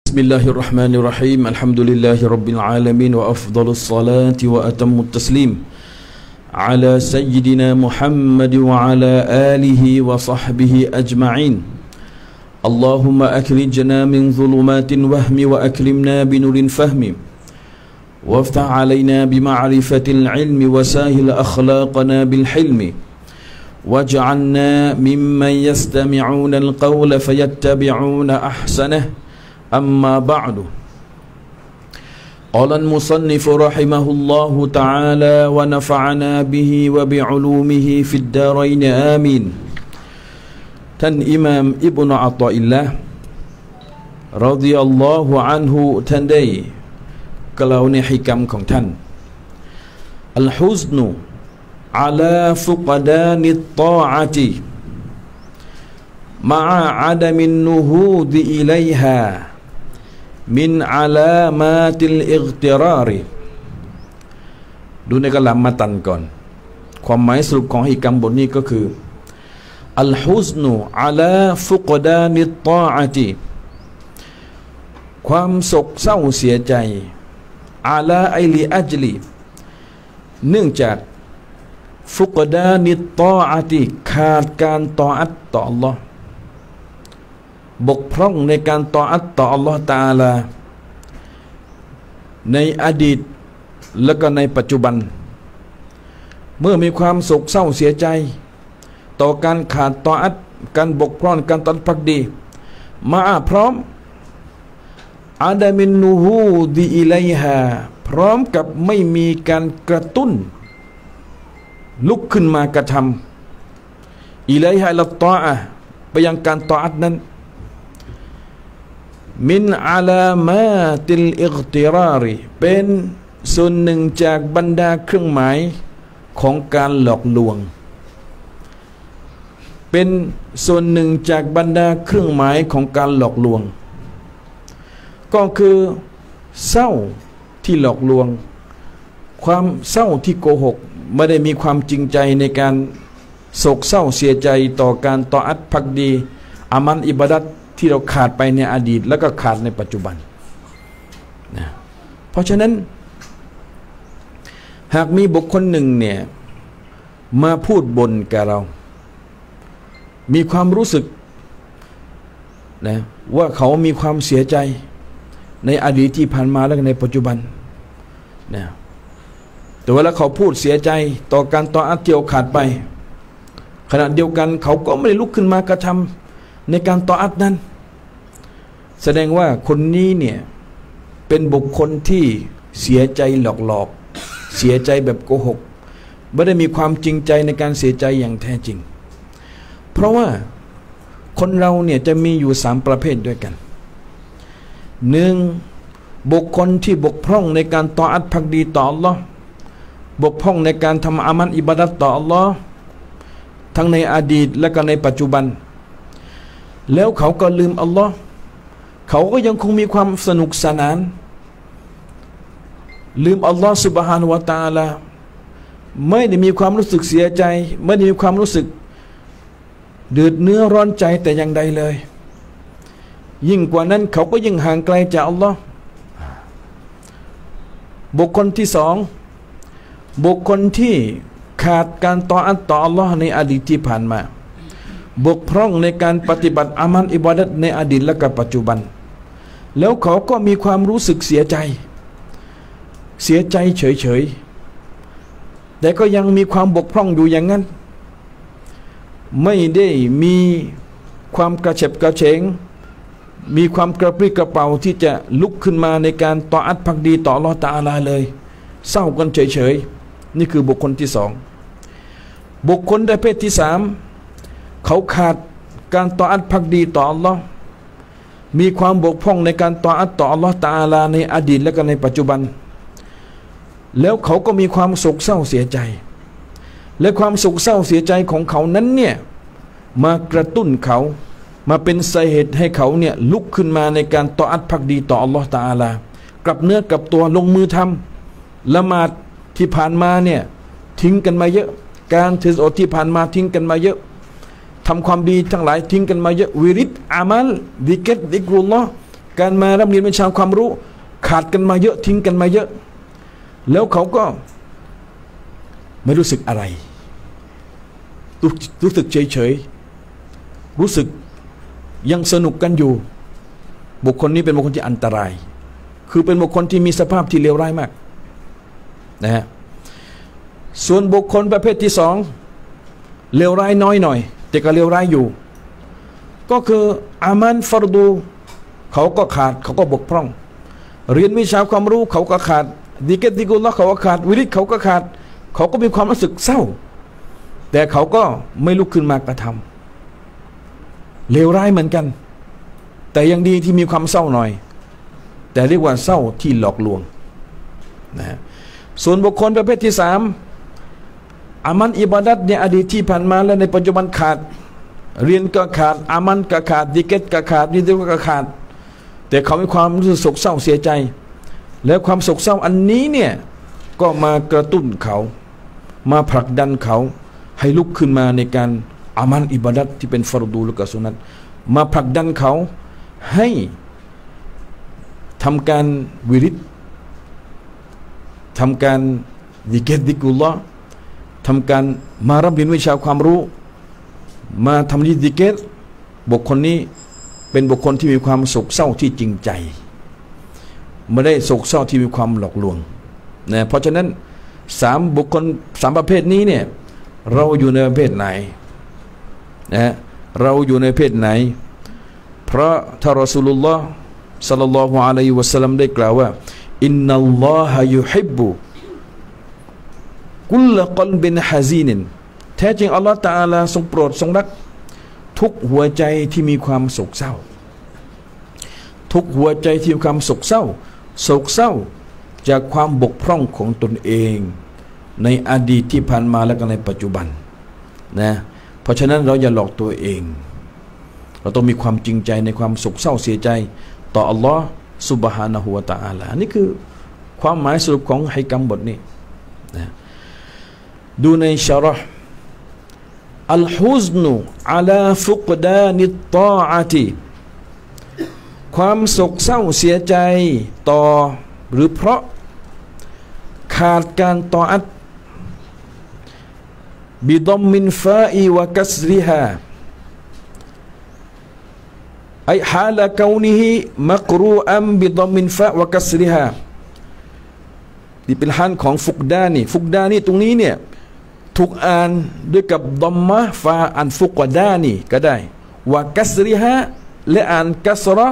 بسم الله الرحمن الرحيم الحمد لله رب العالمين وأفضل الصلاة وأتم التسليم على سيدنا محمد وعلى آله وصحبه أجمعين اللهم أخرجنا من ظلمات الوهم وأكرمنا بنور الفهم وافتح علينا بمعرفة العلم وسهل أخلاقنا بالحلم واجعلنا ممن يستمعون القول فيتبعون أحسنه أما بعد قال المصنف رحمه الله تعالى ونفعنا به وبعلومه في الدارين آمين ท่านอิหม่ามอิบนุอัฏฏออิลลาห์รอฎิยัลลอฮุอันฮุท่านได้กล่าวในฮิกัมของท่านอัลฮุซนุอะลาฟุกดานิตฏออะติมะอะอะดะมินนูฮูดอิลัยฮามินอะลามาติลอิฆติราริดูในกะลามมาตันก่อนความหมายสรุปของฮิกัมบทนี้ก็คืออัลฮุซนุอะลาฟุกดานิตฏออะติความโศกเศร้าเสียใจอะลาไอลิอัจลิเนื่องจากฟุกดานิตฏออะติขาดการตออัตต่ออัลลอฮ์บกพร่องในการตออัตต่ออัลลอฮ์ตะอาลาในอดีตและก็ในปัจจุบันเมื่อมีความโศกเศร้าเสียใจต่อการขาดตออัตการบกพร่องการตัดพักดีมาพร้อมอาดามินนูฮูดีอิลัยฮาพร้อมกับไม่มีการกระตุ้นลุกขึ้นมากระทำอิลัยฮาละตออะไปยังการตออัตนั้นมินอาลามาติลอิฆติราริเป็นส่วนหนึ่งจากบรรดาเครื่องหมายของการหลอกลวงเป็นส่วนหนึ่งจากบรรดาเครื่องหมายของการหลอกลวงก็คือเศร้าที่หลอกลวงความเศร้าที่โกหกไม่ได้มีความจริงใจในการโศกเศร้าเสียใจต่อการตออัตภักดีอามันอิบาดัตที่เราขาดไปในอดีตแล้วก็ขาดในปัจจุบันนะเพราะฉะนั้นหากมีบุคคลหนึ่งเนี่ยมาพูดบนกับเรามีความรู้สึกนะว่าเขามีความเสียใจในอดีตที่ผ่านมาและในปัจจุบันนะแต่เวลาเขาพูดเสียใจต่อการต่ออัตเที่ยวขาดไปขณะเดียวกันเขาก็ไม่ได้ลุกขึ้นมากระทำในการต่ออัตนั้นแสดงว่าคนนี้เนี่ยเป็นบุคคลที่เสียใจหลอกเสียใจแบบโกหกไม่ได้มีความจริงใจในการเสียใจอย่างแท้จริงเพราะว่าคนเราเนี่ยจะมีอยู่3ประเภทด้วยกันหนึ่งบุคคลที่บกพร่องในการตออัตภักดีต่ออัลลอฮ์บกพร่องในการทำอามันอิบาดัตต่ออัลลอฮ์ทั้งในอดีตและก็ในปัจจุบันแล้วเขาก็ลืมอัลลอฮ์เขาก็ยังคงมีความสนุกสนานลืมอัลลอฮ์ซุบฮานะฮูวะตะอาลาไม่ได้มีความรู้สึกเสียใจไม่ได้มีความรู้สึกเดือดเนื้อร้อนใจแต่อย่างใดเลยยิ่งกว่านั้นเขาก็ยิ่งห่างไกลจากอัลลอฮ์บุคคลที่สองบุคคลที่ขาดการตออัตต่ออัลลอฮ์ในอดีตที่ผ่านมาบกพร่องในการปฏิบัติอามันอิบาดัตในอดีตและก็ปัจจุบันแล้วเขาก็มีความรู้สึกเสียใจเฉยๆแต่ก็ยังมีความบกพร่องอยู่อย่างนั้นไม่ได้มีความกระฉับกระเฉงมีความกระปรี้กระเป๋าที่จะลุกขึ้นมาในการตออัตภักดีต่ออัลเลาะห์ตะอาลาเลยเศร้ากันเฉยๆนี่คือบุคคลที่สองบุคคลประเภทที่สามเขาขาดการตออัตภักดีต่ออัลลอฮ์มีความบกพร่องในการตออัตต่ออัลลอฮ์ตะอาลาในอดีตและก็ในปัจจุบันแล้วเขาก็มีความโศกเศร้าเสียใจและความโศกเศร้าเสียใจของเขานั้นเนี่ยมากระตุ้นเขามาเป็นสาเหตุให้เขาเนี่ยลุกขึ้นมาในการตออัตภักดีต่ออัลลอฮ์ตะอาลากลับเนื้อกลับตัวลงมือทำละหมาดที่ผ่านมาเนี่ยทิ้งกันมาเยอะการถือศีลที่ผ่านมาทิ้งกันมาเยอะ ทำความดีทั้งหลายทิ้งกันมาเยอะวิริตอามัลดิกรดิกรุลลอฮ์การมารับเรียนวิชาความรู้ขาดกันมาเยอะทิ้งกันมาเยอะแล้วเขาก็ไม่รู้สึกอะไรรู้สึกเฉยๆรู้สึกยังสนุกกันอยู่บุคคลนี้เป็นบุคคลที่อันตรายคือเป็นบุคคลที่มีสภาพที่เลวร้ายมากนะฮะส่วนบุคคลประเภทที่สองเลวร้ายน้อยหน่อยแต่ก็เลวร้ายอยู่ก็คืออามันฟารดูเขาก็ขาดเขาก็บกพร่องเรียนวิชาความรู้เขาก็ขาดดิเกตดิกุลละเขาก็ขาดวิริตเขาก็ขาดเขาก็มีความรู้สึกเศร้าแต่เขาก็ไม่ลุกขึ้นมากระทำเลวร้ายเหมือนกันแต่ยังดีที่มีความเศร้าหน่อยแต่เรียกว่าเศร้าที่หลอกลวงนะส่วนบุคคลประเภทที่สามอามันอิบาดัตในอดีตที่ผ่านมาและในปัจจุบันขาดเรียนก็ขาดอามันก็ขาดดิเกตก็ขาดนิติก็ขาดแต่เขามีความรู้สึกโศกเศร้าเสียใจแล้วความโศกเศร้าอันนี้เนี่ยก็มากระตุ้นเขามาผลักดันเขาให้ลุกขึ้นมาในการอามันอิบาดัตที่เป็นฟารดูและก็สุนัตมาผลักดันเขาให้ทำการวิริตทำการดิเกตดิกุลละทำการมารับเรียนวิชาความรู้มาทำดิเกตบุคคลนี้เป็นบุคคลที่มีความโศกเศร้าที่จริงใจไม่ได้โศกเศร้าที่มีความหลอกลวงนะเพราะฉะนั้นบุคคลประเภทนี้เนี่ยเราอยู่ในประเภทไหนนะเราอยู่ในประเภทไหนเพราะท่านรอซูลุลลอฮ์ศ็อลลัลลอฮุอะลัยฮิวะซัลลัมได้กล่าวว่าอินนัลลอฮะยุฮิบบุกุลกลบินฮะซีนแท้จริงอัลลอฮฺตะอาลาทรงโปรดทรงรักทุกหัวใจที่มีความโศกเศร้าทุกหัวใจที่มีความโศกเศร้าโศกเศร้าจากความบกพร่องของตนเองในอดีตที่ผ่านมาและก็ในปัจจุบันนะเพราะฉะนั้นเราอย่าหลอกตัวเองเราต้องมีความจริงใจในความโศกเศร้าเสียใจต่ออัลลอฮฺซุบฮานะฮูวะตะอาลานี่คือความหมายสรุปของฮิกมัมบทนี้นะดูในชะเราะห์อัลฮุซนุอะลาฟุกดานิตตออะติความโศกเศร้าเสียใจต่อหรือเพราะขาดการตออัตบิดอมมินฟาอีวะกัสริฮาไอฮาลกาวนิฮิมักรูอัมบิดอมมินฟาวะกัสริฮานี่เป็นฮันของฟุกดานี่ตรงนี้เนี่ยถูกอ่านด้วยกับดอมมะฟาอันฟุกดานี่ก็ได้วะกัสริฮาและอ่านกัสระ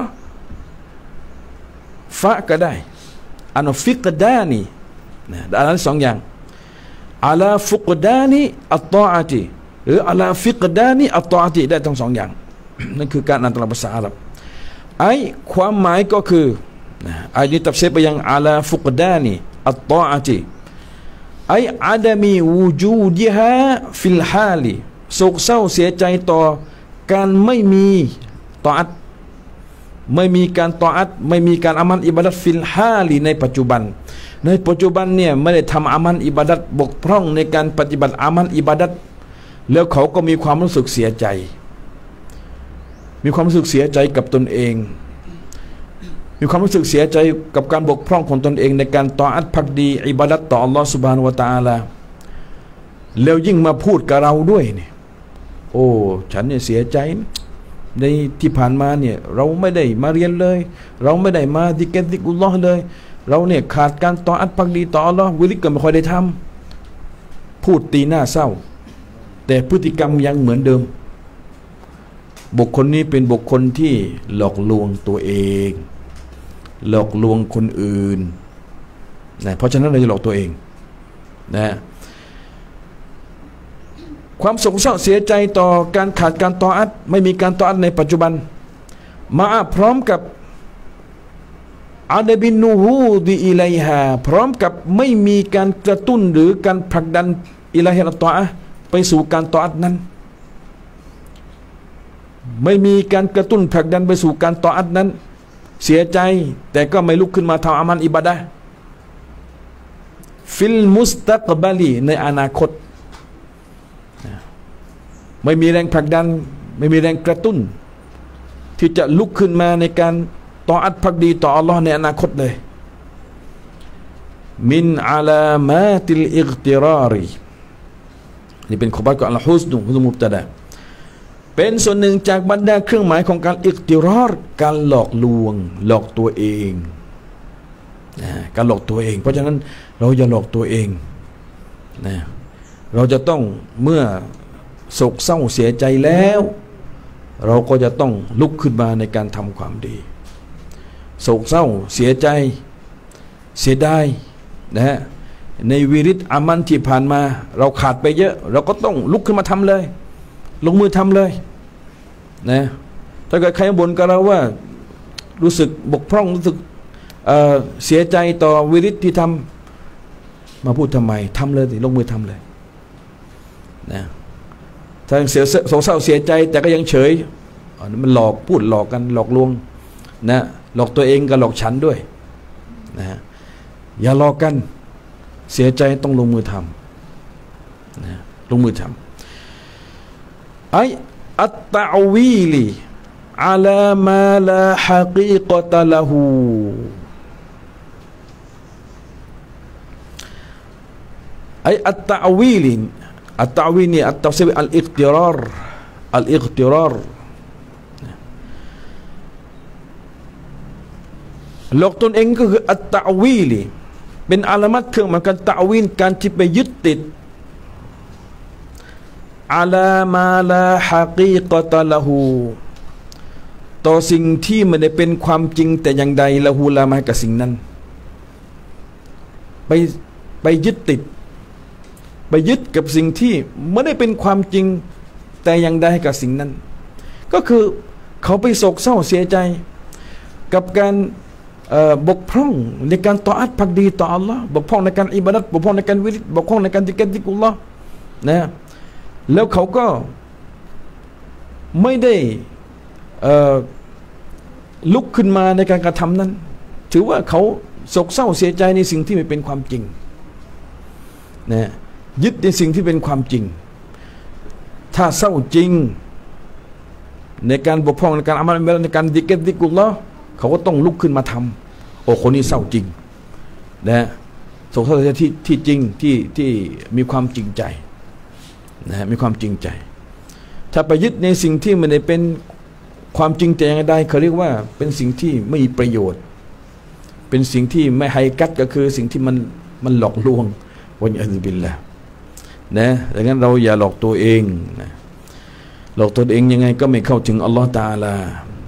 ฟะก็ได้อันฟิกดานี่นะอันนั้นสองอย่างอัลาฟุกดานีอัตตออาติหรืออัลาฟิกดานีอัตตออาติได้ทั้งสองอย่าง นั่นคือการอ่านตามภาษาอาหรับความหมายก็คืออันนี้ตัฟซีรไปยังอัลาฟุกดานีอัตตออาติอาดามีวูจูดิฮาฟิลฮาลีโศกเศร้าเสียใจต่อการไม่มีตออัตไม่มีการตออัตไม่มีการอามันอิบาดัตฟิลฮาลีในปัจจุบันเนี่ยไม่ได้ทำอามันอิบาดัตบกพร่องในการปฏิบัติอามันอิบาดัตแล้วเขาก็มีความรู้สึกเสียใจมีความรู้สึกเสียใจกับตนเองมีความรู้สึกเสียใจกับการบกพร่องของตนเองในการตออัตภักดีอิบาดัตต่ออัลลอฮฺซุบฮานะฮูวะตะอาลาแล้วยิ่งมาพูดกับเราด้วยเนี่ยโอ้ฉันเนี่ยเสียใจในที่ผ่านมาเนี่ยเราไม่ได้มาเรียนเลยเราไม่ได้มาดิเกติกุลลอฮ์เลยเราเนี่ยขาดการตออัตภักดีต่ออัลลอฮ์วิริกก็ไม่ค่อยได้ทำพูดตีหน้าเศร้าแต่พฤติกรรมยังเหมือนเดิมบุคคลนี้เป็นบุคคลที่หลอกลวงตัวเองหลอกลวงคนอื่นนะเพราะฉะนั้นเราจะหลอกตัวเองนะความโศกเศร้าเสียใจต่อการขาดการตออัตไม่มีการตออัตในปัจจุบันมาพร้อมกับอาดบินนูฮูดีอิไลฮาพร้อมกับไม่มีการกระตุ้นหรือการผลักดันอิลาฮิอัตตออะห์ไปสู่การตออัตนั้นไม่มีการกระตุ้นผลักดันไปสู่การตออัตนั้นเสียใจแต่ก็ไม่ลุกขึ้นมาทำอามันอิบาดะห์ฟิลมุสตักบัลีในอนาคตไม่มีแรงผลักดันไม่มีแรงกระตุ้นที่จะลุกขึ้นมาในการต่ออัตภักดีต่ออัลลอฮ์ในอนาคตเลยมินอาลามาติลอิกติรารีนี่เป็นขบัตของอัลฮุสนุมุบตะดะเป็นส่วนหนึ่งจากบรรดาเครื่องหมายของการอิกติรารการหลอกลวงหลอกตัวเองการหลอกตัวเองเพราะฉะนั้นเราอย่าหลอกตัวเองนะเราจะต้องเมื่อโศกเศร้าเสียใจแล้วเราก็จะต้องลุกขึ้นมาในการทำความดีโศกเศร้าเสียใจเสียดายนะฮะในวิริตอามันที่ผ่านมาเราขาดไปเยอะเราก็ต้องลุกขึ้นมาทำเลยลงมือทำเลยนะถ้าเกิดใครบ่นกับเราว่ารู้สึกบกพร่องรู้สึกเสียใจต่อวิริตที่ทำมาพูดทำไมทำเลยสิลงมือทำเลยนะถ้าเสียโศกเศร้าเสียใจแต่ก็ยังเฉยมันหลอกพูดหลอกกันหลอกลวงนะหลอกตัวเองกับหลอกฉันด้วยนะอย่าหลอกกันเสียใจต้องลงมือทำนะลงมือทำไออัตตะวีลีอาลามาลาฮะกีกะตะละฮูไออัตตะวีลีอัตตะวีนี่อัตตะซีอัลอิกติรารอัลอิกติรารหลอกตนเองก็คืออัตตะวีลีเป็นอาลามัตเครื่องหมายการตะวีนการที่ไปยึดติดอาลามาลาฮะกีกะตะละฮูต่อสิ่งที่ไม่ได้เป็นความจริงแต่อย่างใดละฮูละมากับสิ่งนั้นไปยึดติดไปยึดกับสิ่งที่ไม่ได้เป็นความจริงแต่อย่างใดกับสิ่งนั้นก็คือเขาไปโศกเศร้าเสียใจกับการบกพร่องในการต่ออัตภักดีต่ออัลลอฮ์บกพร่องในการอิบาดัตบกพร่องในการวิริตบกพร่องในการดิกรอัลลอฮ์นะแล้วเขาก็ไม่ได้ลุกขึ้นมาในการกระทำนั้นถือว่าเขาโศกเศร้าเสียใจในสิ่งที่ไม่เป็นความจริงนะยึดในสิ่งที่เป็นความจริงถ้าเศร้าจริงในการบกพร่องในการอามัลในการดิกรอัลลอฮ์เขาก็ต้องลุกขึ้นมาทำโอ้คนนี้เศร้าจริงนะโศกเศร้าที่จริงที่มีความจริงใจนะมีความจริงใจถ้าไปยึดในสิ่งที่ไม่ได้เป็นความจริงแต่อย่างใดเขาเรียกว่าเป็นสิ่งที่ไม่มีประโยชน์เป็นสิ่งที่ไม่ไฮกัดก็คือสิ่งที่มันหลอกลวงวันอัลบิลละนะดังนั้นเราอย่าหลอกตัวเองนะหลอกตัวเองยังไงก็ไม่เข้าถึงอัลลอฮฺตะอาลา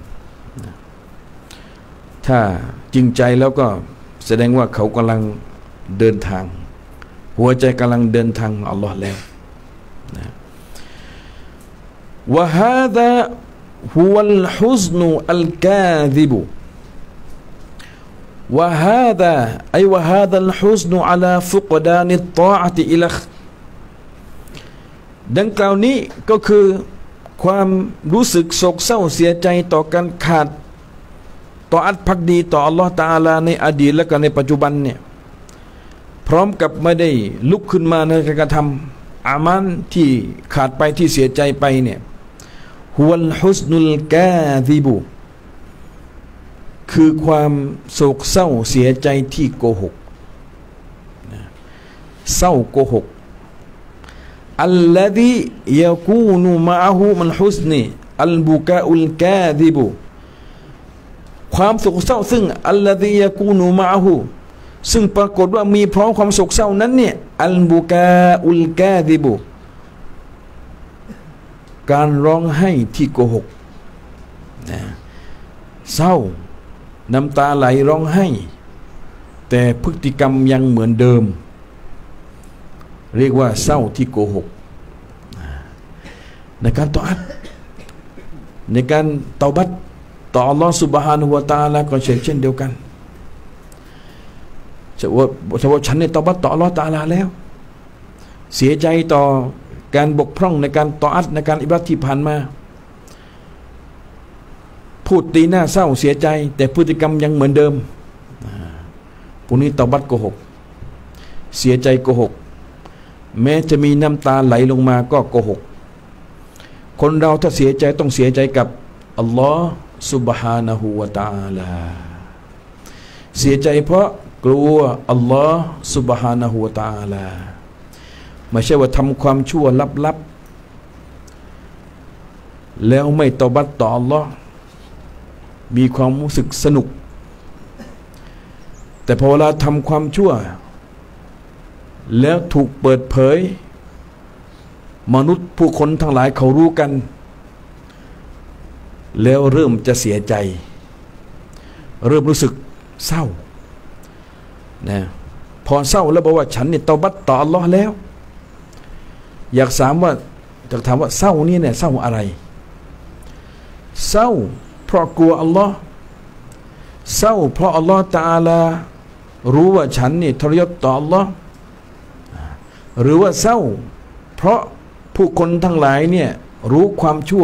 ถ้าจริงใจแล้วก็แสดงว่าเขากำลังเดินทางหัวใจกำลังเดินทางอัลลอฮ์แล้วนะวะฮาซาฮุวัลฮุซนุอัลกาซิบุวะฮาซาไอวะฮาซัลฮุซนุอะลาฟุกดานิตตออะติอิลักดังกล่าวนี้ก็คือความรู้สึกโศกเศร้าเสียใจต่อการขาดต่ออัตภักดีต่ออัลลอฮฺตะอาลาในอดีตและก็ในปัจจุบันเนี่ยพร้อมกับไม่ได้ลุกขึ้นมาในการกระทำอามันที่ขาดไปที่เสียใจไปเนี่ยฮุวัลฮุสนุลกาซิบุคือความโศกเศร้าเสียใจที่โกหกเศร้าโกหกอัลลซียะกูนุมะอะฮูมัลฮุสนีอัลบุกาอุลกาซิบุความโศกเศร้าซึ่งอัลลซียะกูนุมะอะฮูซึ่งปรากฏว่ามีพร้อมความโศกเศร้านั้นเนี่ยอัลบุกาอุลกาซิบุการร้องไห้ที่โกหกนะเศร้าน้ำตาไหลร้องไห้แต่พฤติกรรมยังเหมือนเดิมเรียกว่าเศร้าที่โกหกในการต่ออัตในการเตาบัตต่ออัลลอฮฺซุบฮานะฮูวะตะอาลาก็เช่นเดียวกันจะว่าฉันในเตาบัตต่ออัลลอฮฺตะอาลาแล้วเสียใจต่อการบกพร่องในการต่ออัตในการอิบาดะห์ที่ผ่านมาพูดตีหน้าเศร้าเสียใจแต่พฤติกรรมยังเหมือนเดิมพวกนี้เตาบัตโกหกเสียใจโกหกแม้จะมีน้ำตาไหลลงมาก็โกหกคนเราถ้าเสียใจต้องเสียใจกับอัลลอฮ์ซุบฮานะฮูวะตะอาลาเสียใจเพราะกลัวอัลลอฮ์ซุบฮานะฮูวะตะอาลาไม่ใช่ว่าทำความชั่วลับๆแล้วไม่ตอบัตต่ออัลลอฮ์มีความรู้สึกสนุกแต่พอเวลาทำความชั่วแล้วถูกเปิดเผยมนุษย์ผู้คนทั้งหลายเขารู้กันแล้วเริ่มจะเสียใจเริ่มรู้สึกเศร้านะพอเศร้าแล้วบอกว่าฉันเนี่ยตอบัตต่ออัลลอฮ์แล้วอยากถามว่าเศร้านี่เนี่ยเศร้าอะไรเศร้าเพราะกลัวอัลลอฮ์เศร้าเพราะอัลลอฮ์ตะอาลารู้ว่าฉันนี่ทรยศต่ออัลลอฮ์หรือว่าเศร้าเพราะผู้คนทั้งหลายเนี่ยรู้ความชั่ว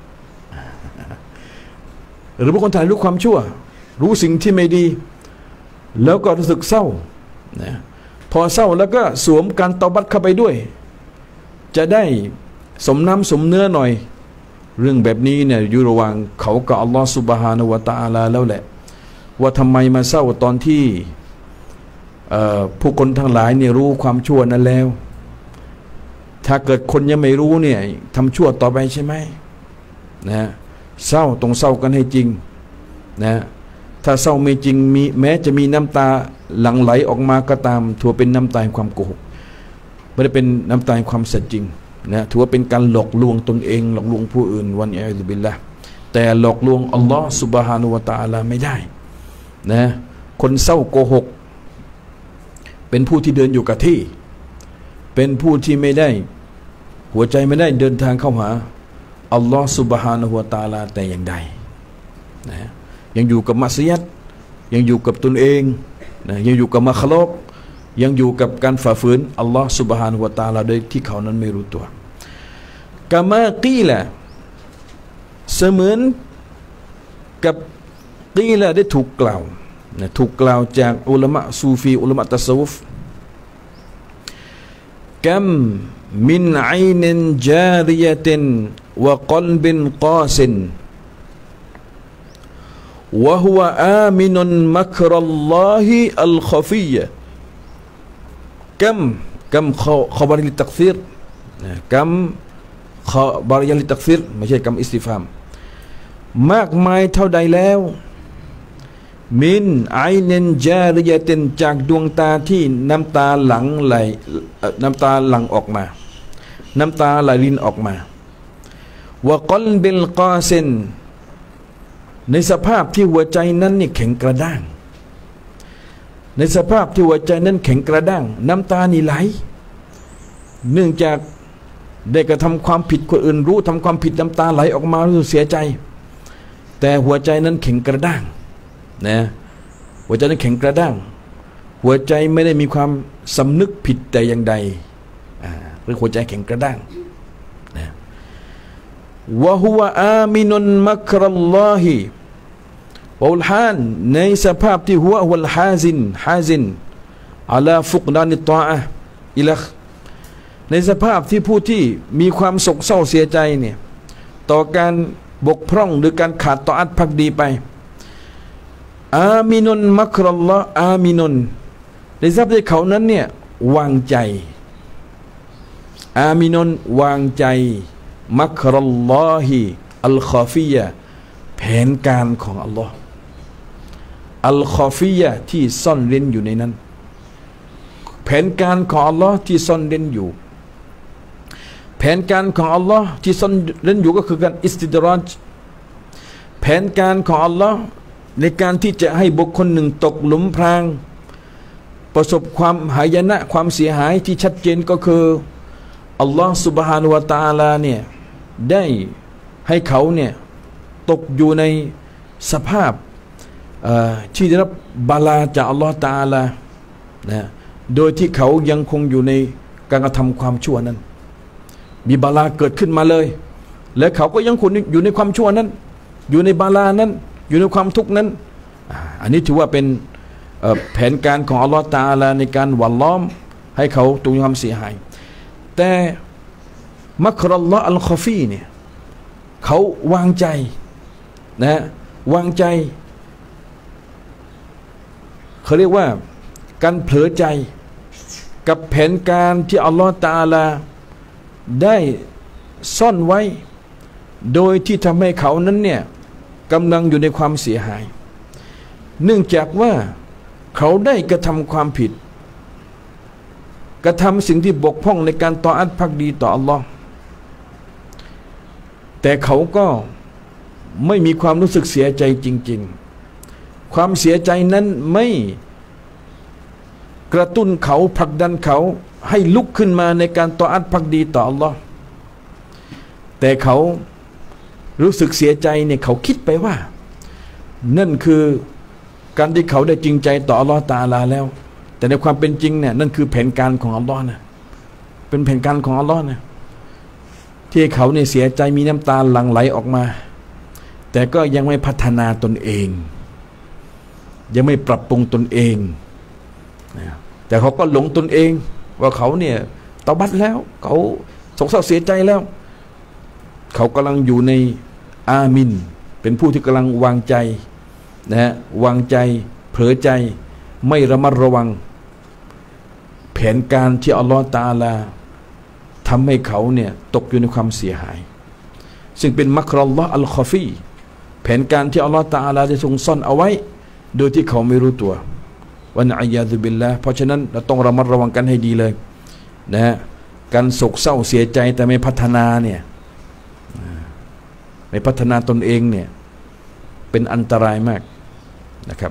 หรือผู้คนทั้งหลายรู้ความชั่วรู้สิ่งที่ไม่ดีแล้วก็รู้สึกเศร้านะพอเศร้าแล้วก็สวมการเตาบัตเข้าไปด้วยจะได้สมน้ำสมเนื้อหน่อยเรื่องแบบนี้เนี่ยอยู่ระหว่างเขากับอัลลอฮฺซุบฮานะฮูวะตะอาลาแล้วแหละว่าทำไมมาเศร้าตอนที่ผู้คนทั้งหลายเนี่ยรู้ความชั่วนั้นแล้วถ้าเกิดคนยังไม่รู้เนี่ยทำชั่วต่อไปใช่ไหมนะเศร้าต้องเศร้ากันให้จริงนะถ้าเศร้าไม่จริงมีแม้จะมีน้ำตาหลั่งไหลออกมาก็ตามถือเป็นน้ำตาแห่งความโกหกไม่ได้เป็นน้ำตาแห่งความสัตย์จริงนะถือว่าเป็นการหลอกลวงตนเองหลอกลวงผู้อื่นวันอิซุบิลละแต่หลอกลวงอัลลอฮฺซุบฮานะฮูวะตะอาลาไม่ได้นะคนเศร้าโกหกเป็นผู้ที่เดินอยู่กับที่เป็นผู้ที่ไม่ได้หัวใจไม่ได้เดินทางเข้าหาอัลลอฮฺซุบฮานะฮูวะตะอาลาแต่อย่างใดนะยังอยู่กับมัสยิดยังอยู่กับตนเองนะยังอยู่กับมัคลุกยังอยู่กับการฝ่าฝืนอัลลอฮฺซุบฮานะฮูวะตะอาลาโดยที่เขานั้นไม่รู้ตัวกะมากีละเสมือนกับกีละได้ถูกกล่าวนะถูกกล่าวจากอุลามะซูฟีอุลามะตัสวุฟกัมมินไอนินจาริยะตินวะกลบินกาซินวะฮุวะอามินุนมักรัลลอฮิอัลคอฟียะกัมขบาริลิตักซีรกัมขบาริลิตักซีรไม่ใช่กัมอิสติฟามมากมายเท่าใดแล้วมินไอเนนจาริยะตินจากดวงตาที่น้ำตาหลั่งไหลน้ำตาหลั่งออกมาน้ำตาไหลรินออกมาวะกลบิลกาซินในสภาพที่หัวใจนั้นนี่แข็งกระด้างในสภาพที่หัวใจนั้นแข็งกระด้างน้ำตานี่ไหลเนื่องจากได้กระทำความผิดคนอื่นรู้ทำความผิดน้ำตาไหลออกมารู้สึกเสียใจแต่หัวใจนั้นแข็งกระด้างนะหัวใจนั้นแข็งกระด้างหัวใจไม่ได้มีความสำนึกผิดแต่อย่างใดหรือหัวใจแข็งกระด้างนะวะฮุวะอามินุนมักรัลลอฮิวะอุลฮานในสภาพที่หัววัลฮาซินอะลาฟุกดานิตตออะห์อิลักในสภาพที่ผู้ที่มีความโศกเศร้าเสียใจเนี่ยต่อการบกพร่องหรือการขาดต่ออัตภักดีไปอามินุนมักรัลลอฮ์อามินุนในสภาพที่เขานั้นเนี่ยวางใจอามินุนวางใจมักรัลลอฮิอัลคอฟียะแผนการของอัลลอฮ์อัลคอฟียะที่ซ่อนเร้นอยู่ในนั้นแผนการของอัลลอฮ์ที่ซ่อนเร้นอยู่แผนการของอัลลอฮ์ที่ซ่อนเร้นอยู่ก็คือการอิสติดรอจแผนการของอัลลอฮ์ในการที่จะให้บุคคลหนึ่งตกหลุมพรางประสบความหายนะความเสียหายที่ชัดเจนก็คืออัลลอฮ์ซุบฮานะฮูวะตะอาลาเนี่ยได้ให้เขาเนี่ยตกอยู่ในสภาพที่ได้รับบาลาจากอัลลอฮ์ตะอาลานะโดยที่เขายังคงอยู่ในการกระทำความชั่วนั้นมีบาลาเกิดขึ้นมาเลยและเขาก็ยังคงอยู่ในความชั่วนั้นอยู่ในบาลานั้นอยู่ในความทุกข์นั้นอันนี้ถือว่าเป็นแผนการของอัลลอฮฺตะอาลาในการหว่านล้อมให้เขาตกอยู่ในความเสียหายแต่มักรัลลอฮฺอัลคอฟีเนี่ยเขาวางใจนะวางใจเขาเรียกว่าการเผลอใจกับแผนการที่อัลลอฮฺตะอาลาได้ซ่อนไว้โดยที่ทำให้เขานั้นเนี่ยกำลังอยู่ในความเสียหายเนื่องจากว่าเขาได้กระทำความผิดกระทำสิ่งที่บกพร่องในการต่ออัตภักดีต่ออัลลอฮ์แต่เขาก็ไม่มีความรู้สึกเสียใจจริงๆความเสียใจนั้นไม่กระตุ้นเขาผลักดันเขาให้ลุกขึ้นมาในการต่ออัตภักดีต่ออัลลอฮ์แต่เขารู้สึกเสียใจเนี่ยเขาคิดไปว่านั่นคือการที่เขาได้จริงใจต่ออัลลอฮ์ตะอาลาแล้วแต่ในความเป็นจริงเนี่ยนั่นคือแผนการของอัลลอฮ์นะเป็นแผนการของอัลลอฮ์นะที่เขาเนี่ยเสียใจมีน้ำตาหลั่งไหลออกมาแต่ก็ยังไม่พัฒนาตนเองยังไม่ปรับปรุงตนเองแต่เขาก็หลงตนเองว่าเขาเนี่ยเตาบัตแล้วเขาโศกเศร้าเสียใจแล้วเขากำลังอยู่ในอามินเป็นผู้ที่กำลังวางใจนะวางใจเผลอใจไม่ระมัดระวังแผนการที่อัลลอฮฺตะอาลาทำให้เขาเนี่ยตกอยู่ในความเสียหายซึ่งเป็นมักรอัลลอฮฺอัลคอฟีแผนการที่อัลลอฮฺตะอาลาได้ทรงซ่อนเอาไว้โดยที่เขาไม่รู้ตัววะนะอิยาซุบิลลาห์เพราะฉะนั้นเราต้องระมัดระวังกันให้ดีเลยนะการโศกเศร้าเสียใจแต่ไม่พัฒนาเนี่ยไม่พัฒนาตนเองเนี่ยเป็นอันตรายมากนะครับ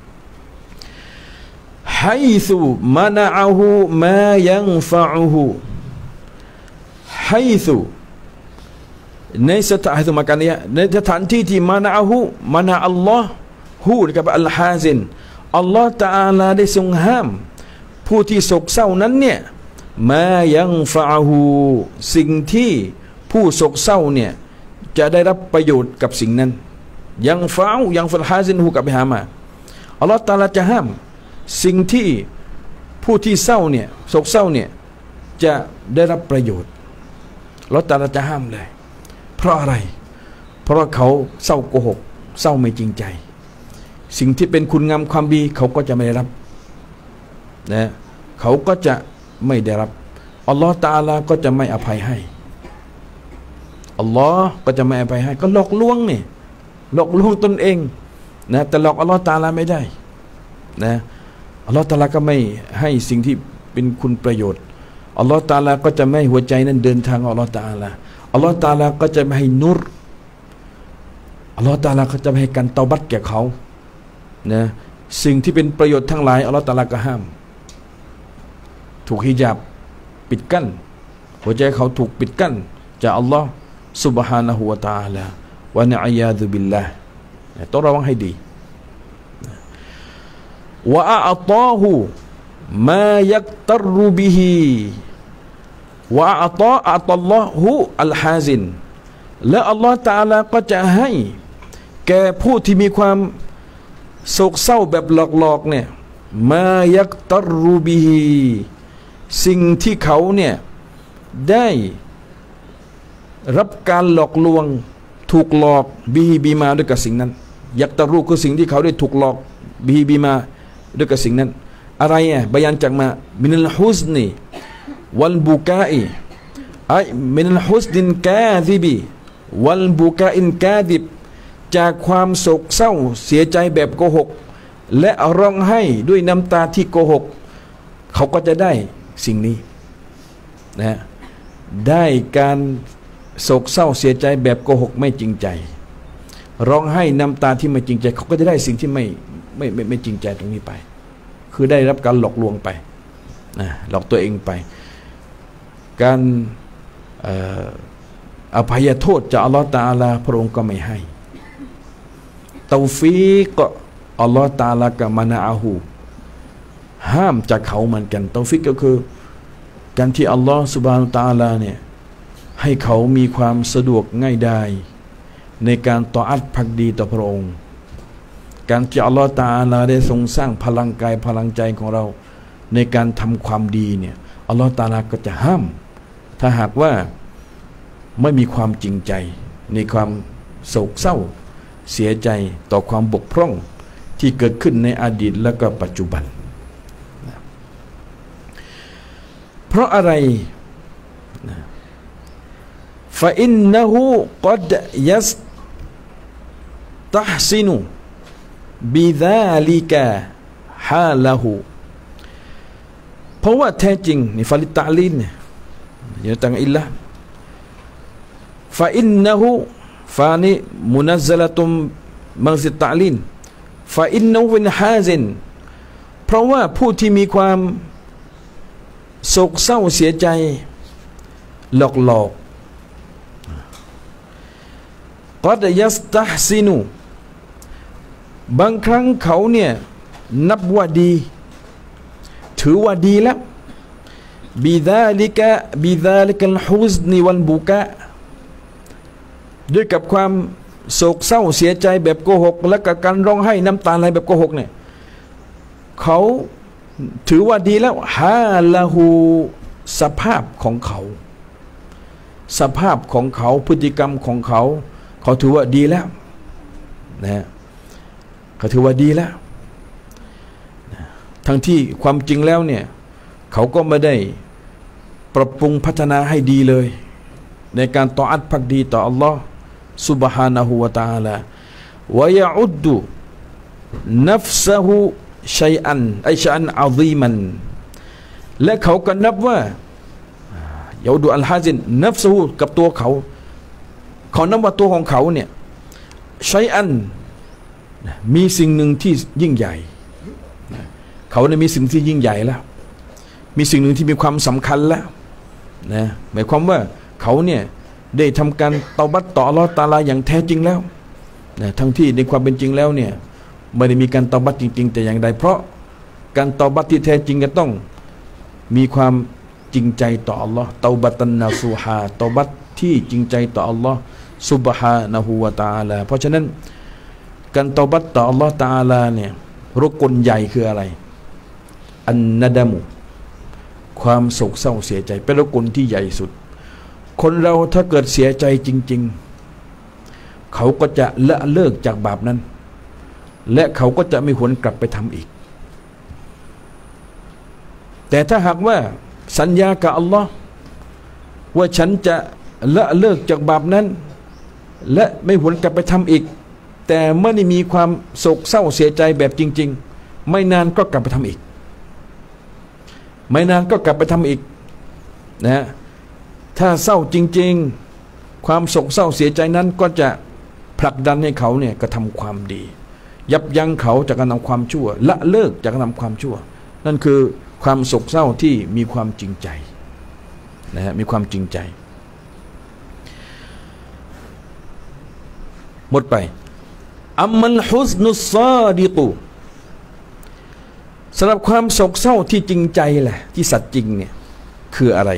ฮัยซุมะนะอะฮูมายังฟะอูฮูฮัยซุในสถานที่มากันเนี่ยในสถานที่ที่มะนะอะฮูมะนะอัลลอฮ์ฮูกับอัลฮาซินอัลลอฮ์ตะอาลาได้ทรงห้ามผู้ที่โศกเศร้านั้นเนี่ยมายังฟะอูฮูสิ่งที่ผู้โศกเศร้าเนี่ยจะได้รับประโยชน์กับสิ่งนั้นยังฟะอูยังฟัลฮาซินฮูกับบิฮามาอัลลอฮ์ตะอาลาจะห้ามสิ่งที่ผู้ที่เศร้าเนี่ยโศกเศร้าเนี่ยจะได้รับประโยชน์อัลลอฮ์ตะอาลาจะห้ามเลยเพราะอะไรเพราะเขาเศร้าโกหกเศร้าไม่จริงใจสิ่งที่เป็นคุณงามความดีเขาก็จะไม่ได้รับนะเขาก็จะไม่ได้รับอัลลอฮ์ตะอาลาก็จะไม่อภัยให้อัลลอฮ์ก็จะไม่อภัยให้ก็หลอกลวงนี่หลอกลวงตนเองนะแต่หลอกอัลลอฮ์ตะอาลาไม่ได้นะอัลลอฮ์ตะอาลาก็ไม่ให้สิ่งที่เป็นคุณประโยชน์อัลลอฮ์ตะอาลาก็จะไม่ให้หัวใจนั้นเดินทางอัลลอฮ์ตะอาลาอัลลอฮ์ตะอาลาก็จะไม่ให้นุรอัลลอฮ์ตะอาลาก็จะไม่ให้การเตาบัตแก่เขานะสิ่งที่เป็นประโยชน์ทั้งหลายอัลลอฮ์ตะอาลาก็ห้ามถูกฮิญาบปิดกั้นหัวใจเขาถูกปิดกั้นจากอัลลอฮ์ซุบฮานะฮูวะตะอาลาวะนะอิยาซุบิลลาห์ต้องระวังให้ดีวะอะตอฮูมายักตรุบิฮิวะอะตออัลลอฮุอัลฮาซินและอัลลอฮ์ตะอาลาก็จะให้แก่ผู้ที่มีความโศกเศร้าแบบหลอกๆเนี่ยมายักตรุบิฮิสิ่งที่เขาเนี่ยได้รับการหลอกลวงถูกหลอกบีมาด้วยกับสิ่งนั้นยักตรุคือสิ่งที่เขาได้ถูกหลอกบีมาด้วยกับสิ่งนั้นอะไรบายันจากมามินัลฮุซนีวัลบุกาอิมินัลฮุซนินกาซิบิวัลบุกาอินกาซิบจากความโศกเศร้าเสียใจแบบโกหกและร้องไห้ด้วยน้ำตาที่โกหกเขาก็จะได้สิ่งนี้นะได้การโศกเศร้าเสียใจแบบโกหกไม่จริงใจร้องไห้น้ำตาที่ไม่จริงใจเขาก็จะได้สิ่งที่ไม่จริงใจตรงนี้ไปคือได้รับการหลอกลวงไปนะหลอกตัวเองไปการอภัยโทษจากอัลลอฮฺตะอาลาพระองค์ก็ไม่ให้ตอฟีกอัลลอฮฺตะอาลากะมานะอะฮูห้ามจากเขาเหมือนกันตอฟีกก็คือการที่อัลลอฮฺซุบฮานะฮูวะตะอาลาเนี่ยให้เขามีความสะดวกง่ายดายในการต่ออัตภักดีต่อพระองค์การที่อัลลอฮฺตะอาลาได้ทรงสร้างพลังกายพลังใจของเราในการทำความดีเนี่ยอัลลอฮฺตะอาลาก็จะห้ามถ้าหากว่าไม่มีความจริงใจในความโศกเศร้าเสียใจต่อความบกพร่องที่เกิดขึ้นในอดีตและก็ปัจจุบันเพราะอะไรฟาอินนะฮูกัดยัสตัฮซินุบิซาลิกะฮาละฮูเพราะว่าแท้จริงนี่ฟาลิตะลีนเนี่ยอย่าตั้งอิลละฟาอินนะฮูฟานี่มุนัซซะละตุมมังซิตะลีนฟาอินนะฮูฟินฮาซินเพราะว่าผู้ที่มีความโศกเศร้าเสียใจหลอกกัดยัสตัฮซินุบางครั้งเขาเนี่ยนับว่าดีถือว่าดีแล้วบิดาลิกะลฮุซนิวัลบุกะด้วยกับความโศกเศร้าเสียใจแบบโกหกและกับการร้องไห้น้ำตาไหลแบบโกหกเนี่ยเขาถือว่าดีแล้วฮาละฮูสภาพของเขาพฤติกรรมของเขาถือว่าดีแล้วนะเขาถือว่าดีแล้วทั้งที่ความจริงแล้วเนี่ยเขาก็ไม่ได้ปรับปรุงพัฒนาให้ดีเลยในการต่ออัดภักดีต่ออัลลอฮ์ซุบฮานะฮูวะตะอาลาวะยะอุดดุนัฟซะฮูชัยอันอะซีมันและเขาก็นับว่ายะอุดดุอัลฮาซินนัฟซะฮูกับตัวเขานับว่าตัวของเขาเนี่ยชัยอันมีสิ่งหนึ่งที่ยิ่งใหญ่เขาเนี่ยมีสิ่งที่ยิ่งใหญ่แล้วมีสิ่งหนึ่งที่มีความสำคัญแล้วนะหมายความว่าเขาเนี่ยได้ทำการเตาบัตต่ออัลเลาะห์ตะอาลาอย่างแท้จริงแล้วนะทั้งที่ในความเป็นจริงแล้วเนี่ยไม่ได้มีการเตาบัตจริงๆแต่อย่างใดเพราะการเตาบัตที่แท้จริงก็ต้องมีความจริงใจต่ออัลเลาะห์เตาบัตันนาซูฮาเตาบัตที่จริงใจต่ออัลเลาะห์ซุบฮานะฮูวะตะอาลาเพราะฉะนั้นการเตาบัตต่ออัลเลาะห์ตะอาลาเนี่ยรุกลใหญ่คืออะไรอันนะดะมุความโศกเศร้าเสียใจเป็นรุกลที่ใหญ่สุดคนเราถ้าเกิดเสียใจจริงๆเขาก็จะละเลิกจากบาปนั้นและเขาก็จะไม่หวนกลับไปทำอีกแต่ถ้าหากว่าสัญญากับอัลลอฮ์ว่าฉันจะละเลิกจากบาปนั้นและไม่หวนกลับไปทำอีกแต่เมื่อได้มีความโศกเศร้าเสียใจแบบจริงๆไม่นานก็กลับไปทำอีกนะถ้าเศร้าจริงๆความโศกเศร้าเสียใจนั้นก็จะผลักดันให้เขาเนี่ยกระทำความดียับยั้งเขาจากการทำความชั่วละเลิกจากการทำความชั่วนั่นคือความโศกเศร้าที่มีความจริงใจนะฮะมีความจริงใจหมดไปอัมมัลฮุซนุสซาดิกุสำหรับความโศกเศร้าที่จริงใจแหละที่สัตย์จริงเนี่ยคืออะไร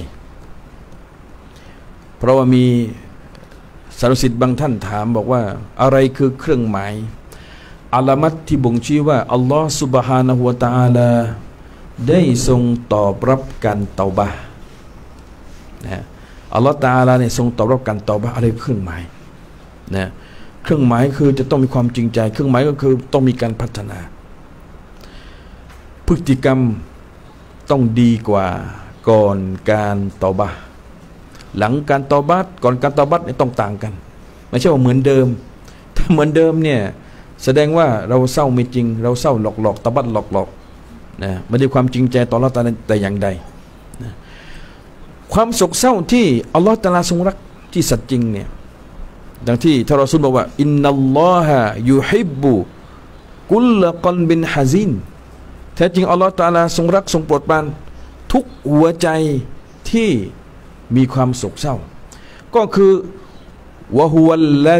เพราะว่ามีสารุสิทธิ์บางท่านถามบอกว่าอะไรคือเครื่องหมายอะลามัตที่บ่งชี้ว่าอัลลอฮฺซุบฮานะฮูวะตะอาลาได้ทรงตอบรับการเตาบะห์นะอัลลอฮฺตะอาลาเนี่ยทรงตอบรับการเตาบะห์อะไรเครื่องหมายนะเครื่องหมายคือจะต้องมีความจริงใจเครื่องหมายก็คือต้องมีการพัฒนาพฤติกรรมต้องดีกว่าก่อนการเตาบะห์หลังการเตาบะห์ก่อนการเตาบะห์เนี่ยต้องต่างกันไม่ใช่ว่าเหมือนเดิมถ้าเหมือนเดิมเนี่ยแสดงว่าเราเศร้าไม่จริงเราเศร้าหลอกเตาบะห์หลอกนะไม่ได้ความจริงใจต่ออัลเลาะห์ตะอาลาแต่อย่างใดนะความโศกเศร้าที่อัลเลาะห์ตะอาลาทรงรักที่สัตย์จริงเนี่ยดังที่ท่านรอซูลบอกว่าอินนัลลอฮะยุฮิบบุกุลกัลบินฮะซินแท้จริงอัลเลาะห์ตะอาลาทรงรักทรงโปรดปรานทุกหัวใจที่มีความโศกเศร้าก็คือวะฮุวัลล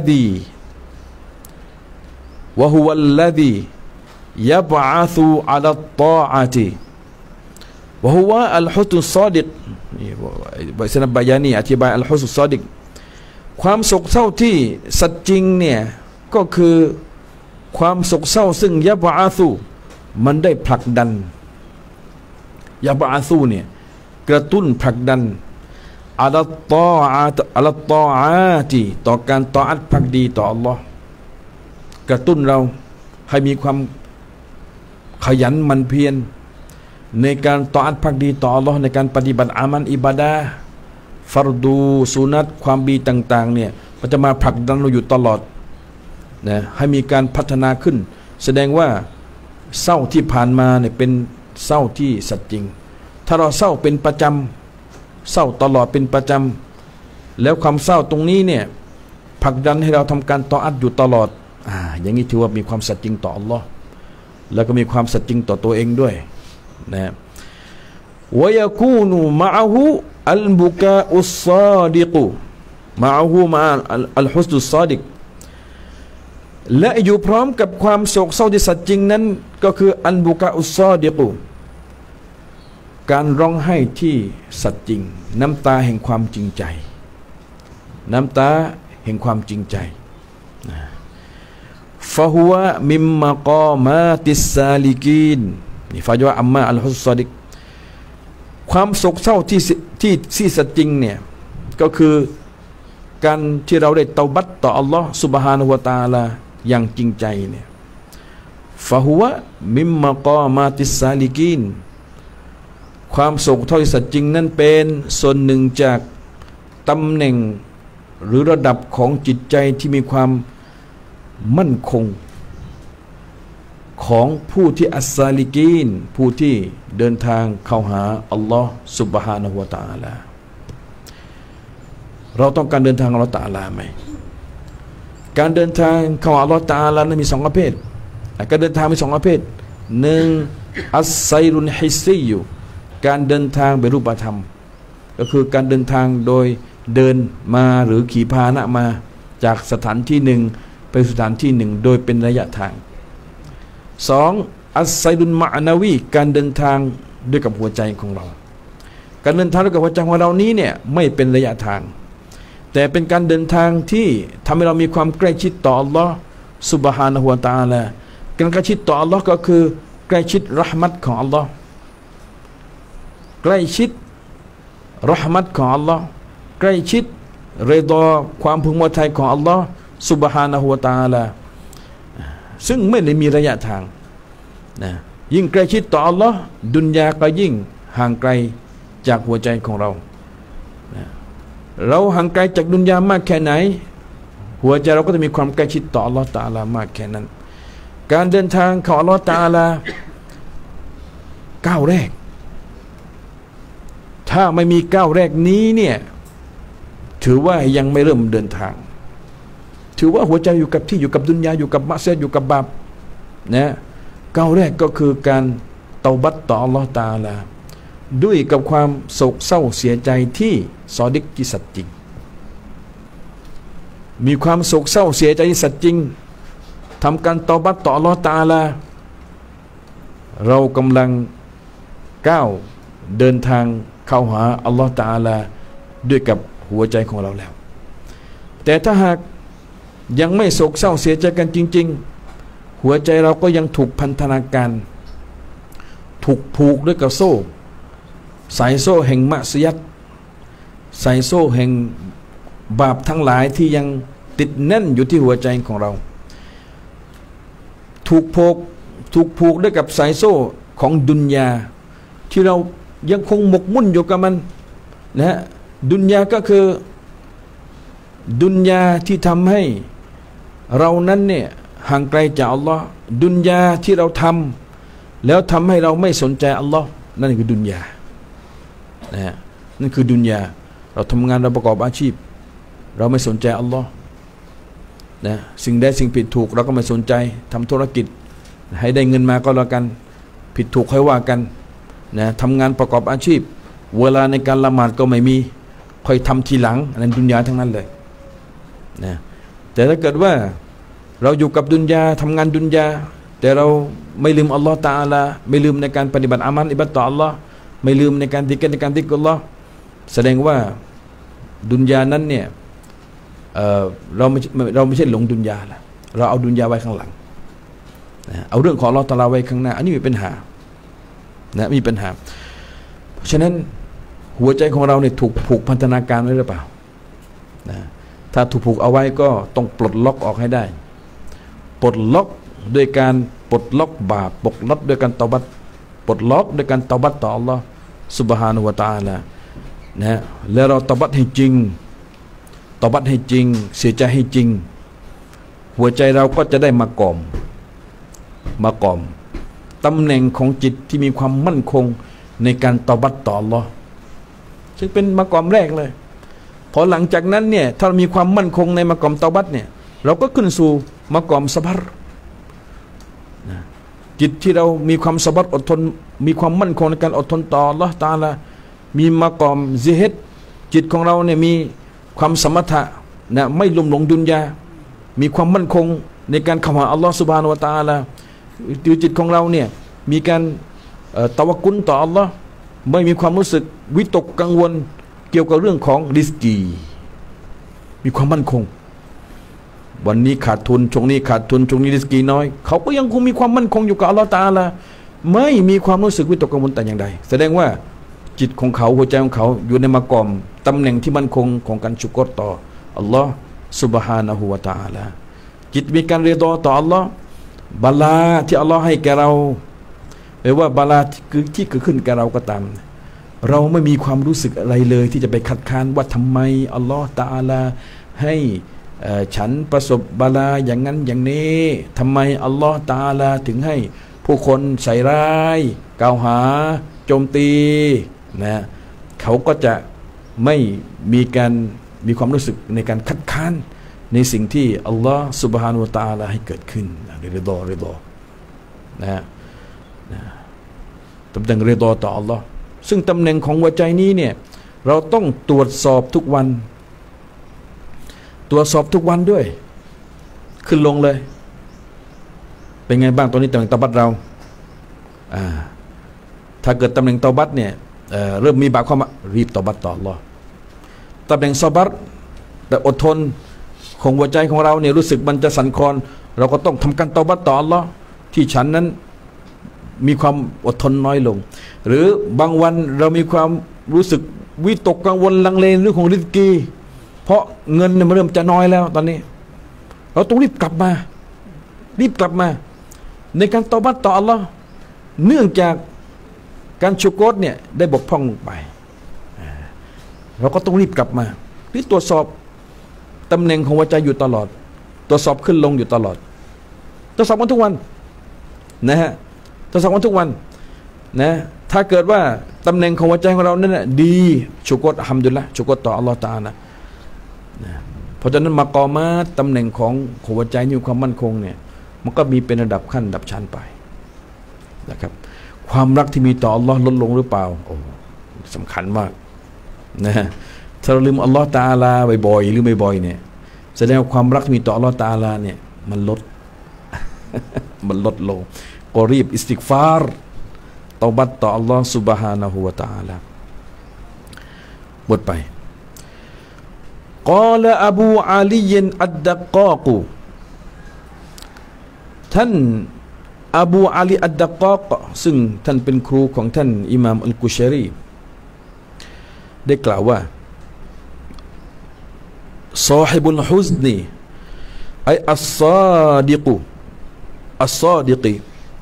ซียะบะอะซูอะลัตฏออะติวะฮุวะอัลฮุซุสซอดิกนี่สนับบายานีอธิบายอัลฮุซุสซอดิกความโศกเศร้าที่สัจจริงเนี่ยก็คือความโศกเศร้าซึ่งยะบะอะซูมันได้ผลักดันยะบะอะซูเนี่ยกระตุ้นผลักดันอะลัตฏออะติต่อการตออัตภักดีต่ออัลลอฮ์กระตุ้นเราให้มีความขยันหมั่นเพียรในการตออัตภักดีต่ออัลลอฮ์ในการปฏิบัติอามันอิบาดะห์ฟัรดูสุนัตความดีต่างๆเนี่ยมันจะมาผลักดันเราอยู่ตลอดนะให้มีการพัฒนาขึ้นแสดงว่าเศร้าที่ผ่านมาเนี่ยเป็นเศร้าที่สัตย์จริงถ้าเราเศร้าเป็นประจำเศร้าตลอดเป็นประจำแล้วความเศร้าตรงนี้เนี่ยผลักดันให้เราทำการตออัตอยู่ตลอดอย่างนี้ถือว่ามีความสัตย์จริงต่ออัลลอฮ์แล้วก็มีความสัตย์จริงต่อตัวเองด้วยนะวะยะกูนุมะอะฮูอัลบุกาอุสซาดิกมะอะฮูมะอัลฮุสนุสซาดิกและอยู่พร้อมกับความโศกเศร้าที่สัตย์จริงนั้นก็คืออัลบุกาอุสซาดิกการร้องไห้ที่สัตย์จริงน้ำตาแห่งความจริงใจน้ำตาแห่งความจริงใจฟะฮุวะมิมมะกอมาติสซาลิกีนนี่ฟะยวะอัมมาอัลฮุสซาดิกความโศกเศร้าที่สัตย์จริงเนี่ยก็คือการที่เราได้เตาบัตต่ออัลลอฮ์ซุบฮานะฮูวะตะอาลาอย่างจริงใจเนี่ยฟะฮุวะมิมมะกอมาติสซาลิกีนความโศกเศร้าที่สัตย์จริงนั้นเป็นส่วนหนึ่งจากตำแหน่งหรือระดับของจิตใจที่มีความมั่นคงของผู้ที่อัสซาลิกีนผู้ที่เดินทางเข้าหาอัลลอฮ์ซุบฮานะฮูวะตะอาลาเราต้องการเดินทางอัลลอฮ์ตะอาลาไหมการเดินทางเข้าหาอัลลอฮ์ตะอาลานั้นมีสองประเภทการเดินทางมีสองประเภทหนึ่งอัสไซรุนฮิสซีอยู่การเดินทางเป็นรูปธรรมก็คือการเดินทางโดยเดินมาหรือขี่พาหนะมาจากสถานที่หนึ่งไปสถานที่หนึ่งโดยเป็นระยะทางสองอัสไซดุนมะนาวีการเดินทางด้วยกับหัวใจของเราการเดินทางด้วยกับหัวใจของเรานี้เนี่ยไม่เป็นระยะทางแต่เป็นการเดินทางที่ทำให้เรามีความใกล้ชิดต่ออัลลอฮ์ซุบฮานะฮูวะตะอาลาการใกล้ชิดต่ออัลลอฮ์ก็คือใกล้ชิดเราะห์มัตของอัลลอฮ์ใกล้ชิดเราะห์มัตของอัลลอฮ์ใกล้ชิดเรฎอความพึงพอใจของอัลลอฮ์ซุบฮานะฮูวะตะอาลาซึ่งไม่ได้มีระยะทางนะยิ่งใกล้ชิดต่ออัลลอฮ์ดุนยาก็ยิ่งห่างไกลจากหัวใจของเรานะเราห่างไกลจากดุนยามากแค่ไหนหัวใจเราก็จะมีความใกล้ชิดต่ออัลลอฮ์ตะอาลามากแค่นั้นการเดินทางของอัลลอฮ์ตะอาลาก้าวแรกถ้าไม่มีก้าวแรกนี้เนี่ยถือว่ายังไม่เริ่มเดินทางถือว่าหัวใจอยู่กับที่อยู่กับดุนยาอยู่กับมะเสียอยู่กับบาปนะก้าวแรกก็คือการเตาบัตต่ออัลลอฮ์ตะอาลาด้วยกับความโศกเศร้าเสียใจที่ซอดิกที่สัตย์จริงมีความโศกเศร้าเสียใจที่สัตย์จริงทำการเตาบัตต่ออัลลอฮ์ตะอาลาเรากำลังก้าวเดินทางเข้าหาอัลลอฮ์ตะอาลาด้วยกับหัวใจของเราแล้วแต่ถ้าหากยังไม่โศกเศร้าเสียใจกันจริงๆหัวใจเราก็ยังถูกพันธนาการถูกผูกด้วยกับโซ่สายโซ่แห่งมะซิยัตสายโซ่แห่งบาปทั้งหลายที่ยังติดแน่นอยู่ที่หัวใจของเราถูกผูกด้วยกับสายโซ่ของดุนยาที่เรายังคงหมกมุ่นอยู่กับมันนะดุนยาก็คือดุนยาที่ทำให้เรานั้นเนี่ยห่างไกลจากอัลลอฮ์ดุนยาที่เราทำแล้วทำให้เราไม่สนใจอัลลอฮ์นั่นคือดุนยานะฮะนั่นคือดุนยาเราทำงานเราประกอบอาชีพเราไม่สนใจอัลลอฮ์นะสิ่งใดสิ่งผิดถูกเราก็ไม่สนใจทำธุรกิจให้ได้เงินมาก็แล้วกันผิดถูกค่อยว่ากันนะทำงานประกอบอาชีพเวลาในการละหมาดก็ไม่มีค่อยทำทีหลังอันนั้นดุนยาทั้งนั้นเลยนะแต่ถ้าเกิดว่าเราอยู่กับดุนยาทำงานดุนยาแต่เราไม่ลืมอัลลอฮ์ตะอาลาไม่ลืมในการปฏิบัติอามันอิบาดะห์ต่ออัลลอฮ์ไม่ลืมในการดิกในการดิกอัลลอฮ์แสดงว่าดุนยานั้นเนี่ยเราไม่ใช่หลงดุนยาละเราเอาดุนยาไว้ข้างหลังนะเอาเรื่องของอัลลอฮ์ตะอาลาไว้ข้างหน้าอันนี้มีปัญหานะมีปัญหาเพราะฉะนั้นหัวใจของเราเนี่ยถูกผูกพันธนาการไว้หรือเปล่านะถ้าถูกผูกเอาไว้ก็ต้องปลดล็อกออกให้ได้ปลดล็อกด้วยการปลดล็อกบาปปลดล็อกด้วยการเตาบัตปลดล็อกด้วยการเตาบัตต่ออัลลอฮ์ซุบฮานะฮูวะตะอาลานะแล้วเราเตาบัตให้จริงเตาบัตให้จริงเสียใจให้จริงหัวใจเราก็จะได้มากล่อมตำแหน่งของจิตที่มีความมั่นคงในการเตาบัตต่ออัลลอฮ์ซึ่งเป็นมากล่อมแรกเลยพอหลังจากนั้นเนี่ยถ้าเรามีความมั่นคงในมากล่อมเตาบัตเนี่ยเราก็ขึ้นสู่มากล่อมซะบัรจิตที่เรามีความสะบัดอดทนมีความมั่นคงในการอดทนต่ออัลเลาะห์ตะอาลามีมากอมซิฮิดจิตของเราเนี่ยมีความสมถะนะไม่ลุ่มหลงดุนยามีความมั่นคงในการเข้าหาอัลเลาะห์ซุบฮานะฮูวะตะอาลาจิตของเราเนี่ยมีการตะวักกุลต่ออัลเลาะห์ไม่มีความรู้สึกวิตกกังวลเกี่ยวกับเรื่องของริสกีมีความมั่นคงวันนี้ขาดทุนช่วงนี้ขาดทุนช่วงนี้ริสกีน้อยเขาก็ยังคงมีความมั่นคงอยู่กับอัลลอฮฺตะอาลาไม่มีความรู้สึกวิตกกังวลแต่อย่างใดแสดงว่าจิตของเขาหัวใจของเขาอยู่ในมากอมตำแหน่งที่มั่นคงของการชุกรต่ออัลลอฮฺซุบฮานะฮูวะตะอาลาจิตมีการเรียดอต่ออัลลอฮฺบาลาที่อัลลอฮฺให้แก่เราไม่ว่าบาลาที่เกิดขึ้นแก่เราก็ตามเราไม่มีความรู้สึกอะไรเลยที่จะไปคัดค้านว่าทำไมอัลลอฮฺตะอาลาให้ฉันประสบบาลาอย่างนั้นอย่างนี้ทำไมอัลลอฮฺตะอาลาถึงให้ผู้คนใส่ร้ายกล่าวหาโจมตีนะเขาก็จะไม่มีความรู้สึกในการคัดค้านในสิ่งที่อัลลอฮฺซุบฮานะฮูวะตะอาลาให้เกิดขึ้นริฎอนะตำแหน่งริฎอต่ออัลลอฮฺซึ่งตำแหน่งของหัวใจนี้เนี่ยเราต้องตรวจสอบทุกวันตรวจสอบทุกวันด้วยขึ้นลงเลยเป็นไงบ้างตอนนี้ตำแหน่งเตาบัตเราถ้าเกิดตำแหน่งเตาบัตเนี่ยเริ่มมีบาปเข้ามารีบเตาบัตต่ออัลเลาะห์ตำแหน่งซอบัรแต่อดทนของหัวใจของเราเนี่ยรู้สึกมันจะสั่นคลอนเราก็ต้องทำการเตาบัตต่ออัลเลาะห์ที่ฉันนั้นมีความอดทนน้อยลงหรือบางวันเรามีความรู้สึกวิตกกังวลลังเลเรื่องของริสกีเพราะเงินมันเริ่มจะน้อยแล้วตอนนี้เราต้องรีบกลับมาในการเตาบัตต่ออัลลอฮ์เนื่องจากการชุกรเนี่ยได้บกพร่องไปเราก็ต้องรีบกลับมาที่ตรวจสอบตำแหน่งของหัวใจอยู่ตลอดตรวจสอบขึ้นลงอยู่ตลอดตรวจสอบกันทุกวันนะฮะตรวจสอบกันทุกวันนะถ้าเกิดว่าตำแหน่งของหัวใจของเรานั้นดีชุกรอัลฮัมดุลิลละห์ชุกรต่ออัลลอฮ์ตะอาลาเพราะฉะนั้นมากอมาตำแหน่งของหัวใจมีความมั่นคงเนี่ยมันก็มีเป็นระดับขั้นระดับชั้นไปนะครับความรักที่มีต่ออัลลอฮ์ลดลงหรือเปล่าโอ้สำคัญมากนะถ้าเราลืมอัลลอฮ์ตะอาลาบ่อยๆหรือไม่บ่อยเนี่ยแสดงว่าความรักที่มีต่ออัลลอฮ์ตะอาลาเนี่ยมันลด มันลดลงก็รีบอิสติฆฟารเตาบัตต่ออัลลอฮ์ซุบฮานะฮูวะตะอาลาหมดไปกอลอบูอาลีอัดดักกากูท่านอบูอาลีอัดดักกาก์ซึ่งท่านเป็นครูของท่านอิหม่ามอัลกุชารีได้กล่าวว่าซอฮิบุลฮุซนีไออัสซาดิกี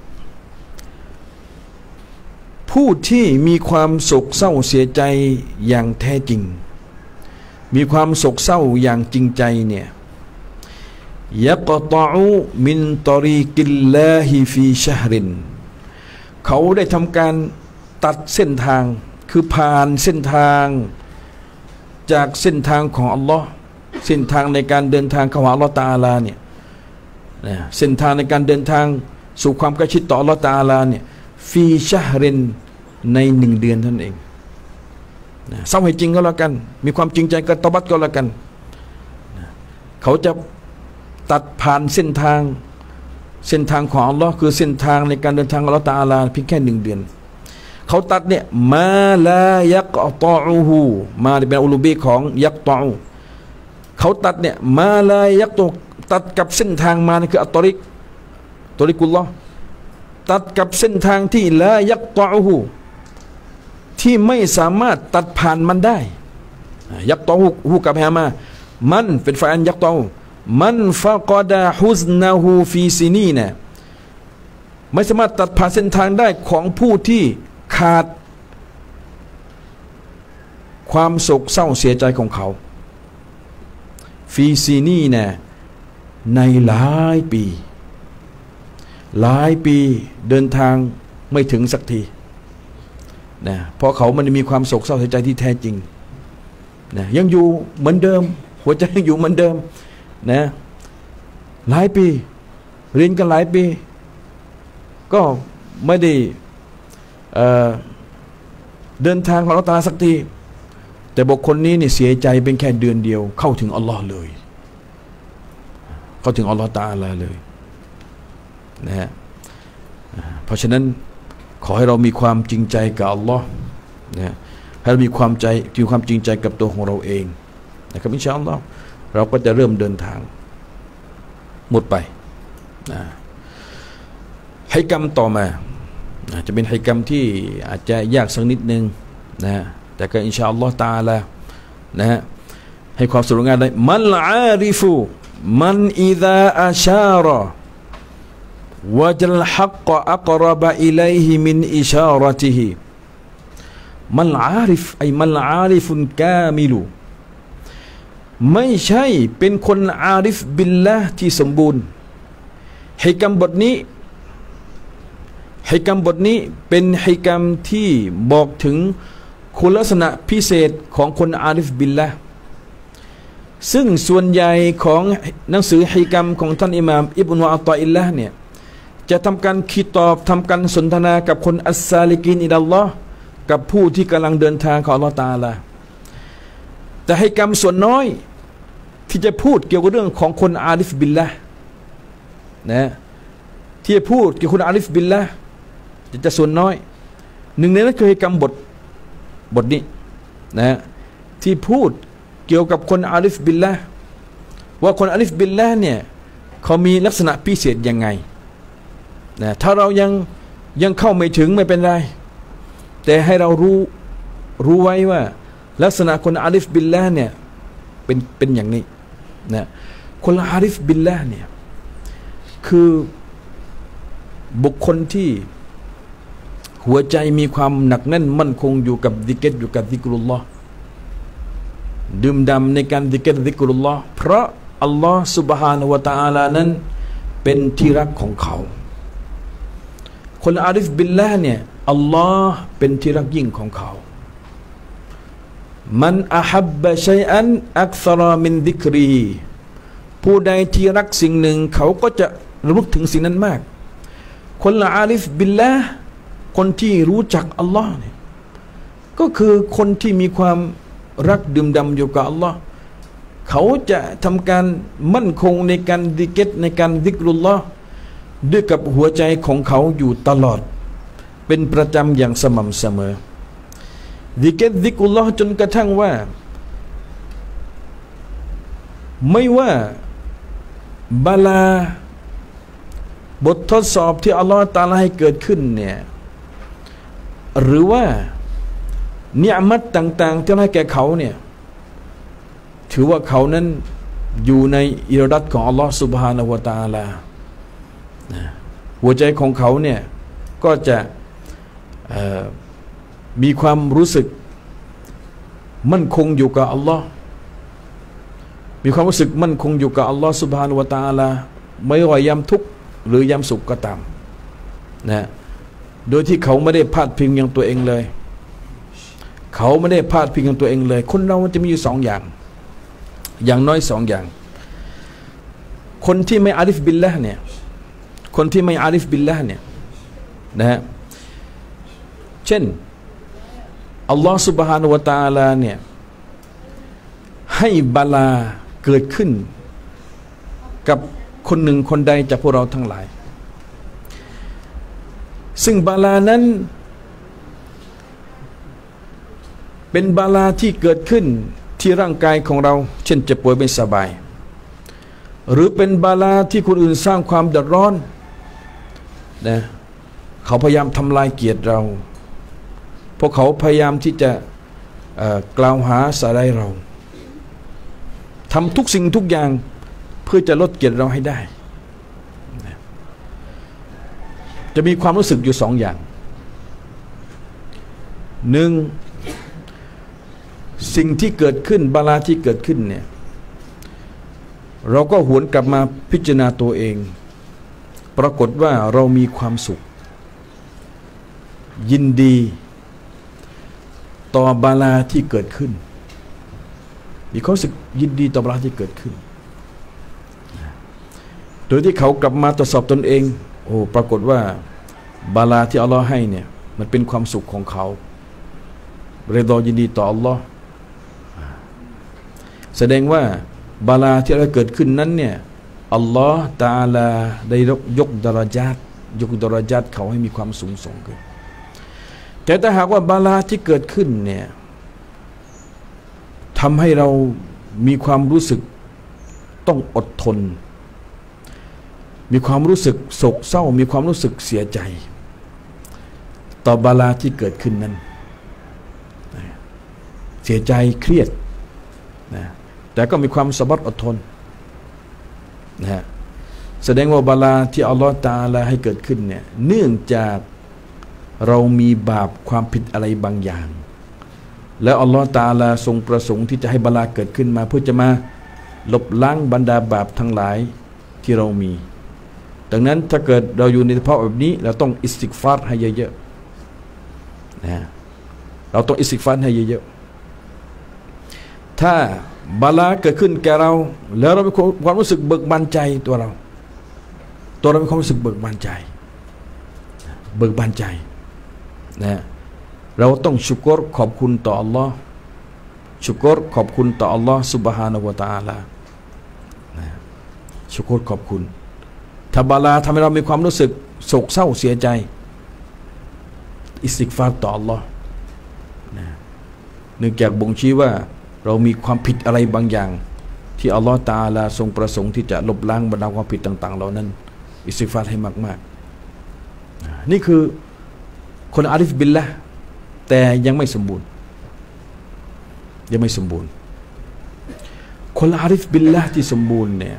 ผู้ที่มีความโศกเศร้าเสียใจอย่างแท้จริงมีความโศกเศร้าอย่างจริงใจเนี่ยยักตะอูมินตอรีกิลลาฮิฟีชะฮรินเขาได้ทำการตัดเส้นทางคือผ่านเส้นทางจากเส้นทางของอัลลอฮ์เส้นทางในการเดินทางเข้าหาอัลลอฮ์ตะอาลาเนี่ยเส้นทางในการเดินทางสู่ความใกล้ชิดต่ออัลลอฮ์ตะอาลาเนี่ยฟีชะฮรินใน1 เดือนเท่านั้นเองเศร้าให้จริงก็แล้วกันมีความจริงใจกับตอบัตก็แล้วกันเขาจะตัดผ่านเส้นทางของอัลลอฮ์คือเส้นทางในการเดินทางอัลลอฮ์ตะอาลาเพียงแค่1 เดือนเขาตัดเนี่ยมาลายักตออูฮูมาเป็นอุลูบีของยักตออูเขาตัดเนี่ยมาลายักตอตัดกับเส้นทางมานี่คืออัตตอริกุลลอฮ์ตัดกับเส้นทางที่ลายักตออูฮูที่ไม่สามารถตัดผ่านมันได้ยักตอฮูกับฮามามันเป็นฝ่ายอันยักตออูมันฟะกอดะฮุซนะฮูฟีซินีนะไม่สามารถตัดผ่านเส้นทางได้ของผู้ที่ขาดความโศกเศร้าเสียใจของเขาฟีซีนีนะในหลายปีเดินทางไม่ถึงสักทีนะเพราะเขามันมีความโศกเศร้าเสียใจที่แท้จริงนะยังอยู่เหมือนเดิมหัวใจยังอยู่เหมือนเดิมนะหลายปีเรียนกันหลายปีก็ไม่ได้เดินทางของอัลเลาะห์ตะอาลาสักทีแต่บุคคลนี้เนี่ยเสียใจเป็นแค่เดือนเดียวเข้าถึงอัลลอฮ์เลยเข้าถึงอัลลอฮ์ตะอาลาเลยนะฮะเพราะฉะนั้นขอให้เรามีความจริงใจกับอัลลอฮ์นะให้เรามีความจริงใจกับตัวของเราเองนะครับอินชาอัลลอฮ์เราก็จะเริ่มเดินทางหมดไปนะให้กรรมต่อมาจะเป็นให้กรรมที่อาจจะยากสักนิดนึงนะแต่ก็อินชาอัลลอฮ์ตะอาลานะฮะให้ความสรุปง่ายได้มัลอาริฟุมันอิซาอาชาระวะจัลฮักกะอักรบะอิลัยฮิมินอิชาระติฮิมัลอาริฟมัลอาริฟุนกามิลุไม่ใช่เป็นคนอาริฟบิลละที่สมบูรณ์ให้กรรมบทนี้เป็นให้กรรมที่บอกถึงคุณลักษณะพิเศษของคนอาริฟบิลละซึ่งส่วนใหญ่ของหนังสือให้กรรมของท่านอิหม่ามอิบนุอัตตาอิลละห์เนี่ยจะทำการคิตอบทำการสนทนากับคนอัสซาลิกีนอิลัลลอฮ์กับผู้ที่กำลังเดินทางของอัลเลาะห์ตะอาลาแต่ให้กรรมส่วนน้อยที่จะพูดเกี่ยวกับเรื่องของคนอาริฟบิลละนะที่จะพูดเกี่ยวกับคนอาริฟบิลละจะส่วนน้อยหนึ่งในนั้นคือให้กรรมบทนี้นะที่พูดเกี่ยวกับคนอาริฟบิลละว่าคนอาริฟบิลละเนี่ยเขามีลักษณะพิเศษยังไงนะถ้าเรายังเข้าไม่ถึงไม่เป็นไรแต่ให้เรารู้ไว้ว่าลักษณะคนอาริฟบิลละเนี่ยเป็นอย่างนี้นะคนอาริฟบิลละเนี่ยคือบุคคลที่หัวใจมีความหนักแน่นมั่นคงอยู่กับซิกรอยู่กับซิกรุลลอฮ์ดื่มด่ำในการซิกรุลลอฮ์เพราะอัลลอฮ์ سبحانه และ تعالى นั้นเป็นที่รักของเขาคนอาริฟบิลละเนี่ยอัลลอฮ์เป็นที่รักยิ่งของเขามันอะฮับบะชัยอันอักษรมินซิกรีผู้ใดที่รักสิ่งหนึ่งเขาก็จะระลึกถึงสิ่งนั้นมากคนอาริฟบิลละคนที่รู้จักอัลลอฮ์เนี่ยก็คือคนที่มีความรักดื่มด่ำอยู่กับอัลลอฮ์เขาจะทำการมั่นคงในการในการซิกรุลลอฮ์ด้วยกับหัวใจของเขาอยู่ตลอดเป็นประจำอย่างสม่ำเสมอซิกรุลลอฮ์จนกระทั่งว่าไม่ว่าบาลาบททดสอบที่อัลลอฮ์ตะอาลาให้เกิดขึ้นเนี่ยหรือว่าเนียมัตต่างๆที่ให้แก่เขาเนี่ยถือว่าเขานั้นอยู่ในอิรดัตของอัลลอฮ์ سبحانه และ تعالى หัวใจของเขาเนี่ยก็จะมีความรู้สึกมั่นคงอยู่กับอัลลอฮ์มีความรู้สึกมั่นคงอยู่กับอัลลอฮ์ سبحانه และ تعالى ไม่ว่ายามทุกข์หรือยามสุขก็ตามนะโดยที่เขาไม่ได้พาดพิงอย่างตัวเองเลยเขาไม่ได้พาดพิงอย่างตัวเองเลยคนเรามันจะมีอยู่สองอย่างน้อยสองอย่างคนที่ไม่อาริฟบิลละเนี่ยคนที่ไม่อาริฟบิลละเนี่ยนะฮะเช่นอัลลอฮฺ سبحانه และ تعالى เนี่ยให้บาลาเกิดขึ้นกับคนหนึ่งคนใดจากพวกเราทั้งหลายซึ่งบาลานั้นเป็นบาลาที่เกิดขึ้นที่ร่างกายของเราเช่นเจ็บป่วยไม่สบายหรือเป็นบาลาที่คนอื่นสร้างความเดือดร้อนนะเขาพยายามทำลายเกียรติเราพวกเขาพยายามที่จะกล่าวหาสาไดเราทำทุกสิ่งทุกอย่างเพื่อจะลดเกียรติเราให้ได้จะมีความรู้สึกอยู่สองอย่างหนึ่งสิ่งที่เกิดขึ้นบาลาที่เกิดขึ้นเนี่ยเราก็หวนกลับมาพิจารณาตัวเองปรากฏว่าเรามีความสุขยินดีต่อบาลาที่เกิดขึ้นมีความรู้สึกยินดีต่อบาลาที่เกิดขึ้นโดยที่เขากลับมาตรวจสอบตนเองโอ้ปรากฏว่าบาลาที่อัลลอฮ์ให้เนี่ยมันเป็นความสุขของเขาเรดอยินดีต่ออัลลอฮ์แสดงว่าบาลาที่เราเกิดขึ้นนั้นเนี่ยอัลลอฮ์ตะอาลาได้ยกดารญาตเขาให้มีความสูงส่งขึ้นแต่ถ้าหากว่าบาลาที่เกิดขึ้นเนี่ยทำให้เรามีความรู้สึกต้องอดทนมีความรู้สึกโศกเศร้ามีความรู้สึกเสียใจต่อบาลาที่เกิดขึ้นนั้นเสียใจเครียดนะแต่ก็มีความสะบัดอดทนนะฮะแสดงว่าบาลาที่อัลลอฮฺตะอาลาให้เกิดขึ้นเนี่ยเนื่องจากเรามีบาปความผิดอะไรบางอย่างแล้วอัลลอฮฺตะอาลาทรงประสงค์ที่จะให้บาลาเกิดขึ้นมาเพื่อจะมาลบล้างบรรดาบาปทั้งหลายที่เรามีดังนั้นถ้าเกิดเราอยู่ในสภาพแบบนี้เราต้องอิสติฆฟารให้เยอะๆนะเราต้องอิสติฆฟารให้เยอะๆถ้าบาลาเกิดขึ้นแก่เราแล้วเรามีความรู้สึกเบิกบานใจตัวเรามีความรู้สึกเบิกบานใจนะเราต้องชุกรขอบคุณต่ออัลลอฮ์ชุกรขอบคุณต่ออัลลอฮ์ซุบฮานะฮูวะตะอาลานะชุกรขอบคุณถ้าบาลาทำให้เรามีความรู้สึกโศกเศร้าเสียใจอิสติฆฟารต่ออัลลอฮ์นะเนื่องจากบ่งชี้ว่าเรามีความผิดอะไรบางอย่างที่อัลลอฮฺตะอาลาทรงประสงค์ที่จะลบล้างบรรดาความผิดต่างๆเหล่านั้นอิสติฆฟารให้มากๆนี่คือคนอาริฟบิลละแต่ยังไม่สมบูรณ์คนอาริฟบิลละที่สมบูรณ์เนี่ย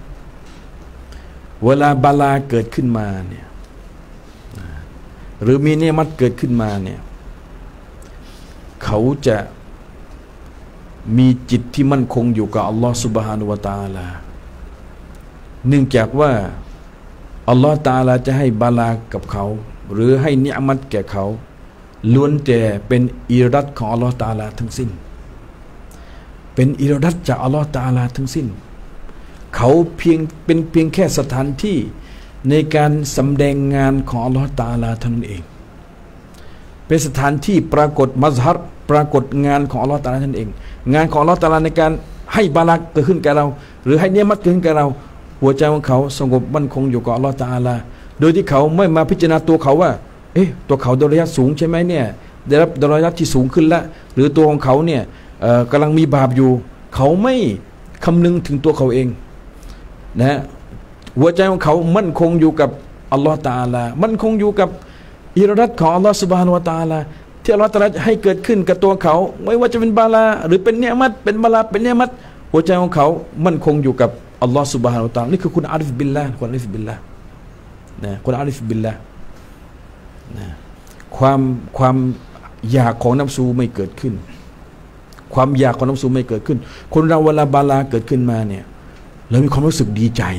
เวลาบาลาเกิดขึ้นมาเนี่ยหรือมีเนมัตเกิดขึ้นมาเนี่ยเขาจะมีจิตที่มั่นคงอยู่กับอัลลอฮฺซุบฮานะฮูวะตะอาลาเนื่องจากว่าอัลลอฮฺตะอาลาจะให้บาลากับเขาหรือให้นิอ์มัตแก่เขาล้วนแต่เป็นอิรดัตของอัลลอฮฺตะอาลาทั้งสิ้นเป็นอิรดัตจากอัลลอฮฺตะอาลาทั้งสิ้นเขาเป็นเพียงแค่สถานที่ในการสำแดงงานของอัลลอฮฺตะอาลาเท่านั้นเองเป็นสถานที่ปรากฏมัซฮัรปรากฏงานของอัลลอฮฺตะอาลานั่นเองงานของอัลลอฮฺตะอาลาในการให้บาลักเกิดขึ้นแก่เราหรือให้เนียมัตเกิดขึ้นแก่เราหัวใจของเขาสงบมั่นคงอยู่กับอัลลอฮฺตะอาลาโดยที่เขาไม่มาพิจารณาตัวเขาว่าตัวเขาดารญะห์สูงใช่ไหมเนี่ยได้รับดารญะห์ที่สูงขึ้นแล้วหรือตัวของเขาเนี่ยกำลังมีบาปอยู่เขาไม่คำนึงถึงตัวเขาเองนะหัวใจของเขามั่นคงอยู่กับอัลลอฮฺตะอาลามั่นคงอยู่กับอิรดัตของอัลลอฮฺซุบฮานะฮูวะตะอาลาที่อัลลอฮฺตะอาลาให้เกิดขึ้นกับตัวเขาไม่ว่าจะเป็นบาลาหรือเป็นเนียมัตเป็นบาลาเป็นเนียมัตหัวใจของเขามั่นคงอยู่กับอัลลอฮฺซุบฮานะฮูวะตะอาลานี่คือคุณอาริฟบิลละคนอาริฟบิลละนะคนอาริฟบิลละนะความอยากของนัฟซูไม่เกิดขึ้นความอยากของนัฟซูไม่เกิดขึ้นคนเราเวลาบาลาเกิดขึ้นมาเนี่ยเรามีความรู้สึกดีใจ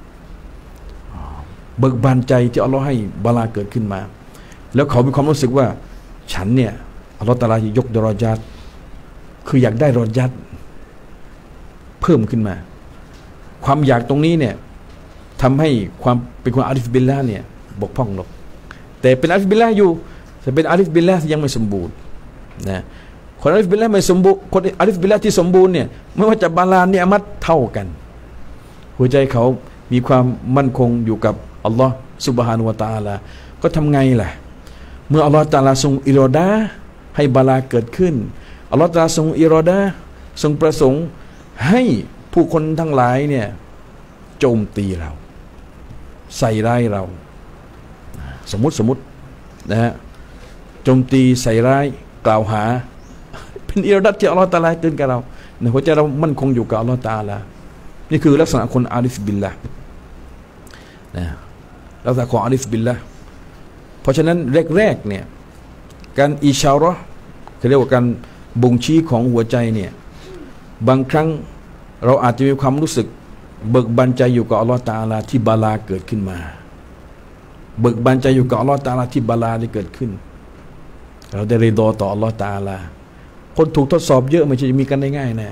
เบิกบานใจที่อัลลอฮ์ให้บาลาเกิดขึ้นมาแล้วเขามีความรู้สึกว่าฉันเนี่ยอัลลอฮ์ตะอาลายกดารญาตคืออยากได้ดารญาตเพิ่มขึ้นมาความอยากตรงนี้เนี่ยทำให้ความเป็นคนอาริฟบิลละเนี่ยบกพร่องลงแต่เป็นอาริฟบิลละอยู่แต่เป็นอาริฟบิลละที่ยังไม่สมบูรณ์นะคนอาริฟบิลละไม่สมบูรณ์คนอาริฟบิลละที่สมบูรณ์เนี่ยไม่ว่าจะบาลาเนี่ยมัดเท่ากันหัวใจเขามีความมั่นคงอยู่กับอัลลอฮ์ซุบฮานะฮูวะตะอาลาก็ทำไงล่ะเมื่ออัลลอฮ์ตะอาลาทรงอิรอดะห์ให้บาลาเกิดขึ้นอัลลอฮ์ตะอาลาทรงอิรอดะห์ทรงประสงค์ให้ผู้คนทั้งหลายเนี่ยโจมตีเราใส่ร้ายเราสมมตินะฮะโจมตีใส่ร้ายกล่าวหาเป็นอิรอดะห์ที่อัลลอฮ์ตะอาลาเกิดกับเราในหัวใจเรามั่นคงอยู่กับอัลลอฮ์ตะอาลานี่คือลักษณะคนอาริฟบิลละนะลักษณะของอาริฟบิลละเพราะฉะนั้นแรกๆเนี่ยการอิชาเราะห์เขาเรียกว่าการบ่งชี้ของหัวใจเนี่ยบางครั้งเราอาจจะมีความรู้สึกเบิกบานใจอยู่กับอัลลอฮฺตะอาลาที่บาลาเกิดขึ้นมาเบิกบานใจอยู่กับอัลลอฮฺตะอาลาที่บาลาได้เกิดขึ้นเราได้ริฎอต่ออัลลอฮฺตะอาลาคนถูกทดสอบเยอะไม่ใช่มีกันได้ง่ายนะ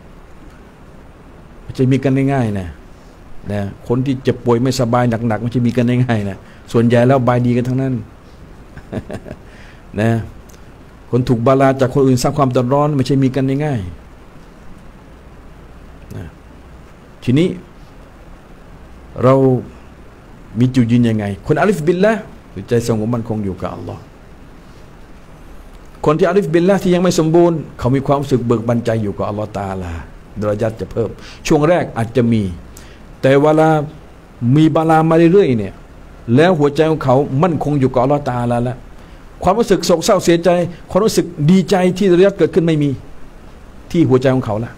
ไม่ใช่มีกันได้ง่ายนะคนที่เจ็บป่วยไม่สบายหนักๆไม่ใช่มีกันได้ง่ายนะส่วนใหญ่แล้วบายดีกันทั้งนั้นนะคนถูกบาลาจากคนอื่นสร้างความเดือดร้อนไม่ใช่มีกันได้ง่ายนะทีนี้เรามีจุดยืนยังไงคนอาลิฟบิลละใจสงบมั่นคงอยู่กับอัลลอฮ์คนที่อาลิฟบิลละที่ยังไม่สมบูรณ์เขามีความรู้สึกเบิกบานใจอยู่กับอัลลอฮ์ตะอาลาดารญัตจะเพิ่มช่วงแรกอาจจะมีแต่เวลามีบาลามาเรื่อยๆเนี่ยแล้วหัวใจของเขามั่นคงอยู่กับอัลลอฮ์ตะอาลาแล้วความรู้สึกโศกเศร้าเสียใจความรู้สึกดีใจที่ดารญัตเกิดขึ้นไม่มีที่หัวใจของเขาละ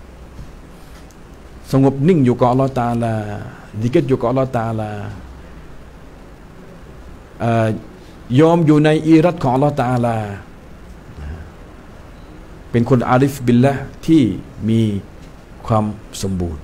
สงบนิ่งอยู่กับอัลลอฮ์ตะอาลาดิกรอยู่กับอัลลอฮ์ตะอาลายอมอยู่ในอิรัตของอัลลอฮ์ตะอาลาเป็นคนอาริฟบิลละที่มีความสมบูรณ์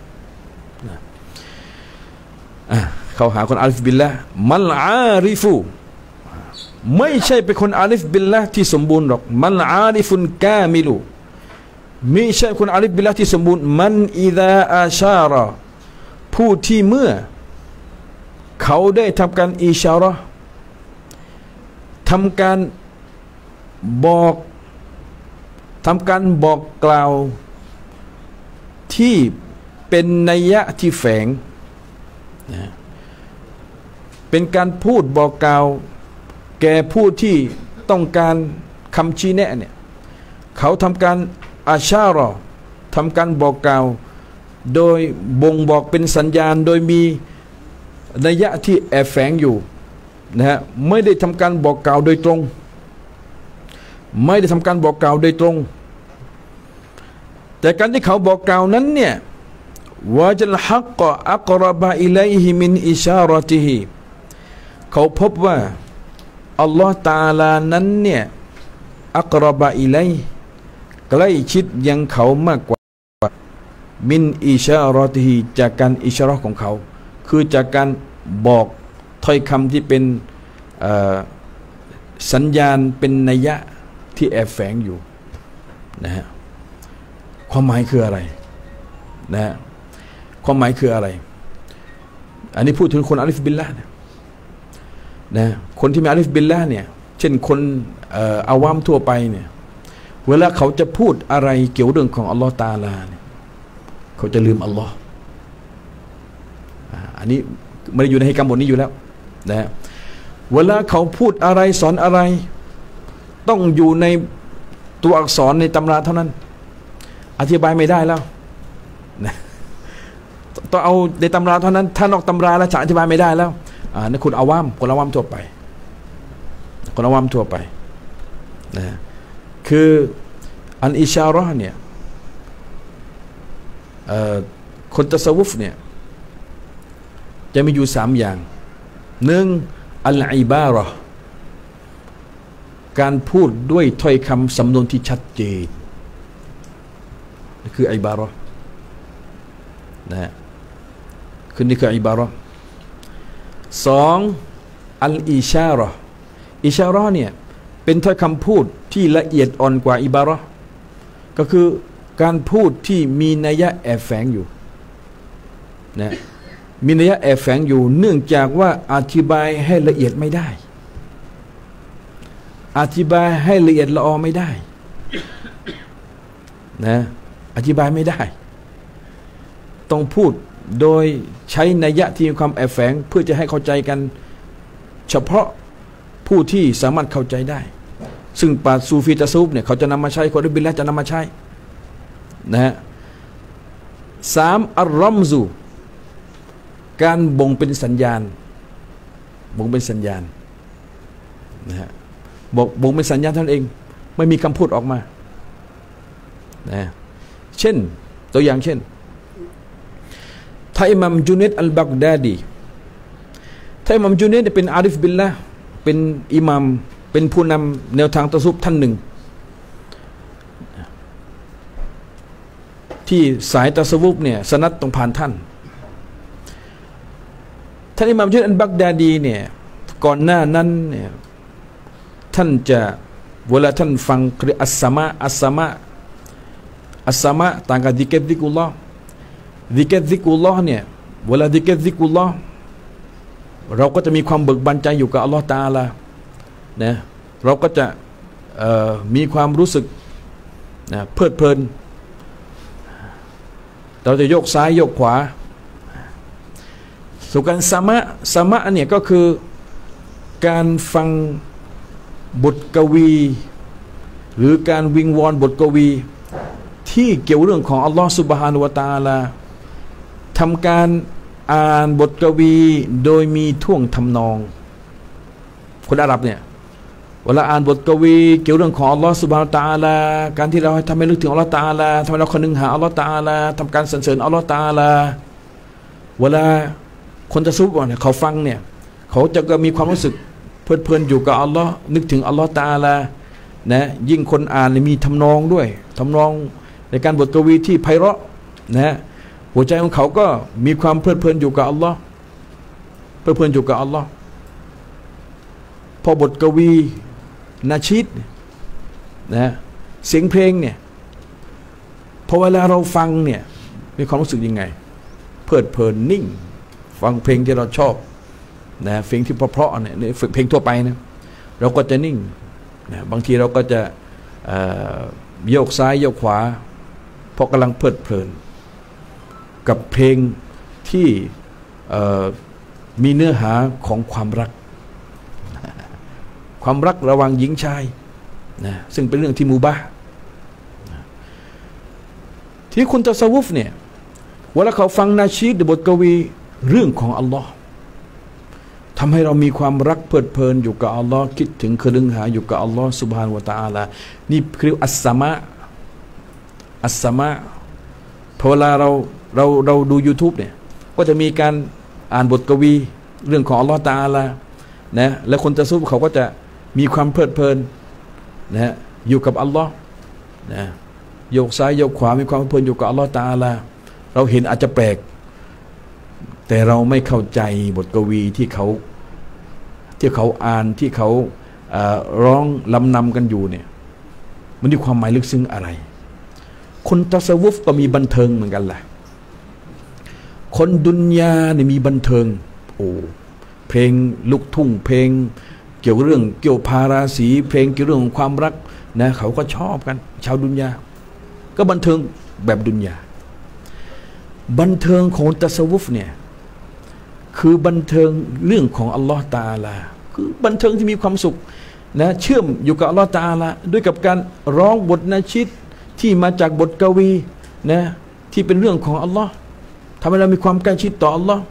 เขาหาคนอาริฟบิลละมัลอาริฟูไม่ใช่เป็นคนอาริฟบิลละที่สมบูรณ์หรอกมัลอาริฟุนกามิลูไม่ใช่คนอาริฟบิลละที่สมบูรณ์มันอิดาอาชาระผู้ที่เมื่อเขาได้ทำการอิชาระห์ทำการบอกกล่าวที่เป็นนัยยะที่แฝงนะเป็นการพูดบอกกล่าวแก่ผู้ที่ต้องการคำชี้แนะเนี่ยเขาทำการอาชาเราะห์ทำการบอกกล่าวโดยบ่งบอกเป็นสัญญาณโดยมีนัยยะที่แอบแฝงอยู่นะฮะไม่ได้ทำการบอกกล่าวโดยตรงไม่ได้ทำการบอกกล่าวโดยตรงแต่การที่เขาบอกกล่าวนั้นเนี่ยวะจัลฮักกะอักรบะอิลัยฮิมินอิชารติฮิเขาพบว่าอัลลอฮ์ตะอาลานั้นเนี่ยอักรบะอิลัยใกล้ชิดยังเขามากกว่ามินอิชารติฮิจากการอิชาเราะห์ของเขาคือจากการบอกถ้อยคำที่เป็นสัญญาณเป็นนัยยะที่แอบแฝงอยู่นะฮะความหมายคืออะไรนะฮะความหมายคืออะไรอันนี้พูดถึงคนอาลิฟบิลละนะคนที่มีอาลิฟบิลละเนี่ยเช่นคนอาวามทั่วไปเนี่ยเวลาเขาจะพูดอะไรเกี่ยวเรื่องของอัลลอฮ์ตะอาลาเนี่ยเขาจะลืมอัลลอฮ์อันนี้ไม่ได้อยู่ในให้กำหนดนี้อยู่แล้วนะเวลาเขาพูดอะไรสอนอะไรต้องอยู่ในตัวอักษรในตำราเท่านั้นอธิบายไม่ได้แล้วนะต้องเอาในตำราเท่านั้นถ้านอกตำราแล้วจะอธิบายไม่ได้แล้วนั่นคนอาวามคนอาวามทั่วไปคนอาวามทั่วไปนะคืออันอิชาเราะห์เนี่ยคนตัสวุฟเนี่ยจะมีอยู่3อย่างหนึ่งอัลอิบาระห์การพูดด้วยถ้อยคำสำนวนที่ชัดเจนนี่คืออิบาระห์นะฮะคือนี่คืออิบาระห์สองอัลอิชาระห์อิชาระห์เนี่ยเป็นถ้อยคำพูดที่ละเอียดอ่อนกว่าอิบาระห์ก็คือการพูดที่มีนัยยะแอบแฝงอยู่นะมีนัยยะแอบแฝงอยู่เนื่องจากว่าอธิบายให้ละเอียดไม่ได้อธิบายให้ละเอียดละออไม่ได้นะอธิบายไม่ได้ต้องพูดโดยใช้นัยยะที่มีความแอบแฝงเพื่อจะให้เข้าใจกันเฉพาะผู้ที่สามารถเข้าใจได้ซึ่งปราชญ์ซูฟีตะซุฟเนี่ยเขาจะนำมาใช้คนบิลละจะนำมาใช้นะฮะ3อัลรอมซูการบ่งเป็นสัญญาณบ่งเป็นสัญญาณนะฮะบ่งเป็นสัญญาณเท่านั้นเองไม่มีคำพูดออกมานะเช่นตัวอย่างเช่นท่านอิหมัมจุเนดอัลบักดาดีท่านอิหมัมจุเนดเป็นอาริฟบิลละเป็นอิหมัมเป็นผู้นำแนวทางตะซุบท่านหนึ่งที่สายตะซุบเนี่ยสนัดต้องผ่านท่านอิหมัมจุเนดอัลบักดาดีเนี่ยก่อนหน้านั้นเนี่ยท่านจะเวลาท่านฟังอัสสมะต่างกับซิกรุลลอฮ์ซิกรุลลอฮ์เนี่ยเวลาซิกรุลลอฮ์เราก็จะมีความเบิกบานใจอยู่กับอัลลอฮ์ตะอาลานะเราก็จะมีความรู้สึกนะเพลิดเพลินเราจะโยกซ้ายโยกขวาส่วนการสมะเนี่ยก็คือการฟังบทกวีหรือการวิงวอนบทกวีที่เกี่ยวเรื่องของอัลลอฮฺซุบฮานะฮูวะตะอาลาทำการอ่านบทกวีโดยมีท่วงทำนองคนอาหรับเนี่ยเวลาอ่านบทกวีเกี่ยวเรื่องของอัลลอฮฺซุบฮานะฮูวะตะอาลาการที่เราทำให้นึกถึงอัลลอฮฺตะอาลาทำให้เราคนนึงหาอัลลอฮฺตะอาลาทำการสรรเสริญอัลลอฮฺตะอาลาเวลาคนตะซุบเนี่ยเขาฟังเนี่ยเขาจะก็มีความรู้สึกเพลิดเพลินอยู่กับอัลลอฮ์นึกถึงอัลลอฮ์ตะอาลานะยิ่งคนอ่านมีทำนองด้วยทำนองในการบทกวีที่ไพเราะนะหัวใจของเขาก็มีความเพลิดเพลินอยู่กับอัลลอฮ์เพลิดเพลินอยู่กับอัลลอฮ์พอบทกวีนาชีดนะเสียงเพลงเนี่ยพอเวลาเราฟังเนี่ยมีความรู้สึกยังไงเพลิดเพลินนิ่งฟังเพลงที่เราชอบนะเพลงที่เพราะๆเนี่ยเพลงทั่วไปนะเราก็จะนิ่งนะบางทีเราก็จะโยกซ้ายโยกขวาเพราะกำลังเพลิดเพลินกับเพลงที่มีเนื้อหาของความรักระหว่างหญิงชายนะซึ่งเป็นเรื่องที่มุบาห์ที่คุณตะซะวุฟเนี่ยเวลาเขาฟังนาชีดบทกวีเรื่องของอัลลอฮ์ทำให้เรามีความรักเพลิดเพลินอยู่กับอัลลอฮ์คิดถึงคลึงหาอยู่กับอัลลอฮ์ซุบฮานะฮูวะตะอาลานี่คืออัสสมะพอเวลาเราดู YouTube เนี่ยก็จะมีการอ่านบทกวีเรื่องของอัลลอฮ์ตะอาลานะและคนตะซุบเขาก็จะมีความเพลิดเพลินนะอยู่กับอัลลอฮ์นะโยกซ้ายโยกขวามีความเพลิดเพลินอยู่กับอัลลอฮ์ตะอาลาเราเห็นอาจจะแปลกแต่เราไม่เข้าใจบทกวีที่เขาอ่านที่เขาร้องลำนำกันอยู่เนี่ยมันมีความหมายลึกซึ้งอะไรคนตัสวุฟก็มีบันเทิงเหมือนกันแหละคนดุนยาเนี่ยมีบันเทิงโอ้เพลงลูกทุ่งเพลงเกี่ยวเรื่องเกี่ยวพาราสีเพลงเกี่ยวเรื่องของความรักนะเขาก็ชอบกันชาวดุนยาก็บันเทิงแบบดุนยาบันเทิงของตัสวุฟเนี่ยคือบันเทิงเรื่องของอัลลอฮ์ตะอาลาคือบันเทิงที่มีความสุขนะเชื่อมอยู่กับอัลลอฮ์ตะอาลาด้วยกับการร้องบทนาชิดที่มาจากบทกวีนะที่เป็นเรื่องของอัลลอฮ์ทำให้เรามีความใกล้ชิดต่ออัลลอฮ์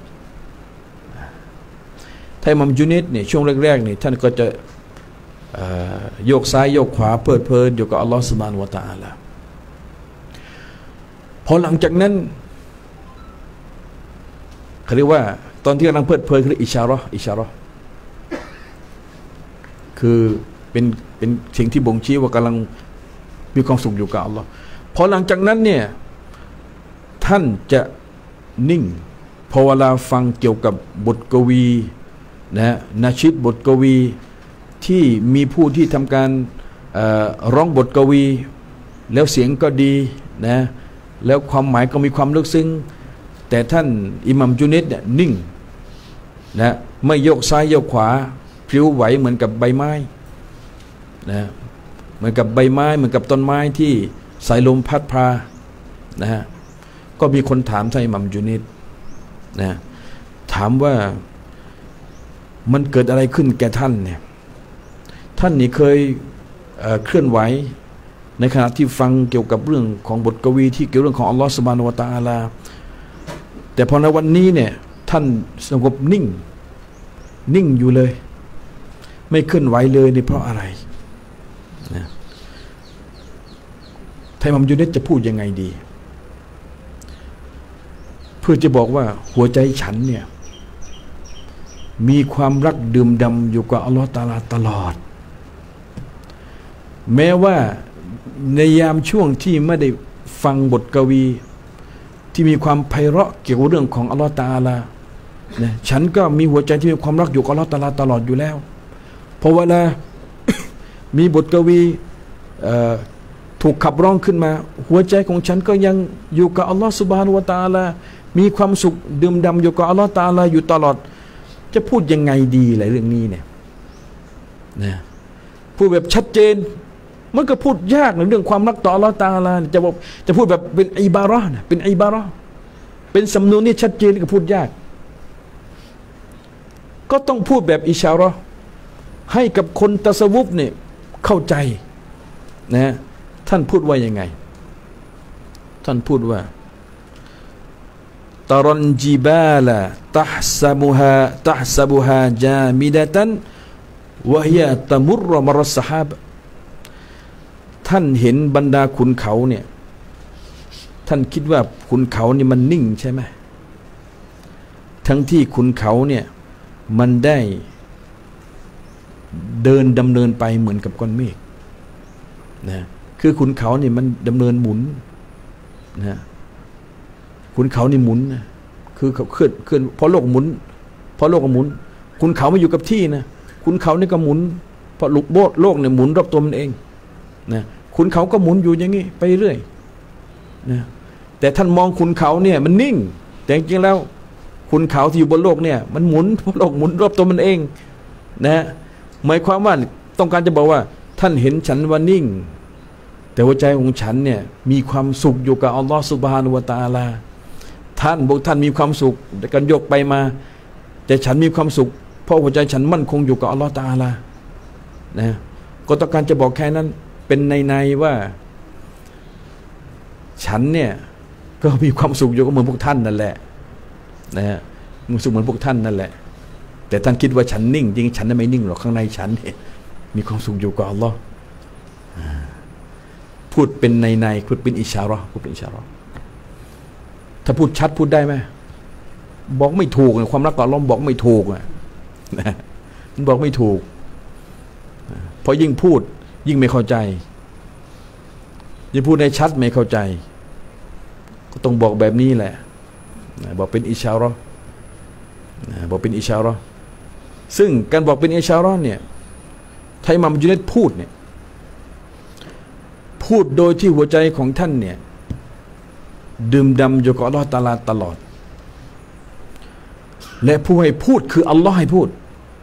ท่านอิหมัมจุเนดเนี่ยช่วงแรกๆเนี่ยท่านก็จะโยกซ้ายโยกขวาเพลิดเพลินอยู่กับอัลลอฮ์ซุบฮานะฮูวะตะอาลาพอหลังจากนั้นเขาเรียกว่าตอนที่กำลังเพลิดเพลินคืออิชาเราะห์คือเป็นสิ่งที่บ่งชี้ว่ากำลังมีความสุขอยู่กับอัลลอฮ์พอหลังจากนั้นเนี่ยท่านจะนิ่งพอเวลาฟังเกี่ยวกับบทกวีนะนาชิดบทกวีที่มีผู้ที่ทำการร้องบทกวีแล้วเสียงก็ดีนะแล้วความหมายก็มีความลึกซึ้งแต่ท่านอิหมัมจุเนดเนี่ยนิ่งนะไม่โยกซ้ายโยกขวาพลิ้วไหวเหมือนกับใบไม้นะเหมือนกับใบไม้เหมือนกับต้นไม้ที่สายลมพัดพานะฮะก็มีคนถามท่านอิหมัมจุเนดนะถามว่ามันเกิดอะไรขึ้นแก่ท่านเนี่ยท่านนี่เคยเคลื่อนไหวในขณะที่ฟังเกี่ยวกับเรื่องของบทกวีที่เกี่ยวเรื่องของอัลลอฮฺซุบฮานะฮูวะตะอาลาแต่พอในวันนี้เนี่ยท่านสงบนิ่งอยู่เลยไม่เคลื่อนไหวเลยนี่เพราะอะไรนะท่านอิหมัมจุเนดจะพูดยังไงดีเพื่อจะบอกว่าหัวใจฉันเนี่ยมีความรักดื่มด่ำอยู่กับอัลลอฮฺตะอาลาตลอดแม้ว่าในยามช่วงที่ไม่ได้ฟังบทกวีที่มีความไพเราะเกี่ยวกับเรื่องของอัลลอฮฺตะอาลานะฉันก็มีหัวใจที่มีความรักอยู่กับอัลลอฮฺตะอาลาตลอดอยู่แล้วเพราะเวลา มีบทกวีถูกขับร้องขึ้นมาหัวใจของฉันก็ยังอยู่กับอัลลอฮฺซุบฮานะฮูวะตะอาลามีความสุขดื่มด่ำอยู่กับอัลลอฮฺตะอาลาอยู่ตลอดจะพูดยังไงดีอะไรเรื่องนี้เนี่ยนะพูดแบบชัดเจนมันก็พูดยากในเรื่องความรักต่ออัลลอฮฺตะอาลาจะพูดแบบเป็นอิบาระห์นะเป็นอิบาระห์เป็นสำนวนที่ชัดเจนก็พูดยากก็ต้องพูดแบบอิชาเราะห์ให้กับคนตัสวุฟเนี่ยเข้าใจนะท่านพูดว่ายังไงท่านพูดว่าตะรันจิบาลตะห์ซะบุฮาจามิดะตันวะฮิยะตะมุรมะรัสซะฮาบท่านเห็นบรรดาขุนเขาเนี่ยท่านคิดว่าขุนเขานี่มันนิ่งใช่ไหมทั้งที่ขุนเขาเนี่ยมันได้เดินดำเนินไปเหมือนกับก้อนเมฆนะคือขุนเขาเนี่ยมันดำเนินหมุนนะขุนเขานี่หมุนนะคือเขาเคลื่อนเพราะโลกหมุนขุนเขาไม่อยู่กับที่นะขุนเขานี่ก็หมุนเพราะโลกเนี่ยหมุนรอบตัวมันเองนะขุนเขาก็หมุนอยู่อย่างนี้ไปเรื่อยนะแต่ท่านมองขุนเขาเนี่ยมันนิ่งแต่จริงๆแล้วขุนเขาที่อยู่บนโลกเนี่ยมันหมุนเพราะโลกหมุนรอบตัวมันเองนะหมายความว่าต้องการจะบอกว่าท่านเห็นฉันว่านิ่งแต่หัวใจของฉันเนี่ยมีความสุขอยู่กับอัลลอฮฺซุบฮานะฮูวะตะอาลาท่านบอกท่านมีความสุขแต่กันยกไปมาแต่ฉันมีความสุขเพราะหัวใจฉันมั่นคงอยู่กับอัลลอฮฺตะอาลานะก็ต้องการจะบอกแค่นั้นเป็นในว่าฉันเนี่ยก็มีความสุขอยู่กับเหมือนพวกท่านนั่นแหละนะฮะมีสุขเหมือนพวกท่านนั่นแหละแต่ท่านคิดว่าฉันนิ่งจริงฉันไม่นิ่งหรอกข้างในฉันเนี่ยมีความสุขอยู่กับอัลลอฮ์พูดเป็นในพูดเป็นอิชาเราะห์พูดเป็นอิชาเราะห์ถ้าพูดชัดพูดได้ไหมบอกไม่ถูกความรักต่ออัลลอฮ์บอกไม่ถูกนะมันบอกไม่ถูกเพราะยิ่งพูดยิ่งไม่เข้าใจยิ่งพูดในชัดไม่เข้าใจก็ต้องบอกแบบนี้แหละบอกเป็นอิชาเราะห์บอกเป็นอิชาเราะห์ซึ่งการบอกเป็นอิชาเราะห์เนี่ยถ้าอิหม่ามจุนัยด์พูดเนี่ยพูดโดยที่หัวใจของท่านเนี่ยดื่มด่ำอยู่กับอัลลอฮฺตะอาลาตลอดและผู้ให้พูดคืออัลลอฮฺให้พูด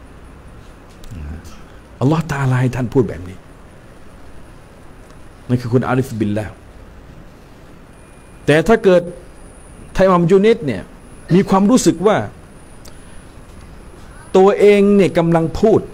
อัลลอฮฺตะอาลาให้ท่านพูดแบบนี้นั่นคือคุณอาริฟบิลลาห์แต่ถ้าเกิดอิหม่ามจุนัยด์เนี่ยมีความรู้สึกว่าตัวเองเนี่ยกำลังพูด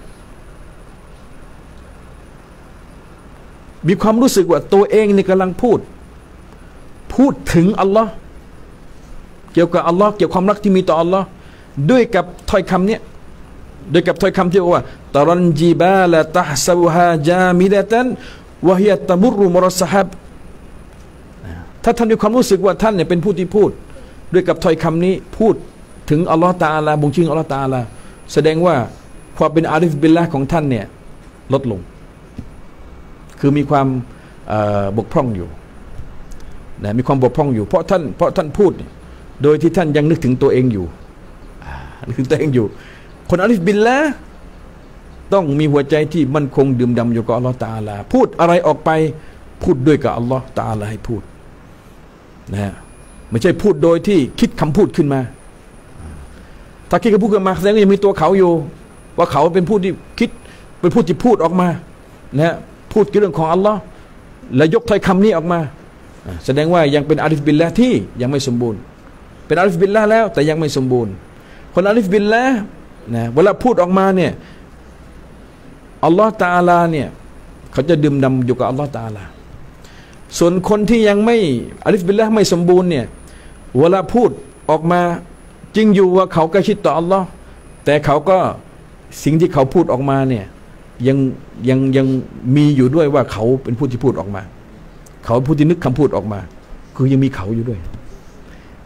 มีความรู้สึกว่าตัวเองเนี่ยกำลังพูดถึงอัลลอฮ์เกี่ยวกับอัลลอฮ์เกี่ยวกับความรักที่มีต่ออัลลอฮ์ด้วยกับถ้อยคำเนี้ยด้วยกับถ้อยคำที่ว่าตะรันจิบาลตะห์ซะบุฮาจามิดะตันวะฮิยะตะมุรมะรัสซะฮาบถ้าท่านมีความรู้สึกว่าท่านเนี่ยเป็นผู้ที่พูดด้วยกับถ้อยคำนี้พูดถึงอัลลอฮ์ตะอาลาบ่งชี้อัลลอฮ์ตะอาลาแสดงว่าความเป็นอาริฟบิลลาห์ของท่านเนี่ยลดลงคือมีความบกพร่องอยู่นะมีความบกพร่องอยู่เพราะท่านพูดโดยที่ท่านยังนึกถึงตัวเองอยู่นึกถึงตัวเองอยู่คนอาริฟบิลลาห์ต้องมีหัวใจที่มั่นคงดื่มด่ำอยู่กับอัลลอฮ์ตะอาลาพูดอะไรออกไปพูดด้วยกับอัลลอฮ์ตะอาลาให้พูดนะฮะไม่ใช่พูดโดยที่คิดคำพูดขึ้นมาถ้าคิดคำพูดขึ้นมาแสดงว่ายังมีตัวเขาอยู่ว่าเขาเป็นผู้ที่คิดเป็นผู้ที่พูดออกมานะฮะพูดเรื่องของอัลลอฮ์และยกถ้อยคำนี้ออกมาแสดงว่ายังเป็นอาริฟบิลลาห์ที่ยังไม่สมบูรณ์เป็นอาริฟบิลลาห์แล้วแต่ยังไม่สมบูรณ์คนอาริฟบิลลาห์นะเวลาพูดออกมาเนี่ยอัลลอฮ์ตะอาลาเนี่ยเขาจะดื่มด่ำอยู่กับอัลลอฮ์ตะอาลาส่วนคนที่ยังไม่อาริฟบิลลาห์ไม่สมบูรณ์เนี่ยเวลาพูดออกมาจริงอยู่ว่าเขาใกล้ชิดต่ออัลลอฮ์แต่เขาก็สิ่งที่เขาพูดออกมาเนี่ยยังมีอยู่ด้วยว่าเขาเป็นผู้ที่พูดออกมาเขาผู้ที่นึกคำพูดออกมาคือยังมีเขาอยู่ด้วย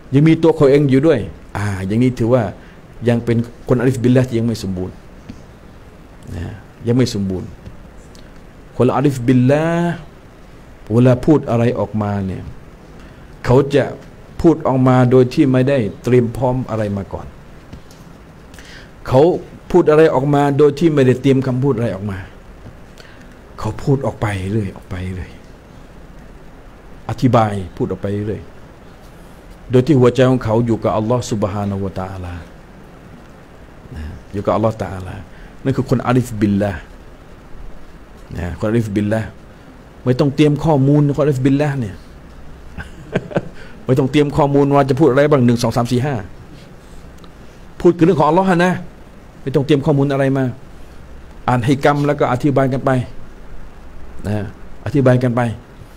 ยังมีตัวเขาเองอยู่ด้วยอย่างนี้ถือว่ายังเป็นคนอาริฟบิลละห์ที่ยังไม่สมบูรณ์นะยังไม่สมบูรณ์คนอาริฟบิลละห์เวลาพูดอะไรออกมาเนี่ยเขาจะพูดออกมาโดยที่ไม่ได้เตรียมพร้อมอะไรมาก่อนเขาพูดอะไรออกมาโดยที่ไม่ได้เตรียมคำพูดอะไรออกมาเขาพูดออกไปเรื่อยออกไปเรื่อยอธิบายพูดออกไปเรื่อยโดยที่หัวใจของเขาอยู่กับอัลลอฮฺซุบฮานะฮูวะตะอาลาอยู่กับอัลลอฮฺตะอาลานั่นคือคนอาริฟบิลละห์คนอาริฟบิลละห์ไม่ต้องเตรียมข้อมูลคนอาริฟบิลละห์เนี่ยไม่ต้องเตรียมข้อมูลว่าจะพูดอะไรบ้าง1 2 3 4 5พูดเรื่องของอัลลอฮ์นะไม่ต้องเตรียมข้อมูลอะไรมาอ่านให้กรรมแล้วก็อธิบายกันไปอธิบายกันไป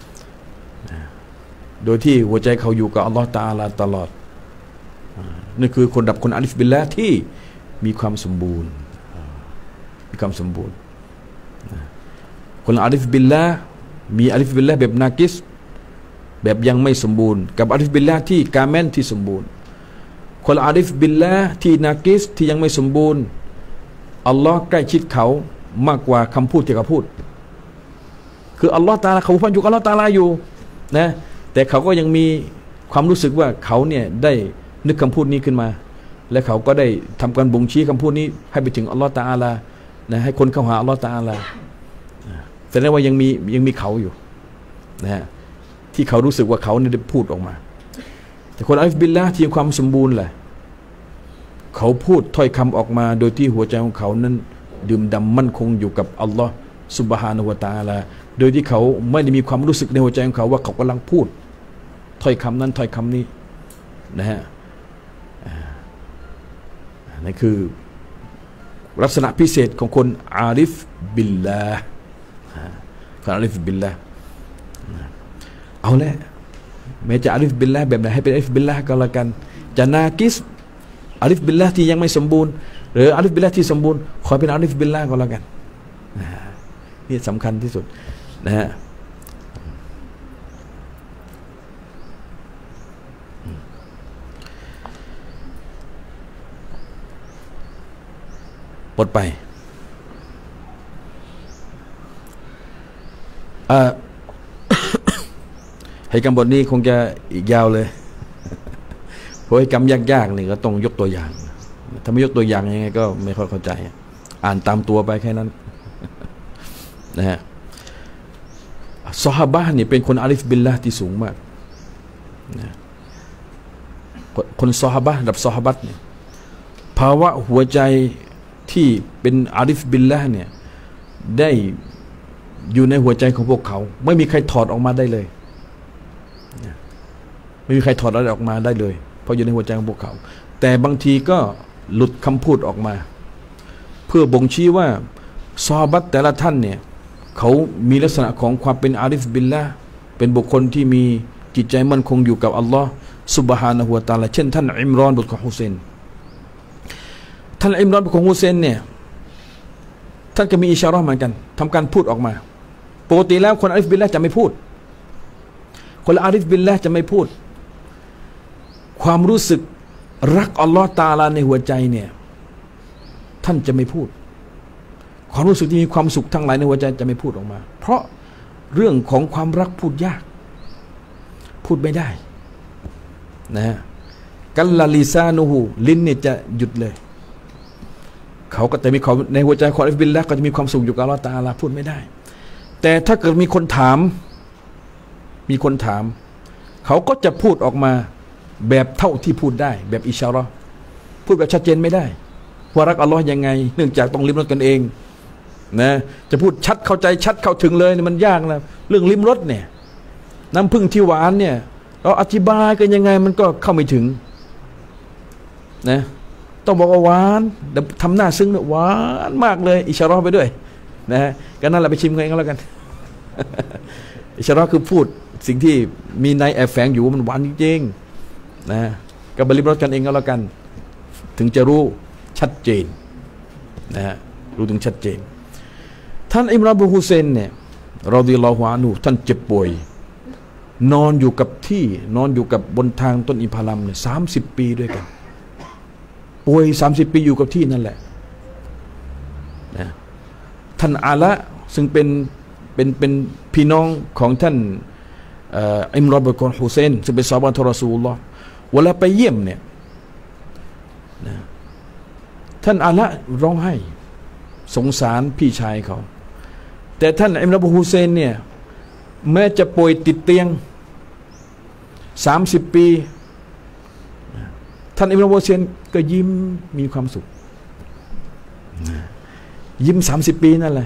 โดยที่หัวใจเขาอยู่กับอัลลอฮ์ตะอาลาตลอดนี่คือคนดับคนอาลิฟบิลละห์ที่มีความสมบูรณ์มีความสมบูรณ์คนอาลิฟบิลละห์มีอาลิฟบิลละห์แบบนากิสแบบยังไม่สมบูรณ์กับอาลิฟบิลละห์ที่กาเมนที่สมบูรณ์คนอาลิฟบิลละห์ที่นากิสที่ยังไม่สมบูรณ์อัลลอฮ์ใกล้ชิดเขามากกว่าคำพูดที่เขาพูดคืออัลลอฮ์ตะอาลาเขาพันอยู่กับอัลลอฮ์ตะอาลาอยู่นะแต่เขาก็ยังมีความรู้สึกว่าเขาเนี่ยได้นึกคำพูดนี้ขึ้นมาและเขาก็ได้ทำการบ่งชี้คำพูดนี้ให้ไปถึงอัลลอฮ์ตะอาลานะให้คนเข้าหาอัลลอฮ์ตะอาลาแสดงว่ายังมีเขาอยู่นะที่เขารู้สึกว่าเขาเนี่ยได้พูดออกมาแต่คนอาลิฟบิลละห์ที่มีความสมบูรณ์แหละเขาพูดถ้อยคำออกมาโดยที่หัวใจของเขานั้นดื่มด่ำมั่นคงอยู่กับอัลลอฮ์ซุบฮานะฮูวะตะอาลาโดยที่เขาไม่ได้มีความรู้สึกในหัวใจของเขาว่าเขากำลังพูดถ้อยคำนั้นถ้อยคำนี้นะฮะนั่นคือลักษณะพิเศษของคนอาริฟบิลลาห์คนอาริฟบิลลาห์เอาแหละแม้จะอาริฟบิลลาห์แบบไหนให้เป็นอาริฟบิลลาห์ก็แล้วกันจะนากิสอาริฟบิลลาห์ที่ยังไม่สมบูรณ์หรืออาริฟบิลลาห์ที่สมบูรณ์ขอเป็นอาริฟบิลลาห์ก็แล้วกันนี่สำคัญที่สุดนะฮะหมดไปให้กรรมบทนี้คงจะอีกยาวเลยเพราะให้กรรมยากๆนี่ก็ต้องยกตัวอย่างถ้าไม่ยกตัวอย่างยังไงก็ไม่ค่อยเข้าใจอ่านตามตัวไปแค่นั้นนะฮะซอฮาบะห์นี่เป็นคนอาลิฟบิลละห์ที่สูงมากนะคนซอฮาบะห์ระดับซอฮาบะห์เนี่ยภาวะหัวใจที่เป็นอาลิฟบิลละห์เนี่ยได้อยู่ในหัวใจของพวกเขาไม่มีใครถอดออกมาได้เลยไม่มีใครถอดอะไรออกมาได้เลยเพราะอยู่ในหัวใจของพวกเขาแต่บางทีก็หลุดคำพูดออกมาเพื่อบ่งชี้ว่าซอฮาบะห์แต่ละท่านเนี่ยเขามีลักษณะของความเป็นอาริฟบิลละห์เป็นบุคคลที่มีจิตใจมั่นคงอยู่กับอัลลอฮ์ซุบฮานะฮูวะตะอาลาเช่นท่านอิมรอนบุตรของฮุเซนท่านอิมรอนบุตรของฮุเซนเนี่ยท่านก็มีอิชาเราะห์เหมือนกันทำการพูดออกมาปกติแล้วคนอาริฟบิลละห์จะไม่พูดคนอาริฟบิลละห์จะไม่พูดความรู้สึกรักอัลลอฮ์ตะอาลาในหัวใจเนี่ยท่านจะไม่พูดความรู้สึกที่มีความสุขทั้งหลายในหัวใจจะไม่พูดออกมาเพราะเรื่องของความรักพูดยากพูดไม่ได้นะฮะกัลลาลิซานูฮูลิ้นเนี่ยจะหยุดเลยเขาก็จะมีความในหัวใจของอัลลอฮ์บิลละห์ก็จะมีความสุขอยู่กับอัลลอฮ์ตะอาลาพูดไม่ได้แต่ถ้าเกิดมีคนถามเขาก็จะพูดออกมาแบบเท่าที่พูดได้แบบอิชาเราะห์พูดแบบชัดเจนไม่ได้ว่ารักอัลลอฮ์ยังไงเนื่องจากต้องลิ้มรสกันเองนะจะพูดชัดเข้าใจชัดเข้าถึงเลยมันยากนะเรื่องลิ้มรสเนี่ยน้ำผึ้งที่หวานเนี่ยเราอธิบายกันยังไงมันก็เข้าไม่ถึงนะต้องบอกว่าหวานทำหน้าซึ้งเนี่ยหวานมากเลยอิชาเราะห์ไปด้วยนะก็นั่นแหละไปชิมกันเองก็แล้วกันอิชาเราะห์คือพูดสิ่งที่มีในแอบแฝงอยู่มันหวานจริงๆนะก็บริบทกันเองก็แล้วกันถึงจะรู้ชัดเจนนะฮะรู้ถึงชัดเจนท่านอิมรอนบุฮุเซนเนี่ยรอฎิยัลลอฮุอันฮุท่านเจ็บป่วยนอนอยู่กับที่นอนอยู่กับบนทางต้นอิพารัมเนี่ย30 ปีด้วยกันป่วย30 ปีอยู่กับที่นั่นแหละนะท่านอาละซึ่งเป็นพี่น้องของท่านอิมรอนบินฮุเซนซึ่งเป็นซอฮาบะห์รอซูลุลลอฮ์เวลาไปเยี่ยมเนี่ยนะท่านอาละร้องไห้สงสารพี่ชายเขาแต่ท่านอิมรอนบินฮุเซนเนี่ยแม้จะป่วยติดเตียง30 ปีท่านอิมรอนบินฮุเซนก็ยิ้มมีความสุขยิ้ม30 ปีนั่นแหละ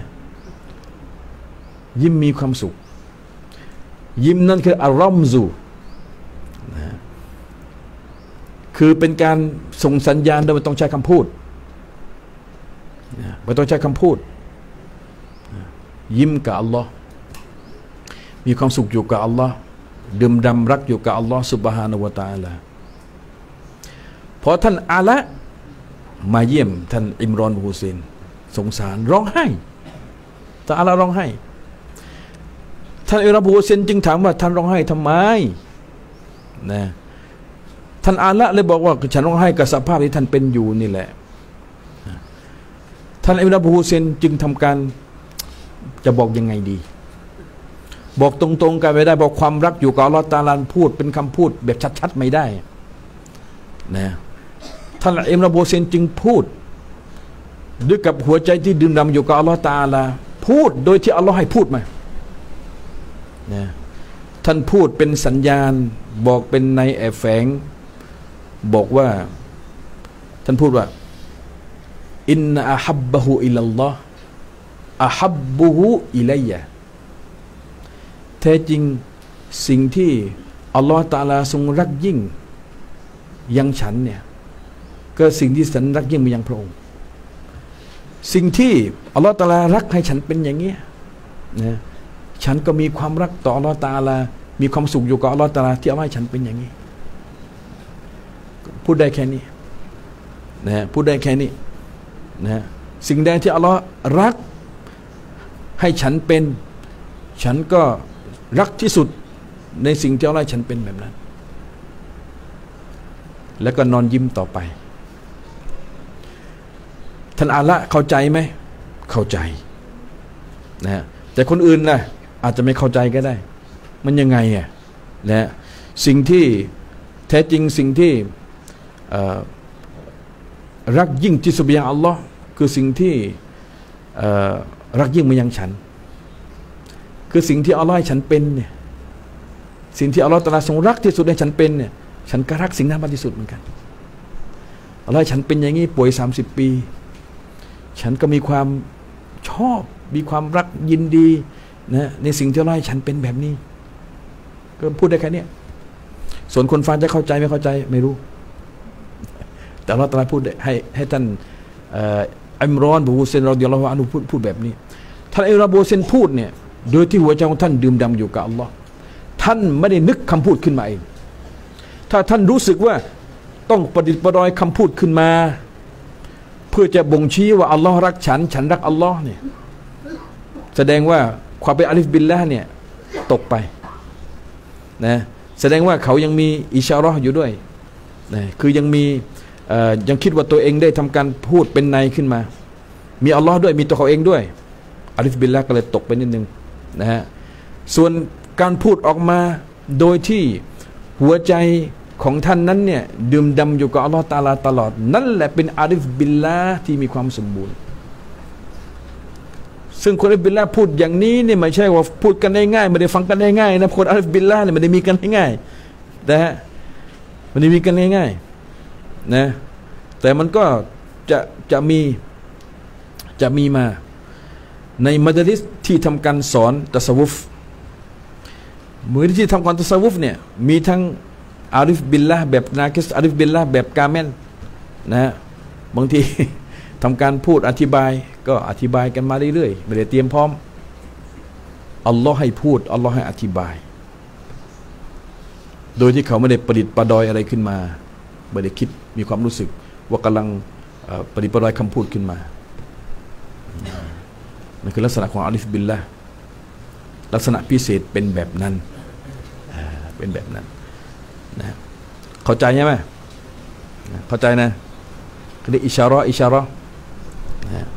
ยิ้มมีความสุขยิ้มนั่นคืออัลรอมซูนะคือเป็นการส่งสัญญาณโดยไม่ต้องใช้คำพูดไม่ต้องใช้คำพูดยิ้มกับอัลลอฮ์มีความสุขอยู่กับอัลลอฮ์ดื่มดำรักอยู่กับอัลลอฮ์ซุบฮานะฮูวะตะอาลาพอท่านอาละมาเยี่ยมท่านอิมรอนฮุเซนสงสารร้องไห้ท่านอาละร้องไห้ท่านอิมรอนฮุเซนจึงถามว่าท่านร้องไห้ทำไมนะท่านอาละเลยบอกว่าฉันร้องไห้กับสภาพที่ท่านเป็นอยู่นี่แหละท่านอิมรอนฮุเซนจึงทำการจะบอกยังไงดีบอกตรงๆกันไม่ได้บอกความรักอยู่กับอัลลอฮฺตะอาลาพูดเป็นคำพูดแบบชัดๆไม่ได้นะท่านอิมรอนฮุเซนจึงพูดด้วยกับหัวใจที่ดื่มด่ำอยู่กับอัลลอฮฺตะอาลาพูดโดยที่อัลลอฮฺให้พูดมานะท่านพูดเป็นสัญญาณบอกเป็นในแอบแฝงบอกว่าท่านพูดว่าอินนะอะฮับบะฮูอิลัลลอฮ์อะฮับบุฮูอิลัยยะแท้จริงสิ่งที่อัลลอฮฺตะอาลาทรงรักยิ่งยังฉันเนี่ยก็สิ่งที่ฉันรักยิ่งมายังพระองค์สิ่งที่อัลลอฮฺตะอาลารักให้ฉันเป็นอย่างนี้นะฉันก็มีความรักต่ออัลลอฮฺตะอาลามีความสุขอยู่กับอัลลอฮฺตะอาลาที่เอาให้ฉันเป็นอย่างนี้พูดได้แค่นี้นะพูดได้แค่นี้นะสิ่งใดที่อัลลอฮฺรักให้ฉันเป็นฉันก็รักที่สุดในสิ่งที่อัลลอฮฺให้ฉันเป็นแบบนั้นแล้วก็นอนยิ้มต่อไปท่านอาละเข้าใจไหมเข้าใจนะแต่คนอื่นนะอาจจะไม่เข้าใจก็ได้มันยังไงอ่ะนะสิ่งที่แท้จริงสิ่งที่รักยิ่งที่สุดอย่างอัลลอฮ์คือสิ่งที่รักยิ่งมายังฉันคือสิ่งที่อัลลอฮ์ให้ฉันเป็นเนี่ยสิ่งที่อัลลอฮ์ตะอาลาทรงรักที่สุดให้ฉันเป็นเนี่ยฉันก็รักสิ่งนั้นมากที่สุดเหมือนกันอัลลอฮ์ให้ฉันเป็นอย่างนี้ป่วย30 ปีฉันก็มีความชอบมีความรักยินดีนะในสิ่งที่อัลลอฮ์ให้ฉันเป็นแบบนี้ก็พูดได้แค่นี้ส่วนคนฟังจะเข้าใจไม่เข้าใจไม่รู้แต่อัลลอฮ์ตะอาลาพูดให้ท่านอิมรอนบินฮุเซนรอฎิยัลลอฮุอันฮุพูดแบบนี้ท่านอิมรอนบินฮุเซนพูดเนี่ยโดยที่หัวใจของท่านดื่มด่ำอยู่กับอัลลอฮ์ท่านไม่ได้นึกคำพูดขึ้นมาเองถ้าท่านรู้สึกว่าต้องประดิษฐ์ประดอยคำพูดขึ้นมาเพื่อจะบ่งชี้ว่าอัลลอฮ์รักฉันรักอัลลอฮ์เนี่ยแสดงว่าความเป็นอาลิฟบิลละห์เนี่ยตกไปนะแสดงว่าเขายังมีอิชาเราะห์อยู่ด้วยนะคือยังคิดว่าตัวเองได้ทำการพูดเป็นในขึ้นมามีอัลลอฮ์ด้วยมีตัวเขาเองด้วยอาลิฟบิลละห์ก็เลยตกไปนิดนึงนะฮะส่วนการพูดออกมาโดยที่หัวใจของท่านนั้นเนี่ยดื่มด่ำอยู่กับอัลลอฮฺตะอาลาตลอดนั่นแหละเป็นอาริฟบิลลาห์ที่มีความสมบูรณ์ซึ่งคนอาริฟบิลลาห์พูดอย่างนี้เนี่ยไม่ใช่ว่าพูดกันได้ง่ายไม่ได้ฟังกันได้ง่ายนะคนอาริฟบิลลาห์เนี่ยไม่ได้มีกันง่ายนะฮะไม่ได้มีกันง่ายนะแต่มันก็จะมีมาในมัจลิสที่ทำการสอนตัสวุฟมือที่ทำการตัสวุฟเนี่ยมีทั้งอาริฟบิลละห์แบบนาคิสอาริฟบิลละห์แบบกาเมลนะบางทีทำการพูดอธิบายก็อธิบายกันมาเรื่อยๆไม่ได้เตรียมพร้อมอัลลอฮ์ให้พูดอัลลอฮ์ให้อธิบายโดยที่เขาไม่ได้ประดิษฐ์ประดอยอะไรขึ้นมาไม่ได้คิดมีความรู้สึกว่ากำลังประดิษฐ์ประดอยคำพูดขึ้นมานั่นคือลักษณะของอาริฟบิลละห์ลักษณะพิเศษเป็นแบบนั้นเป็นแบบนั้นนะเข้าใจใช่ไหมเข้าใจนะเรียกอิชาระนะ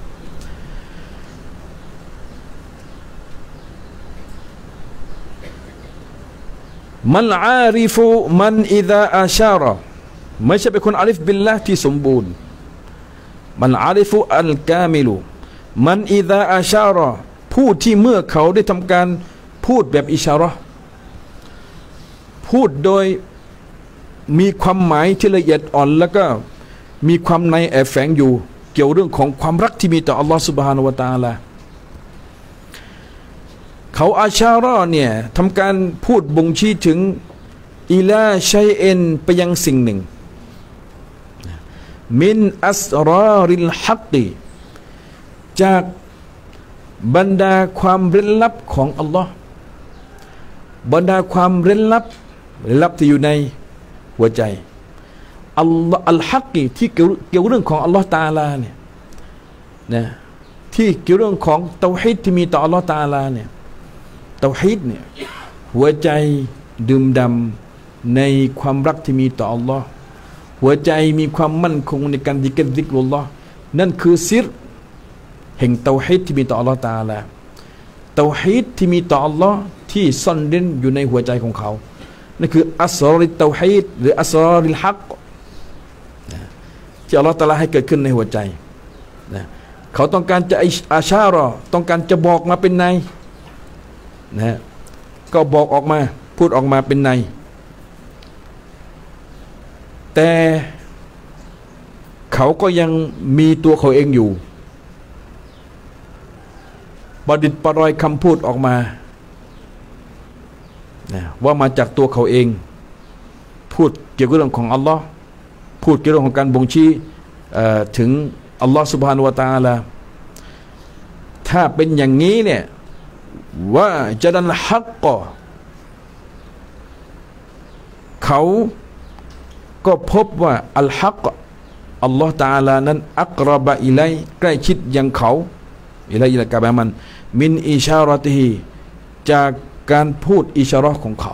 มันอาริฟุมันอิดะอาชาระไม่ใช่เป็นคนอาริฟบิลละที่สมบูรณ์มันอาริฟุอัลกามิลุมันอิดะอาชาระผู้ที่เมื่อเขาได้ทำการพูดแบบอิชาระพูดโดยมีความหมายที่ละเอียดอ่อนแล้วก็มีความในแอบแฝงอยู่เกี่ยวเรื่องของความรักที่มีต่ออัลลอฮฺซุบฮานะฮูวะตะอาลาเขาอาชาระเนี่ยทำการพูดบ่งชี้ถึงอิลาชัยเอ็นไปยังสิ่งหนึ่งมินอัสราริลฮักกีจากบรรดาความเร้นลับของอัลลอฮ์บรรดาความเร้นลับที่อยู่ในหัวใจอัลลอฮ์อัลฮักกีที่เกี่ยวเรื่องของอัลลอฮ์ตะอาลาเนี่ยนะที่เกี่ยวเรื่องของเตาฮีดที่มีต่ออัลลอฮ์ตะอาลาเนี่ยเตาฮีดเนี่ยหัวใจดื่มดำในความรักที่มีต่ออัลลอฮ์หัวใจมีความมั่นคงในการดิกริกรุลลอฮ์นั่นคือซิรแห่งเตาฮีดที่มีต่ออัลลอฮ์ตะอาลาเตาฮีดที่มีต่ออัลลอฮ์ที่ซ่อนเร้นอยู่ในหัวใจของเขานั่นคืออัสรอริเตาฮีดหรืออัสรอริลฮักที่อัลลอฮ์ตะอาลาให้เกิดขึ้นในหัวใจนะเขาต้องการจะอาชาระต้องการจะบอกมาเป็นในนะก็บอกออกมาพูดออกมาเป็นในแต่เขาก็ยังมีตัวเขาเองอยู่ประดิษฐ์ประดอยคำพูดออกมานะว่ามาจากตัวเขาเองพูดเกี่ยวกับเรื่องของอัลลอฮ์พูดเกี่ยวกับเรื่องของการบ่งชี้ถึงอัลลอฮ์ซุบฮานะฮูวะตะอาลาถ้าเป็นอย่างนี้เนี่ยว่าจะดันฮักก็เขาก็พบว่าอัลฮักอัลลอฮ์ตะอาลานั้นอักรบะอิไลใกล้ชิดยังเขาอิไลกะบะมันมินอิชารอติฮิจากการพูดอิชาระของเขา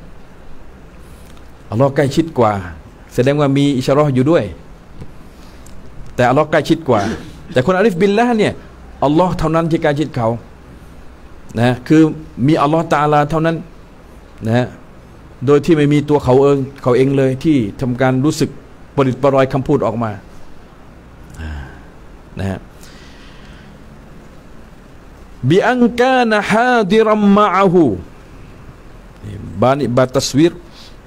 อัลลอฮ์ใกล้ชิดกว่าแสดงว่ามีอิชาระอยู่ด้วยแต่อัลลอฮ์ใกล้ชิดกว่าแต่คนอาริฟบิลละเนี่ยอัลลอฮ์เท่านั้นที่ใกล้ชิดเขานะคือมีอัลลอฮ์ตะอาลาเท่านั้นนะโดยที่ไม่มีตัวเขาเองเลยที่ทำการรู้สึกประดิษฐ์ประดอยคำพูดออกมานะฮะบิอันกานะฮาดิรัมมะอะฮูบาตัสวีร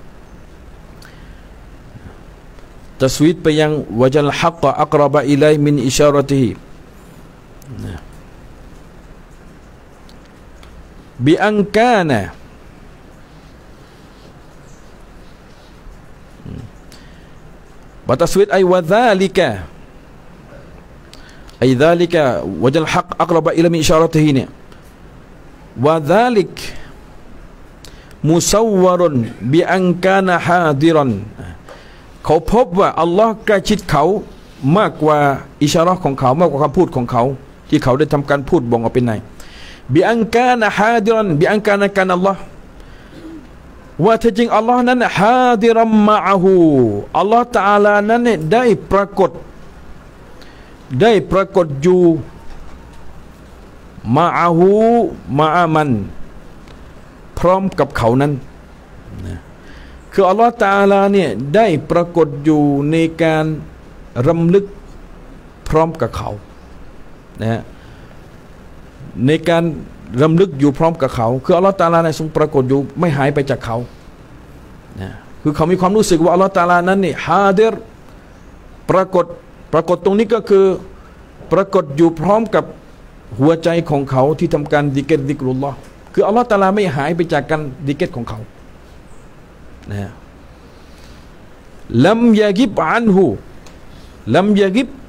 ตัสวีรไปยังวะจัลฮักกะอักรบะอิลัยมินอิชารติฮิบิอันกานะบาตัสวีรไอวะซาลิกะไอ้ดาลิกะวะจัลฮักอักรบะอิลัยมินอิชารติฮิเนี่ยวะซาลิกมุซัววะรุนบิอันกานะฮาดิรันเขาพบว่าอัลลอฮ์ใกล้ชิดเขามากกว่าอิชาระของเขามากกว่าคำพูดของเขาที่เขาได้ทำการพูดบ่งออกเป็นในบิอันกานะฮาดิรันบิอันกานะกันอัลลอฮ์ว่าแท้จริงอัลลอฮ์นั้นฮาดิรัมมะอะฮูอัลลอฮ์ตะอาลานั้นได้ปรากฏอยู่มะอะฮูมะอามันพร้อมกับเขานั้นคืออัลลอฮฺตะอาลาเนี่ยได้ปรากฏอยู่ในการรำลึกพร้อมกับเขานะในการรำลึกอยู่พร้อมกับเขาคืออัลลอฮฺตะอาลาเนี่ยทรงปรากฏอยู่ไม่หายไปจากเขานะคือเขามีความรู้สึกว่าอัลลอฮฺตะอาลานั้นนี่ฮาดิรปรากฏตรงนี้ก็คือปรากฏอยู่พร้อมกับหัวใจของเขาที่ทำการดิเกตดิกรุลลอฮ์คืออัลลอฮฺตะอาลาไม่หายไปจากการดิเกตของเขานะลัมยะกิบอันฮูลัมยะกิบ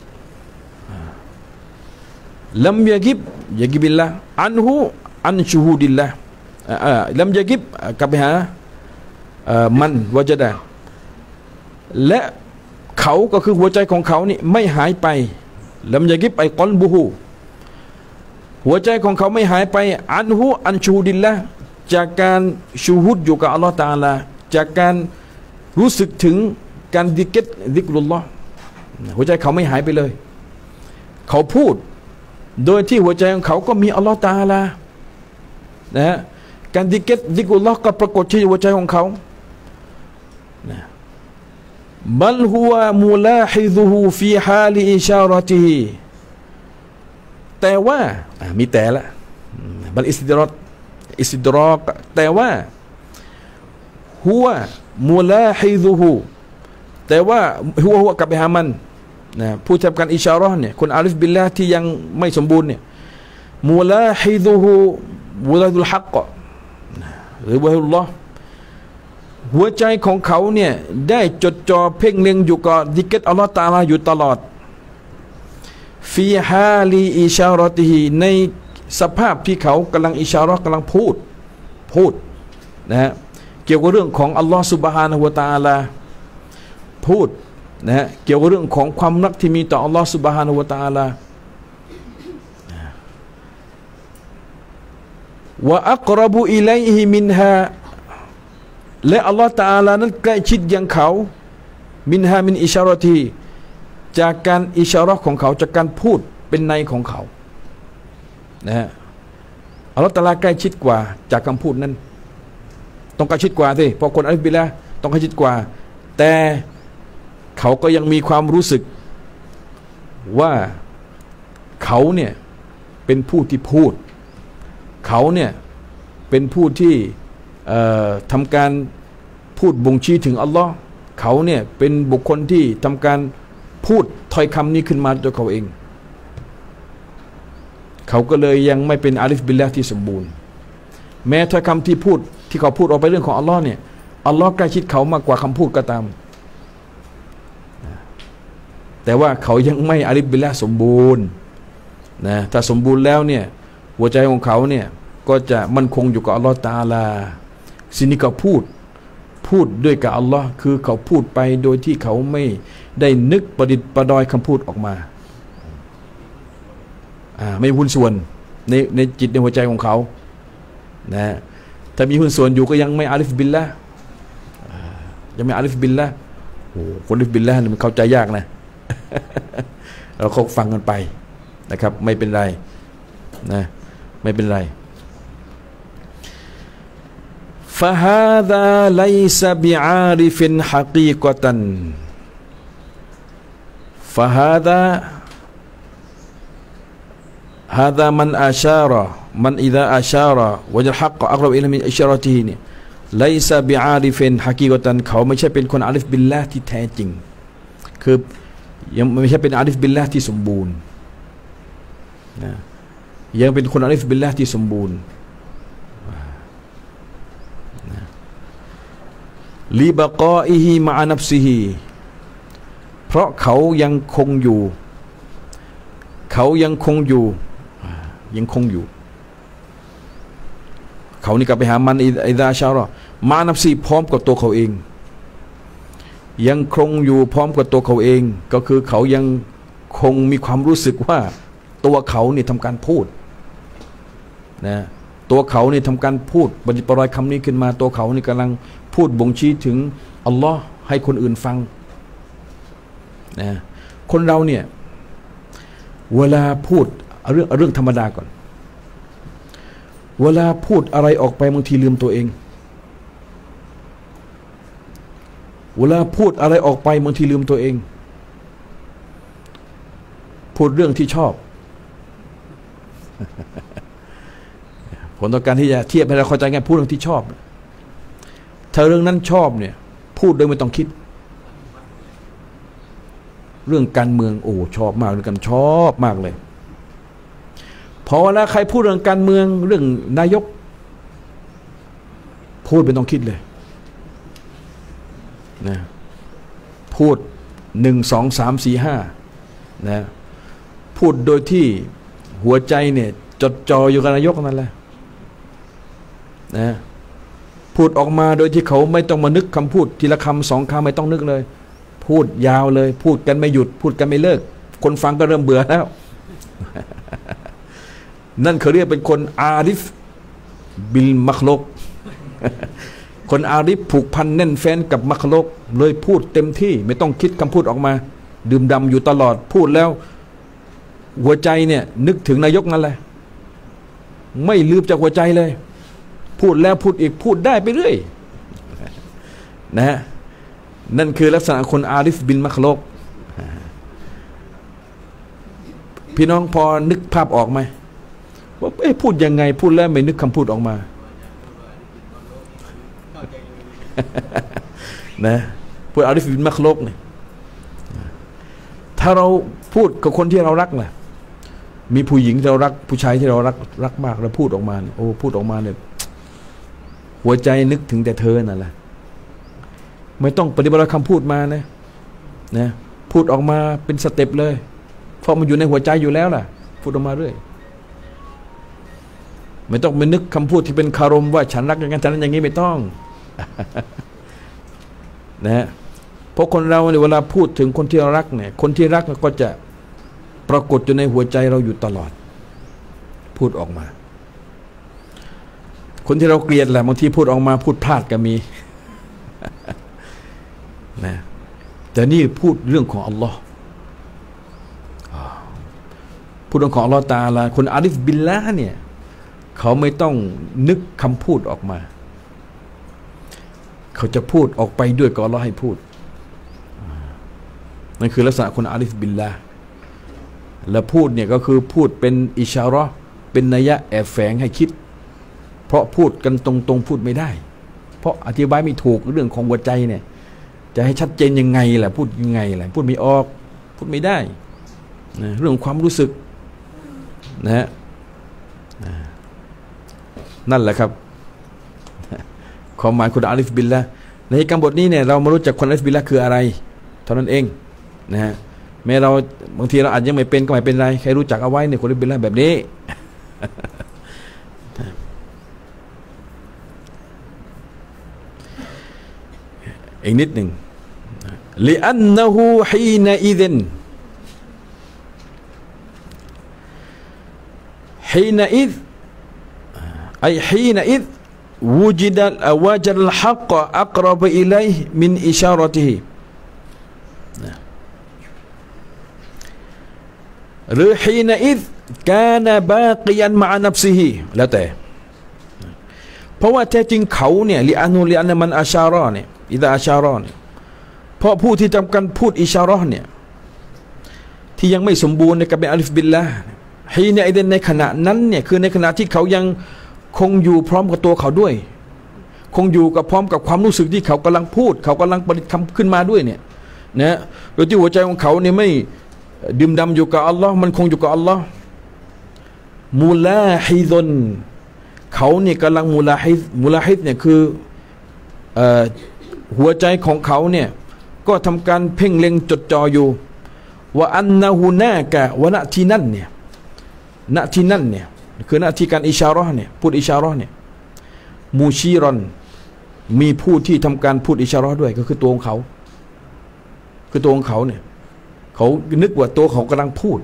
บิลละอันฮูอันชูฮูดิลละลัมยะกิบกับหามันวะจดะและเขาก็คือหัวใจของเขานี่ไม่หายไปลัมยะกิบไอกลบุฮูหัวใจของเขาไม่หายไปอันฮูอันชูฮูดิลละจากการชูฮุดอยู่กับอัลลอฮฺตะอาลาจากการรู้สึกถึงการดิกรุลลอฮ์หัวใจเขาไม่หายไปเลยเขาพูดโดยที่หัวใจของเขาก็มีอัลลอฮฺตะอาลานะฮะการดิกรุลลอฮ์ก็ปรากฏที่หัวใจของเขานะบัลฮุวะมุลาฮิซุฮูฟีฮาลิอิชารอติฮิแต่ว่ามีแต่ละบัลอิสติดรอกแต่ว่าฮุวะมุลาฮิซุฮูแต่ว่าฮุวะกับไปหามันนะผู้ทำการอิชารอเนี่ยคนอาลิฟบิลลาห์ที่ยังไม่สมบูรณ์เนี่ยมุลาฮิซุฮูมุลาฮิดุลฮักกหรือวะฮุลลอฮ์หัวใจของเขาเนี่ยได้จดจ่อเพ่งเล็งอยู่กับดิกรอัลลอฮฺตะอาลาอยู่ตลอดฟีฮาลีอิชารอติฮีในสภาพที่เขากำลังอิชารอกำลังพูดนะฮะเกี่ยวกับเรื่องของอัลลอฮฺซุบฮานะฮูวะตะอาลาพูดนะฮะเกี่ยวกับเรื่องของความรักที่มีต่ออัลลอฮฺซุบฮานะฮูวะตะอาลาวะอักรบุอิลัยฮิมินฮาและอัลลอฮฺตะอาลานั้นใกล้ชิดยังเขามินฮามินอิชารอทีจากการอิชารอของเขาจากการพูดเป็นในของเขานะฮะอัลลอฮฺตะอาลาใกล้ชิดกว่าจากคำพูดนั้นต้องใกล้ชิดกว่าสิเพราะคนอัลลอฮฺบิลละต้องใกล้ชิดกว่าแต่เขาก็ยังมีความรู้สึกว่าเขาเนี่ยเป็นผู้ที่พูดเขาเนี่ยเป็นผู้ที่ทำการพูดบ่งชี้ถึงอัลลอฮ์เขาเนี่ยเป็นบุคคลที่ทำการพูดถ้อยคำนี้ขึ้นมาด้วยเขาเองเขาก็เลยยังไม่เป็นอาลิฟบิลลาห์ที่สมบูรณ์แม้ถ้อยคำที่พูดที่เขาพูดออกไปเรื่องของอัลลอฮ์เนี่ยอัลลอฮ์ใกล้ชิดเขามากกว่าคำพูดก็ตามแต่ว่าเขายังไม่อาลิฟบิลลาห์สมบูรณ์นะถ้าสมบูรณ์แล้วเนี่ยหัวใจของเขาเนี่ยก็จะมั่นคงอยู่กับอัลลอฮ์ตะอาลาสิ่งที่เขาพูดด้วยกับอัลลอฮ์คือเขาพูดไปโดยที่เขาไม่ได้นึกประดิษฐ์ประดอยคำพูดออกมาไม่หุ้นส่วนในจิตในหัวใจของเขานะถ้ามีหุ้นส่วนอยู่ก็ยังไม่อาลิฟบิลละยังไม่อาลิฟบิลละโอ้คนอาลิฟบิลละมันเข้าใจยากนะ เราคงฟังกันไปนะครับไม่เป็นไรนะไม่เป็นไรفهذا ليس بعارف حقيقة فهذا من أشار من إذا أشار وجه الحق أقرب إلى من إشارته ليس بعارف حقيقة เขาไม่ใช่เป็นคนอาลิฟบิลลาห์ที่แท้จริงคือยังไม่ใช่เป็นอาลิฟบิลลาห์ที่สมบูรณ์นะยังเป็นคนอาลิฟบิลลาห์ที่สมบูรณ์ลิบะกออิฮิมะอะนัฟซิฮิเพราะเขายังคงอยู่เขานี่กลับไปหามันอิดาชาระมะอะนัฟซิพร้อมกับตัวเขาเองยังคงอยู่พร้อมกับตัวเขาเองก็คือเขายังคงมีความรู้สึกว่าตัวเขานี่ทำการพูดนะตัวเขานี่ทำการพูดบัญญัติปรอยคำนี้ขึ้นมาตัวเขานี่กำลังพูดบ่งชี้ถึงอัลลอฮ์ให้คนอื่นฟังนะคนเราเนี่ยเวลาพูดเรื่องธรรมดาก่อนเวลาพูดอะไรออกไปบางทีลืมตัวเองเวลาพูดอะไรออกไปบางทีลืมตัวเองพูดเรื่องที่ชอบผมต้องการที่จะเทียบให้เราเข้าใจง่ายพูดเรื่องที่ชอบถ้าเรื่องนั้นชอบเนี่ยพูดโดยไม่ต้องคิดเรื่องการเมืองโอ้ชอบมากเรื่องการชอบมากเลยพอเวลาใครพูดเรื่องการเมืองเรื่องนายกพูดไม่ต้องคิดเลยนะพูด1 2 3 4 5นะพูดโดยที่หัวใจเนี่ยจดจ่ออยู่กับนายกนั่นแหละนะพูดออกมาโดยที่เขาไม่ต้องมานึกคำพูดทีละคำ2 คำไม่ต้องนึกเลยพูดยาวเลยพูดกันไม่หยุดพูดกันไม่เลิกคนฟังก็เริ่มเบื่อแล้ว นั่นเขาเรียกเป็นคนอาริฟบิลมักลุกคนอาริฟผูกพันแน่นแฟ้นกับมักลุกเลยพูดเต็มที่ไม่ต้องคิดคำพูดออกมาดื่มด่ำอยู่ตลอดพูดแล้วหัวใจเนี่ยนึกถึงนายกนั่นแหละไม่ลืมจากหัวใจเลยพูดแล้วพูดอีกพูดได้ไปเรื่อยนะฮะนั่นคือลักษณะคนอาริฟบินมักลุกพี่น้องพอนึกภาพออกไหมว่าพูดยังไงพูดแล้วไม่นึกคำพูดออกมานะพูดอาริฟบินมักลุกเนี่ยถ้าเราพูดกับคนที่เรารักนะมีผู้หญิงเรารักผู้ชายที่เรารักมากแล้วพูดออกมาโอ้พูดออกมาเนี่ยหัวใจนึกถึงแต่เธอนั่นแหละไม่ต้องปฏิบัติคำพูดมานะพูดออกมาเป็นสเต็ปเลยเพราะมันอยู่ในหัวใจอยู่แล้วล่ะพูดออกมาเรื่อยไม่ต้องไปนึกคำพูดที่เป็นคารมว่าฉันรักอย่างนั้นฉันนั้นอย่างนี้ไม่ต้องนะเพราะคนเราเนี่ยเวลาพูดถึงคนที่เรารักเนี่ยคนที่รักก็จะปรากฏอยู่ในหัวใจเราอยู่ตลอดพูดออกมาคนที่เราเกลียดแหละบางทีพูดออกมาพูดพลาดก็มีนะแต่นี่พูดเรื่องของอัลลอฮ์พูดเรื่องของอัลลอฮ์ตาอาลาคนอาริฟบิลละห์เนี่ยเขาไม่ต้องนึกคำพูดออกมาเขาจะพูดออกไปด้วยกับอัลลอฮ์ให้พูดนั่นคือลักษณะคนอาริฟบิลละห์และพูดเนี่ยก็คือพูดเป็นอิชาเราะห์เป็นนัยยะแอบแฝงให้คิดเพราะพูดกันตรงๆพูดไม่ได้เพราะอธิบายไม่ถูกเรื่องของหัวใจเนี่ยจะให้ชัดเจนยังไงล่ะพูดยังไงล่ะพูดไม่ออกพูดไม่ได้นะเรื่องความรู้สึกนะฮะนั่นแหละครับความหมายคุณอาลิฟบิลละในคำบทนี้เนี่ยเรามารู้จักคนอาลิฟบิลละคืออะไรเท่านั้นเองนะฮะแม้เราบางทีเราอาจยังไม่เป็นก็ไม่เป็นไรใครรู้จักเอาไว้เนี่ยคนอาลิฟบิลละแบบนี้อีกนิดหนึ่งลิอันนะฮูฮีนอิซินحين إذ أي حين إذ وجد الحق أقرب إليه من إشارته หรือ حين إذ كان باقيا مع نفسه แล้วแต่เพราะว่าแท้จริงเขาเนี่ยลิอันมันอาชาระเนี่ยอิดะอาชาระเนี่ยเพราะผู้ที่ทำการพูดอิชาระเนี่ยที่ยังไม่สมบูรณ์ในการเป็นอาลิฟบิลละห์ฮีเนี่ยในขณะนั้นเนี่ยคือในขณะที่เขายังคงอยู่พร้อมกับตัวเขาด้วยคงอยู่กับพร้อมกับความรู้สึกที่เขากำลังพูดเขากำลังประดิษฐ์คำขึ้นมาด้วยเนี่ยนะโดยที่หัวใจของเขาเนี่ยไม่ดื่มด่ำอยู่กับอัลลอฮ์มันคงอยู่กับอัลลอฮ์มูลาฮิดนเขาเนี่ยกำลังมูลาฮิดเนี่ยคือหัวใจของเขาเนี่ยก็ทำการเพ่งเล็งจดจ่ออยู่ว่าอันนะฮูนากะวะนะที่นั่นเนี่ยณที่นั่นเนี่ยคือณที่การอิชาเราะห์เนี่ยพูดอิชาเราะห์เนี่ยมูชีรอนมีผู้ที่ทำการพูดอิชาเราะห์ด้วยก็คือตัวของเขาคือตัวของเขาเนี่ยเขานึกว่าตัวเขากำลังพูด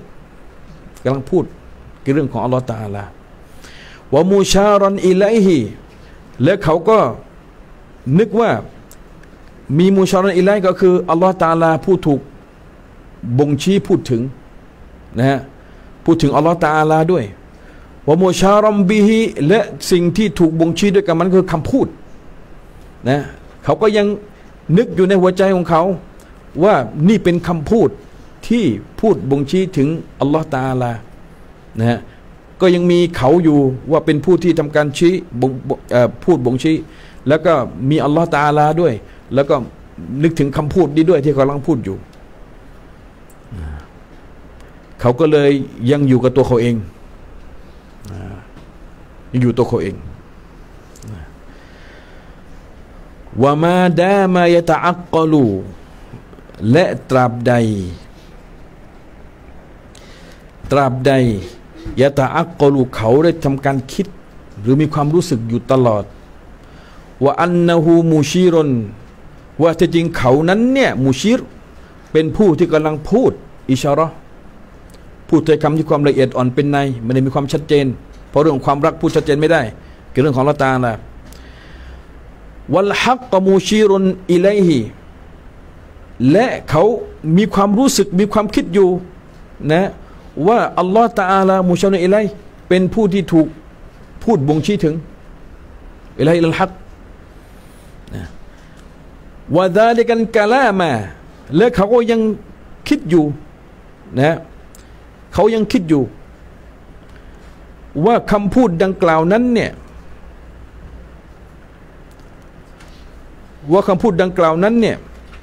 เรื่องของอัลลอฮฺตะอาลาวะมูชารอนอิลัยฮิและเขาก็นึกว่ามีมูชารอนอิลัยก็คืออัลลอฮฺตะอาลาผู้ถูกบ่งชี้พูดถึงนะฮะพูดถึงอัลลอฮฺตะอาลาด้วยว่ามุชารัมบิฮิและสิ่งที่ถูกบ่งชี้ด้วยกันมันคือคำพูดนะเขาก็ยังนึกอยู่ในหัวใจของเขาว่านี่เป็นคำพูดที่พูดบ่งชี้ถึงอัลลอฮฺตะอาลานะฮะก็ยังมีเขาอยู่ว่าเป็นผู้ที่ทำการชี้พูดบ่งชี้แล้วก็มีอัลลอฮฺตะอาลาด้วยแล้วก็นึกถึงคำพูดนี้ด้วยที่เขากำลังพูดอยู่เขาก็เลยยังอยู่กับตัวเขาเองยังอยู่ตัวเขาเองว่ามาดามายะตะอักกลูและตราบใดยะตะอักกลูเขาได้ทำการคิดหรือมีความรู้สึกอยู่ตลอดว่าอันนะฮูมูชีรนว่าแท้จริงเขานั้นเนี่ยมูชีรเป็นผู้ที่กำลังพูดอิชาเราะห์พูดถ้อยคำที่ความละเอียดอ่อนเป็นในไม่ได้มีความชัดเจนเพราะเรื่องความรักพูดชัดเจนไม่ได้เกี่ยวกับเรื่องของอัลเลาะห์ตะอาลาวัลฮักกมูชีรุนอิลัยฮิและเขามีความรู้สึกมีความคิดอยู่นะว่าอัลลอฮฺตะอาลามุชารุนอิลัยเป็นผู้ที่ถูกพูดบ่งชี้ถึงอิลัยอัลฮักวะดาลิกันกะลามาและเขาก็ยังคิดอยู่นะเขายังคิดอยู่ว่าคำพูดดังกล่าวนั้นเนี่ยว่าคำพูดดังกล่าวนั้นเนี่ย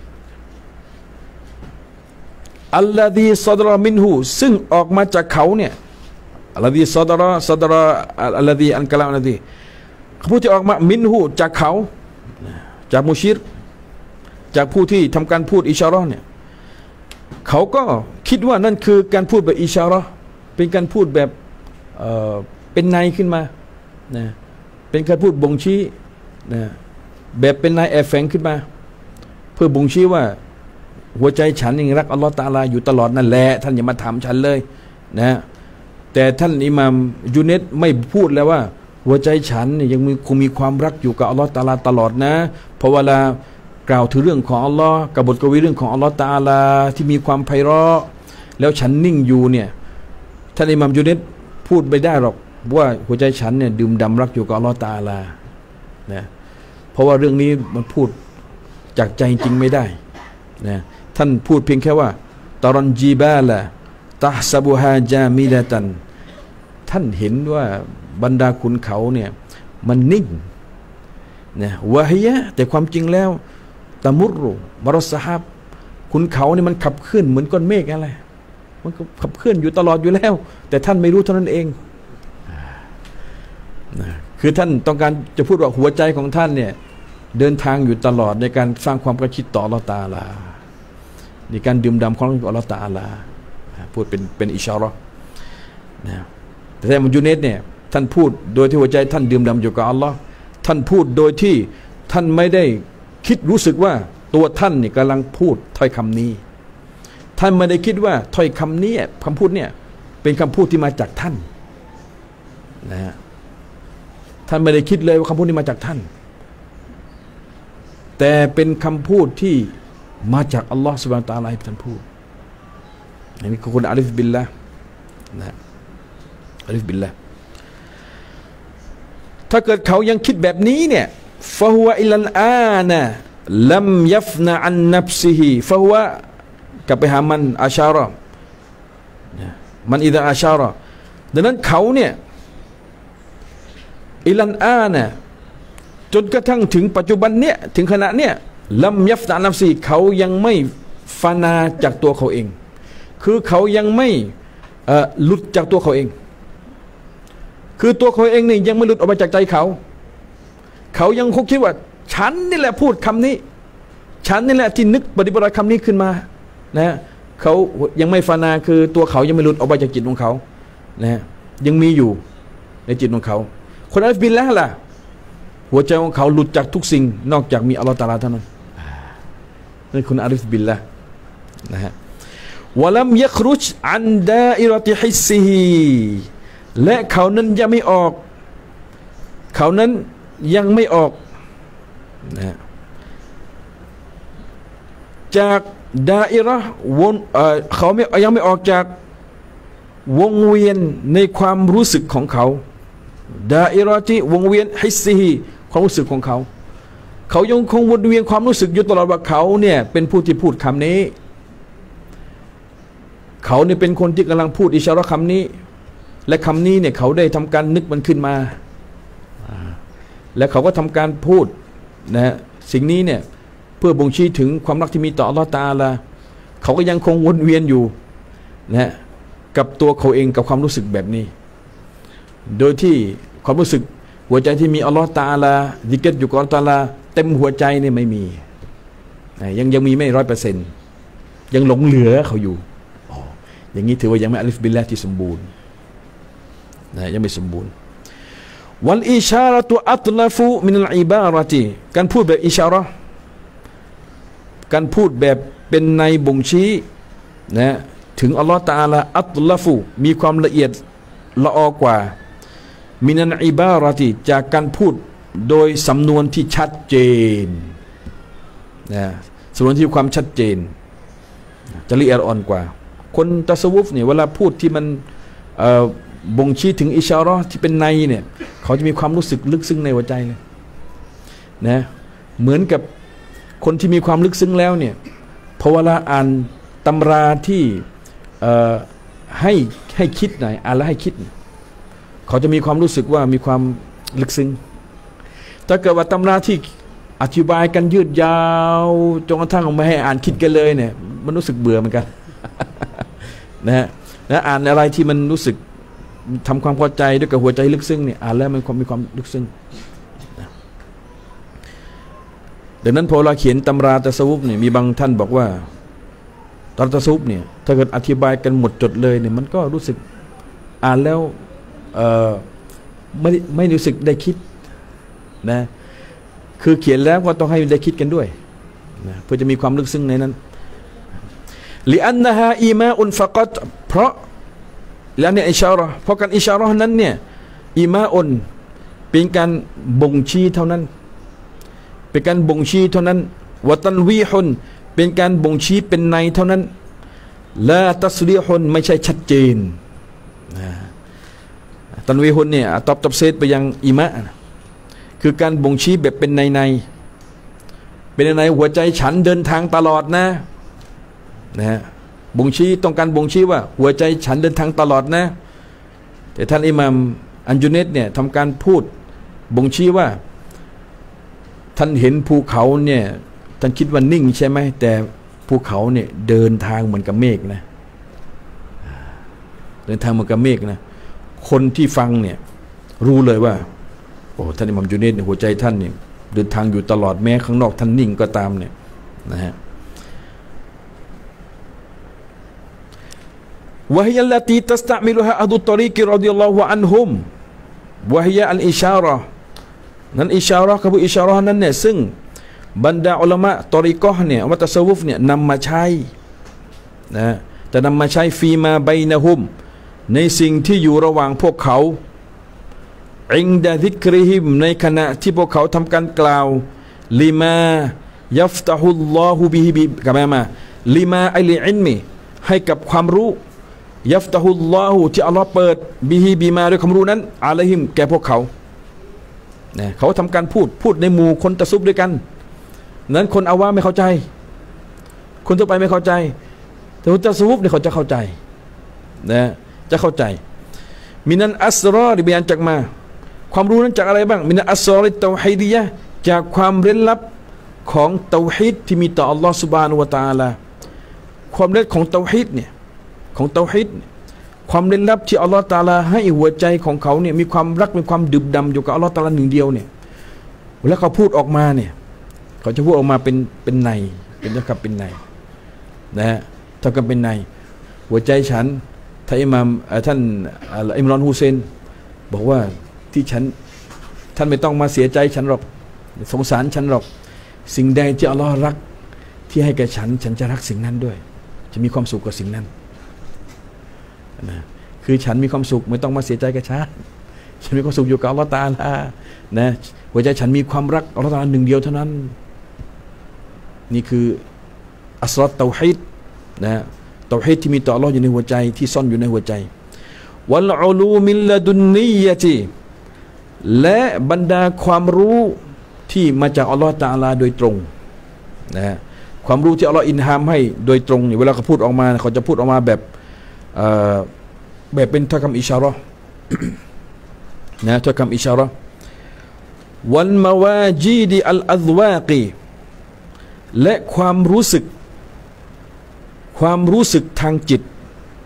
อัลลอฮีซอดรอมินหูซึ่งออกมาจากเขาเนี่ยอัลลอฮีซอดรออัลลอฮีอันกะลามอัลลอฮีคำพูดที่ออกมามินหูจากเขาจากมุชิรจากผู้ที่ทำการพูดอิชาเราะห์เนี่ยเขาก็คิดว่านั่นคือการพูดแบบอิชาเราะห์เป็นการพูดแบบเป็นในขึ้นมานะเป็นการพูดบ่งชี้นะแบบเป็นในแอบแฝงขึ้นมาเพื่อบ่งชี้ว่าหัวใจฉันยังรักอัลลอฮฺตะอาลาอยู่ตลอดนั่นแหละท่านอย่ามาถามฉันเลยนะแต่ท่านอิหม่ามยูเนตไม่พูดแล้วว่าหัวใจฉันยังคงมีความรักอยู่กับอัลลอฮฺตะอาลาตลอดนะเพราะเวลากล่าวถึงเรื่องของอัลลอฮ์กับบทกวีเรื่องของอัลลอฮ์ตะอาลาที่มีความไพเราะแล้วฉันนิ่งอยู่เนี่ยท่านอิหม่ามยูเนตพูดไม่ได้หรอกว่าหัวใจฉันเนี่ยดื่มด่ำรักอยู่กับอัลลอฮ์ตะอาลานะเพราะว่าเรื่องนี้มันพูดจากใจจริงไม่ได้นะท่านพูดเพียงแค่ว่าตารอนจีบาละตะฮซะบุฮาจามิลาตันท่านเห็นว่าบรรดาขุนเขาเนี่ยมันนิ่งนะวะฮียะแต่ความจริงแล้วตะมุรุมารสฮับขุนเขาเนี่ยมันขับเคลื่อนเหมือนก้อนเมฆอะไรมันก็ขับเคลื่อนอยู่ตลอดอยู่แล้วแต่ท่านไม่รู้เท่านั้นเองนะคือท่านต้องการจะพูดว่าหัวใจของท่านเนี่ยเดินทางอยู่ตลอดในการสร้างความกระชิดต่ออัลเลาะห์ตะอาลาในการดื่มด่ำของอัลเลาะห์ตะอาลาพูดเป็นอิชาเราะห์นะแต่มุญเนตเนี่ยท่านพูดโดยที่หัวใจท่านดื่มด่ำอยู่กับอัลลอฮ์ท่านพูดโดยที่ท่านไม่ได้คิดรู้สึกว่าตัวท่านนี่กำลังพูดถ้อยคำนี้ท่านไม่ได้คิดว่าถ้อยคำนี้คำพูดเนี่ยเป็นคำพูดที่มาจากท่านนะฮะท่านไม่ได้คิดเลยว่าคำพูดนี้มาจากท่านแต่เป็นคำพูดที่มาจากอัลลอฮฺซุบฮานะฮูวะตะอาลาให้ท่านพูดอันนี้คือคนอาลิฟบิลละนะอาลิฟบิลละถ้าเกิดเขายังคิดแบบนี้เนี่ยฟะฮุวะอิลันอานะลัมยัฟนะอันนัฟซิฮิฟะฮุวะกลับไปหามันอาชาระมันอิดะอาชาระดังนั้นเขาเนี่ยอิลันอานะจนกระทั่งถึงปัจจุบันเนี่ยถึงขณะเนี่ยลัมยัฟนะอันนัฟซิฮิเขายังไม่ฟานาจากตัวเขาเองคือเขายังไม่หลุดจากตัวเขาเองคือตัวเขาเองนี่ยังไม่หลุดออกมาจากใจเขายังคงคิดว่าฉันนี่แหละพูดคำนี้ฉันนี่แหละที่นึกปฏิบัติคำนี้ขึ้นมานะเขายังไม่ฟานาคือตัวเขายังไม่หลุดออกมาจากจิตของเขานะยังมีอยู่ในจิตของเขาคนอาลิฟบิลละห์ล่ะหัวใจของเขาหลุดจากทุกสิ่งนอกจากมีอัลลอฮฺตะอาลาเท่านั้นนั่นคนอาลิฟบิลละห์นะฮะวะลัมยัครุจอันดาอิรติฮิสซิฮิและเขานั้นยังไม่ออกเขานั้นยังไม่ออกนะจากดาอิเราะห์เขายังไม่ออกจากวงเวียนในความรู้สึกของเขาดาอิเราะห์ที่วงเวียนฮิสซิฮิความรู้สึกของเขายังคงวนเวียนความรู้สึกอยู่ตลอดว่าเขาเนี่ยเป็นผู้ที่พูดคำนี้เขาเนี่ยเป็นคนที่กำลังพูดอิชาเราะห์คำนี้และคำนี้เนี่ยเขาได้ทำการนึกมันขึ้นมาและเขาก็ทำการพูดนะสิ่งนี้เนี่ยเพื่อบ่งชี้ถึงความรักที่มีต่ออัลลอฮฺตะอาลาเขาก็ยังคงวนเวียนอยู่นะกับตัวเขาเองกับความรู้สึกแบบนี้โดยที่ความรู้สึกหัวใจที่มีอัลลอฮฺตะอาลาซิกรอยู่กับอัลลอฮฺตะอาลาเต็มหัวใจเนี่ยไม่มียังมีไม่100%ยังหลงเหลือเขาอยู่อย่างนี้ถือว่ายังไม่อัลิฟบิลละห์ที่สมบูรณ์นะยังไม่สมบูรณ์วัลอิชาระตุอัตลฟุมินัลอิบาระติการพูดแบบอิชาระการพูดแบบเป็นในบ่งชี้นะถึงอัลลอฮฺตะอาลาอัตลฟุมีความละเอียดละออกว่ามินัลอิบาระติจากการพูดโดยสำนวนที่ชัดเจนนะสำนวนที่ความชัดเจนจะละเอียดอ่อนกว่าคนตัสวุฟเนี่ยเวลาพูดที่มันบ่งชี้ถึงอิชาเราะห์ที่เป็นในเนี่ยเขาจะมีความรู้สึกลึกซึ้งในหัวใจเลยนะเหมือนกับคนที่มีความลึกซึ้งแล้วเนี่ยพอเวลาอ่านตำราที่ให้คิดหน่อยอ่านแล้วให้คิดเขาจะมีความรู้สึกว่ามีความลึกซึ้งถ้าเกิดว่าตำราที่อธิบายกันยืดยาวจนกระทั่งไม่ให้อ่านคิดกันเลยเนี่ยมันรู้สึกเบื่อเหมือนกันนะฮะและอ่านอะไรที่มันรู้สึกทำความเข้าใจด้วยกับหัวใจลึกซึ้งเนี่ยอ่านแล้วมันมีความลึกซึ้งดังนั้นพอเราเขียนตำราตัสวุฟเนี่ยมีบางท่านบอกว่าตำราตัสวุฟเนี่ยถ้าเกิดอธิบายกันหมดจดเลยเนี่ยมันก็รู้สึกอ่านแล้วไม่รู้สึกได้คิดนะคือเขียนแล้วก็ต้องให้ได้คิดกันด้วยนะเพื่อจะมีความลึกซึ้งในนั้นลิอันนะฮะอีมาอุนฟะกัตเพราะแล้วเนี่ยอิชาเราะห์เพราะการอิชาเราะห์นั้นเนี่ยอีมาอุนเป็นการบ่งชี้เท่านั้นเป็นการบ่งชี้เท่านั้นวะตันวีฮุนเป็นการบ่งชี้เป็นในเท่านั้นลาตัสรีฮุนไม่ใช่ชัดเจนตันวีฮุนเนี่ยตอบเซตไปยังอีมะคือการบ่งชี้แบบเป็นในเป็นในหัวใจฉันเดินทางตลอดนะบ่งชี้ต้องการบ่งชี้ว่าหัวใจฉันเดินทางตลอดนะแต่ท่านอิหม่ามอันจุเนตเนี่ยทำการพูดบ่งชี้ว่าท่านเห็นภูเขาเนี่ยท่านคิดว่านิ่งใช่ไหมแต่ภูเขาเนี่ยเดินทางเหมือนกับเมฆนะเดินทางเหมือนกับเมฆนะคนที่ฟังเนี่ยรู้เลยว่าโอ้ท่านอิหม่ามจุเนตหัวใจท่านเนี่ยเดินทางอยู่ตลอดแม้ข้างนอกท่านนิ่งก็ตามเนี่ยนะฮะوهي التي تستعملها أهل الطريق رضي الله عنهم وهي الإشارة นั้นอิชาเราะห์กับอิชาเราะห์นั้นเนี่ยซึ่งบรรดาอุลามะตอริกอฮ์เนี่ยวัตซะวุฟเนี่ยนำมาใช้นะแต่นำมาใช้ฟีมาบัยนะฮุมในสิ่งที่อยู่ระหว่างพวกเขาอิงดะซิกริฮิมในขณะที่พวกเขาทำการกล่าวลิมายัฟตะฮุลลอฮุบิฮิบิกับมาลิมาไอลิอิลมีให้กับความรู้ยัฟตะฮุลลอฮุที่อัลลอฮ์เปิดบิฮิบิมาด้วยความรู้นั้นอะลัยฮิมแก่พวกเขาเนี่ยเขาทำการพูดในหมู่คนตะซุบด้วยกันนั้นคนอาวาไม่เข้าใจคนทั่วไปไม่เข้าใจแต่คนตะซุบเนี่ยเขาจะเข้าใจนะจะเข้าใจมินันอัสรอริบยานจากมาความรู้นั้นจากอะไรบ้างมินันอัสรอริเตาฮีดียะจากความเร้นลับของเตาฮีดที่มีต่ออัลลอฮฺซุบฮานะฮูวะตะอาลาความเร้นของเตาฮีดเนี่ยของเตาฮีดความเร้นลับที่อัลลอฮฺตะอาลาให้หัวใจของเขาเนี่ยมีความรักมีความดื่มด่ำอยู่กับอัลลอฮฺตะอาลาหนึ่งเดียวเนี่ยเวลาเขาพูดออกมาเนี่ยเขาจะพูดออกมาเป็นในเป็นเท่ากับเป็นในนะฮะเท่ากับเป็นในหัวใจฉันท่านอิหม่ามท่านอิมรอนฮุเซนบอกว่าที่ท่านไม่ต้องมาเสียใจฉันหรอกสงสารฉันหรอกสิ่งใดที่อัลลอฮ์รักที่ให้แก่ฉันจะรักสิ่งนั้นด้วยจะมีความสุขกับสิ่งนั้นนะคือฉันมีความสุขไม่ต้องมาเสียใจกับฉันมีความสุขอยู่กับอัลลอฮ์ตะอาลานะหัวใจฉันมีความรักอัลลอฮ์ตะอาลาหนึ่งเดียวเท่านั้นนี่คืออัสรอตเตาฮีดนะเตาฮีดที่มีต่ออัลลอฮ์อยู่ในหัวใจที่ซ่อนอยู่ในหัวใจวัลอุลูมิลลดุนนียะติและบรรดาความรู้ที่มาจากอัลลอฮ์ตะอาลาโดยตรงนะความรู้ที่อัลลอฮ์อินฮามให้โดยตรงเวลาเขาพูดออกมาเขาจะพูดออกมาแบบเป็นถ้อยคำอิชาเราะห์ นะถ้อยคำอิชาเราะห์วัลมาวาจีดอัลอัซวากีและความรู้สึกทางจิต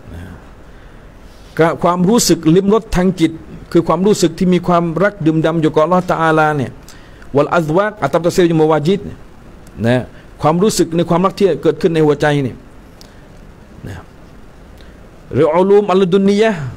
ความรู้สึกลิ้มรสทางจิตคือความรู้สึกที่มีความรักดื่มด่ำอยู่กับอัลเลาะห์ตะอาลาเนี่ยวัลอัซวากอัตตับตะเซยมาวาจิดนะความรู้สึกในความรักที่เกิดขึ้นในหัวใจเนี่ยนะหรืออุลูมอัลดุนนียะห์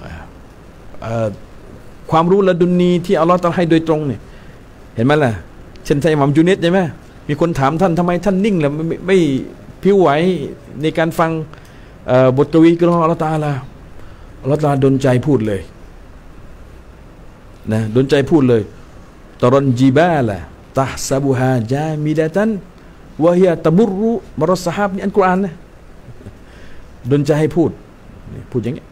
ความรู้ละดุนนีที่อัลเลาะห์ตะอาลาให้โดยตรงเนี่ยเห็นไหมล่ะเช่นไซมัมจูเนตใช่ไหมมีคนถามท่านทำไมท่านนิ่งแล้วไม่ผิวไหวในการฟังบทกวีของอัลเลาะห์ตะอาลาอัลเลาะห์ตะอาลาดลใจพูดเลยนะดลใจพูดเลยตรอนจิบาละตะฮซะบุฮาจามิดะตันวะฮิยะตะมุรรุมะรัสซะฮาบนี่อันกุรอานนะดลใจให้พูดอย่างนี้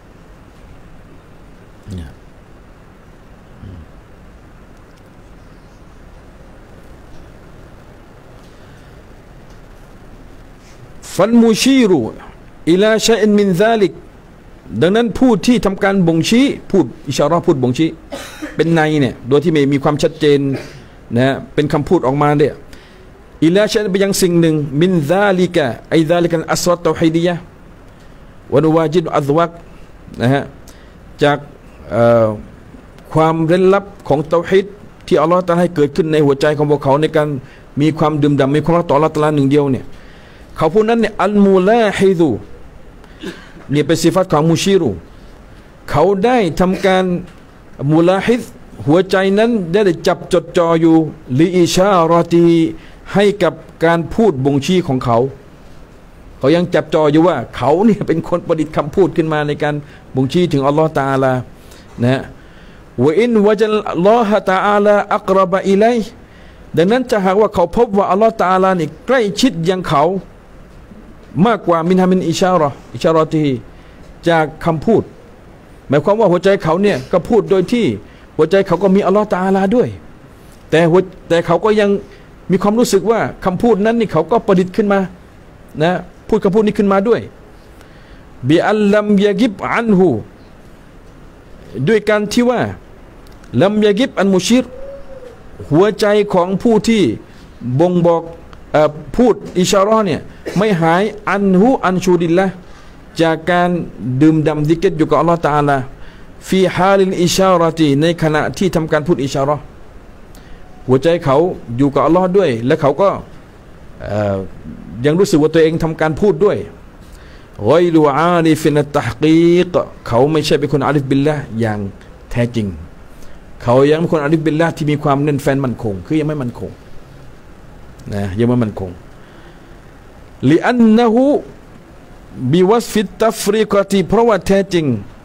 ฟันมูชีรุอิลาชัยอินมินซาลิกดังนั้นผู้ที่ทำการบ่งชี้พูดอิชาเราะห์พูดบ่งชี้เป็นในเนี่ยโดยที่ไม่มีความชัดเจนนะเป็นคำพูดออกมาเนี่ยอิลาชัยไปยังสิ่งหนึ่งมินซาลิกะไอซาลิกันอัสวัตเตาฮีดียะห์วะนุวาจิดอัซวักนะฮะจากความเร้นลับของเตาฮีดที่อัลลอฮฺตรัสให้เกิดขึ้นในหัวใจของพวกเขาในการมีความดื่มด่ำมีความรักต่ออัลลอฮฺตะอาลาหนึ่งเดียวเนี่ยเขาพูดนั้นเนี่ยอัลมูลาฮิดูเนี่ยเป็นสิฟัตของมุชีรุเขาได้ทำการมูลาฮิดหัวใจนั้นได้จับจดจ่ออยู่ลิอิชารอตีให้กับการพูดบ่งชี้ของเขายังจับจ่ออยู่ว่าเขาเนี่ยเป็นคนประดิษฐ์คำพูดขึ้นมาในการบ่งชี้ถึงอัลลอฮฺตะอาลานะวะอินวะจัลลอฮฺตะอาลาอักรบะอิลัยดังนั้นจะหากว่าเขาพบว่าอัลลอฮฺตะอาลานี่ใกล้ชิดยังเขามากกว่ามินฮามินอิชารอตีจากคำพูดหมายความว่าหัวใจเขาเนี่ยก็พูดโดยที่หัวใจเขาก็มีอัลลอฮฺตะอาลาด้วยแต่เขาก็ยังมีความรู้สึกว่าคำพูดนั้นนี่เขาก็ประดิษฐ์ขึ้นมานะพูดคำพูดนี้ขึ้นมาด้วยบิอัลลัมยะกิบอันฮูด้วยการที่ว่าลัมยะกิบอันมุชิรหัวใจของผู้ที่บ่งบอกพูดอิชาเราะห์เนี่ยไม่หายอันฮูอันชูดิลละจากการดื่มด่ำดิกรอยู่กับอัลลอฮฺตะอาลาฟีฮาลินอิชาเราะตีในขณะที่ทำการพูดอิชาเราะห์หัวใจเขาอยู่กับอัลลอฮ์ด้วยและเขาก็ยังรู้สึกว่าตัวเองทำการพูดด้วยกอยรูอาลิฟินตะฮกีกเขาไม่ใช่เป็นคนอาลิฟบิลละอย่างแท้จริงเขายังเป็นคนอาลิฟบิลละที่มีความแน่นแฟ้นมั่นคงคือยังไม่มั่นคงนะยังไม่มั่นคงลิอันนะฮูบิวัสฟิตตัฟริกตีเพราะว่าแท้จริง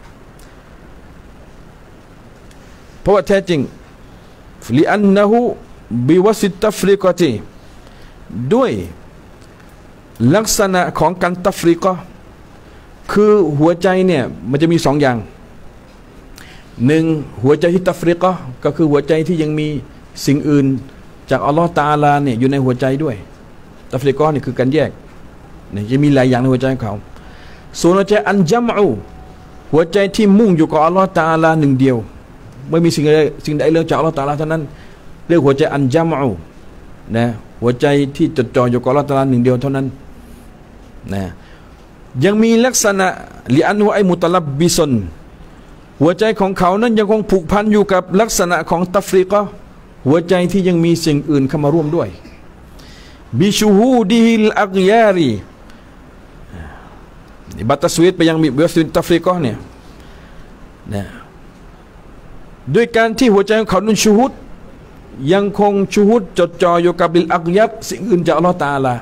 ลิอันนะฮูบิวัสฟิตตัฟริกตีด้วยลักษณะของการตัฟริกะคือหัวใจเนี่ยมันจะมีสองอย่างหนึ่งหัวใจที่ตัฟริกะก็คือหัวใจที่ยังมีสิ่งอื่นจากอัลลอฮฺตะอาลาเนี่ยอยู่ในหัวใจด้วยตัฟริกะนี่คือการแยกเนี่ยจะมีหลายอย่างในหัวใจของเขาส่วนหัวใจอันจัมอูหัวใจที่มุ่งอยู่กับอัลลอฮฺตะอาลาหนึ่งเดียวไม่มีสิ่งใดเรื่องจากอัลลอฮฺตะอาลาเท่านั้นเรียกหัวใจอันจัมอูนะหัวใจที่จดจ่ออยู่กับอัลลอฮฺตะอาลาหนึ่งเดียวเท่านั้นนะยังมีลักษณะลิอันฮุไอมุตลับบิซนหัวใจของเขานั้นยังคงผูกพันอยู่กับลักษณะของตัฟริกะหัวใจที่ยังมีสิ่งอื่นเข้ามาร่วมด้วยบิชูฮูดิฮิลอักยารีบัตตสวีตไปยังมีบัตตสวีตตัฟริกะเนี่ยนะด้วยการที่หัวใจของเขานั้นชูฮุดยังคงชูฮุดจดจ่ออยู่กับลิลอักยับสิ่งอื่นจากอัลลอฮฺตะอาลา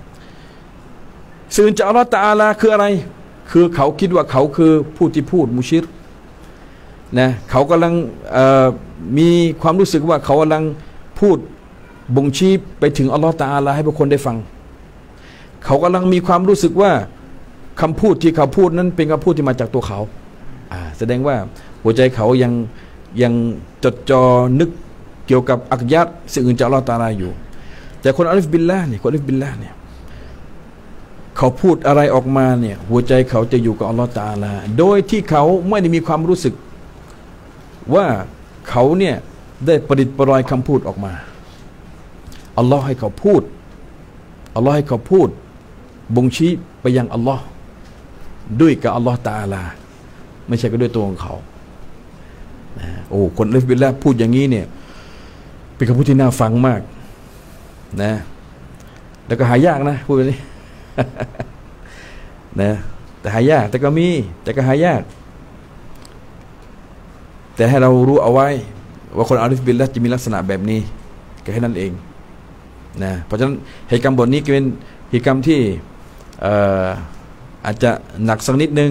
สิ่งจากอัลลอฮฺตะอาลาคืออะไรคือเขาคิดว่าเขาคือผู้ที่พูดมุชิรนะเขากำลังมีความรู้สึกว่าเขากำลังพูดบ่งชี้ไปถึงอัลลอฮฺตะอาลาให้ผู้คนได้ฟังเขากำลังมีความรู้สึกว่าคำพูดที่เขาพูดนั้นเป็นคำพูดที่มาจากตัวเขาแสดงว่าหัวใจเขายังจดจ่อนึกเกี่ยวกับอักยัดสิ่งอื่นจากอัลลอฮฺตะอาลาอยู่แต่คนอาลิฟบิลลาห์เนี่ยคนอาลิฟบิลลาห์เนี่ยเขาพูดอะไรออกมาเนี่ยหัวใจเขาจะอยู่กับอัลลอฮฺตะอาลาโดยที่เขาไม่ได้มีความรู้สึกว่าเขาเนี่ยได้ประดิษฐ์ประดอยคำพูดออกมาอัลลอฮ์ให้เขาพูดอัลลอฮ์ให้เขาพูดบ่งชี้ไปยังอัลลอฮ์ด้วยกับอัลลอฮ์ตะอาลาไม่ใช่ก็ด้วยตัวของเขาโอ้คนอาลิฟบิลลาห์พูดอย่างนี้เนี่ยเป็นคำพูดที่น่าฟังมากนะแล้วก็หายากนะพูดแบบนี้ นะแต่หายากแต่ก็มีแต่ก็หายากแต่ให้เรารู้เอาไว้ว่าคนอาลิฟบิลละห์จะมีลักษณะแบบนี้แค่นั้นเองนะเพราะฉะนั้นเหตุการณ์บทนี้เป็นเหตุการณ์ที่อาจจะหนักสักนิดนึง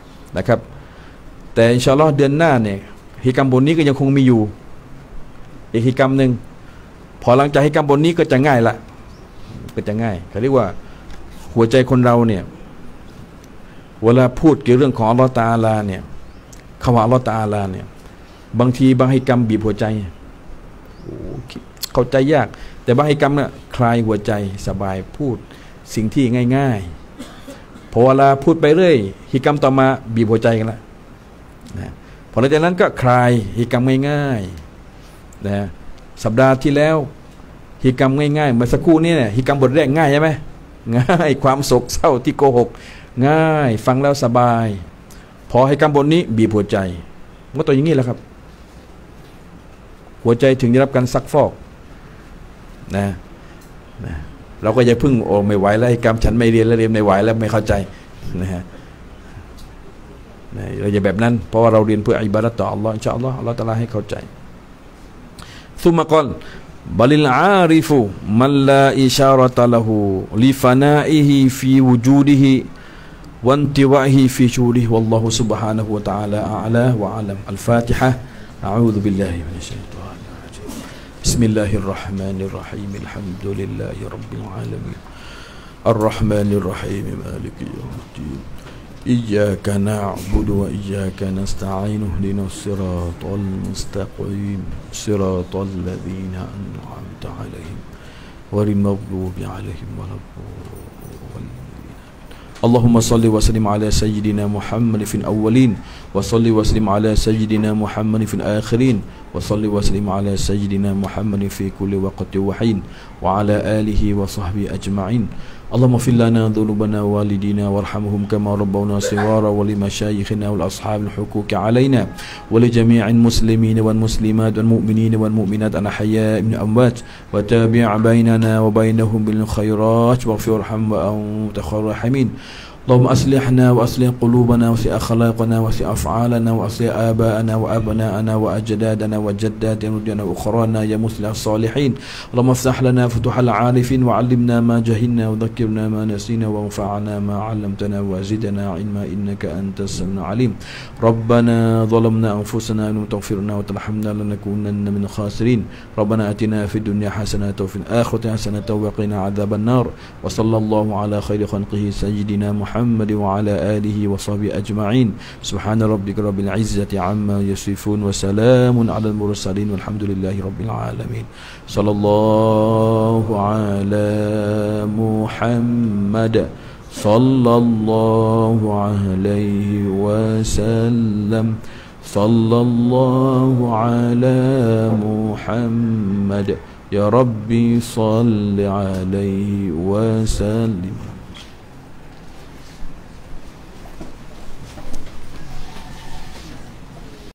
นะครับแต่อินชาอัลลอฮ์เดือนหน้าเนี่ยเหตุการณ์บทนี้ก็ยังคงมีอยู่อีกฮิกรรมหนึ่งพอหลังจากฮิกรรมบทนี้ก็จะง่ายละก็จะง่ายเขาเรียกว่าหัวใจคนเราเนี่ยเวลาพูดเกี่ยวเรื่องของอัลลอฮฺตะอาลาเนี่ยคำว่าอัลลอฮฺตะอาลาเนี่ยบางทีบางฮิกรรมบีบหัวใจเข้าใจยากแต่บางฮิกรรมเนี่ยคลายหัวใจสบายพูดสิ่งที่ง่ายๆพอเวลาพูดไปเรื่อยฮิกรรมต่อมาบีบหัวใจกันละนะพอหลังจากนั้นก็คลายฮิกรรมง่ายๆนะสัปดาห์ที่แล้วฮิกรรมง่ายๆเมื่อสักครู่นี้เนี่ยฮิกรรมบทแรกง่ายใช่ไหมง่ายความโศกเศร้าที่โกหกง่ายฟังแล้วสบายพอฮิกรรมบทนี้บีบหัวใจก็ตัวอย่างนี้แหละครับหัวใจถึงได้รับการซักฟอกนะเราก็อย่าพึ่งโอ้ไม่ไหวแล้วฮิกรรมฉันไม่เรียนแล้วเรียนไม่ไหวแล้วไม่เข้าใจนะฮะเราอย่าแบบนั้นเพราะว่าเราเรียนเพื่ออิบาดะห์ต่ออัลลอฮ์อินชาอัลลอฮ์อัลลอฮ์ตะอาลาให้เข้าใจซุมมะกอลบลิลอาริฟุมันลาอิชาระตะละฮูลิฟะนาอิฮิฟีวุจูดิฮิวันติวะฮิฟีชูริฮิวัลลอฮุซุบฮานะฮูวะตะอาลาอะลาวะอะลัมอัลฟาติฮะอะอูซุบิลลาฮิมินัชชัยฏอนรเราะญีมบิสมิลลาฮิรเราะห์มานิรเราะฮีมอัลฮัมดุลิลลาฮิร็อบบิลอาลามีนอัรเราะห์มานิรเราะฮีมมาลิกิยอมิดดีนإياك نعبد وإياك نستعين اهدنا الصراط المستقيم صراط الذين أنعمت عليهم غير المغضوب عليهم ولا الضالين اللهم صل وسلم على سيدنا محمد في الأولين وصل وسلم على سيدنا محمد في الآخرين وصل وسلم على سيدنا محمد في كل وقت وحين وعلى آله وصحبه أجمعين اللهم اغفر لنا ذنوبنا ووالدينا وارحمهم كما ربونا صغارا ولمشايخنا والأصحاب الحقوق علينا ولجميع المسلمين والمسلمات والمؤمنين والمؤمنات الأحياء من الأموات وتابع بيننا وبينهم بالخيرات واغفر وارحم وأنت خير الراحمين اللهم أصلحنا وأصلح قلوبنا وأصلح أخلاقنا وأصلح أفعالنا وأصلح آباءنا وأبناءنا وأجدادنا وجداتنا وأخرانا يا مصلح الصالحين اللهم افتح لنا فتوح العارفين وعلمنا ما جهلنا وذكرنا ما نسينا وانفعنا ما علمتنا وزدنا علما إنك أنت السميع العليم ربنا ظلمنا أنفسنا إن لم تغفر لنا وترحمنا لنكونن من الخاسرين ربنا آتنا في الدنيا حسنة وفي الآخرة حسنة وقنا عذاب النار وصلى الله على خير خلقه سيدنا محمد وعلى آله وصحبه أجمعين سبحان ربك رب العزة عما يصفون وسلام على المرسلين والحمد لله رب العالمين صلى الله على محمد صلى الله عليه وسلم صلى الله على محمد يا ربي صل عليه وسلم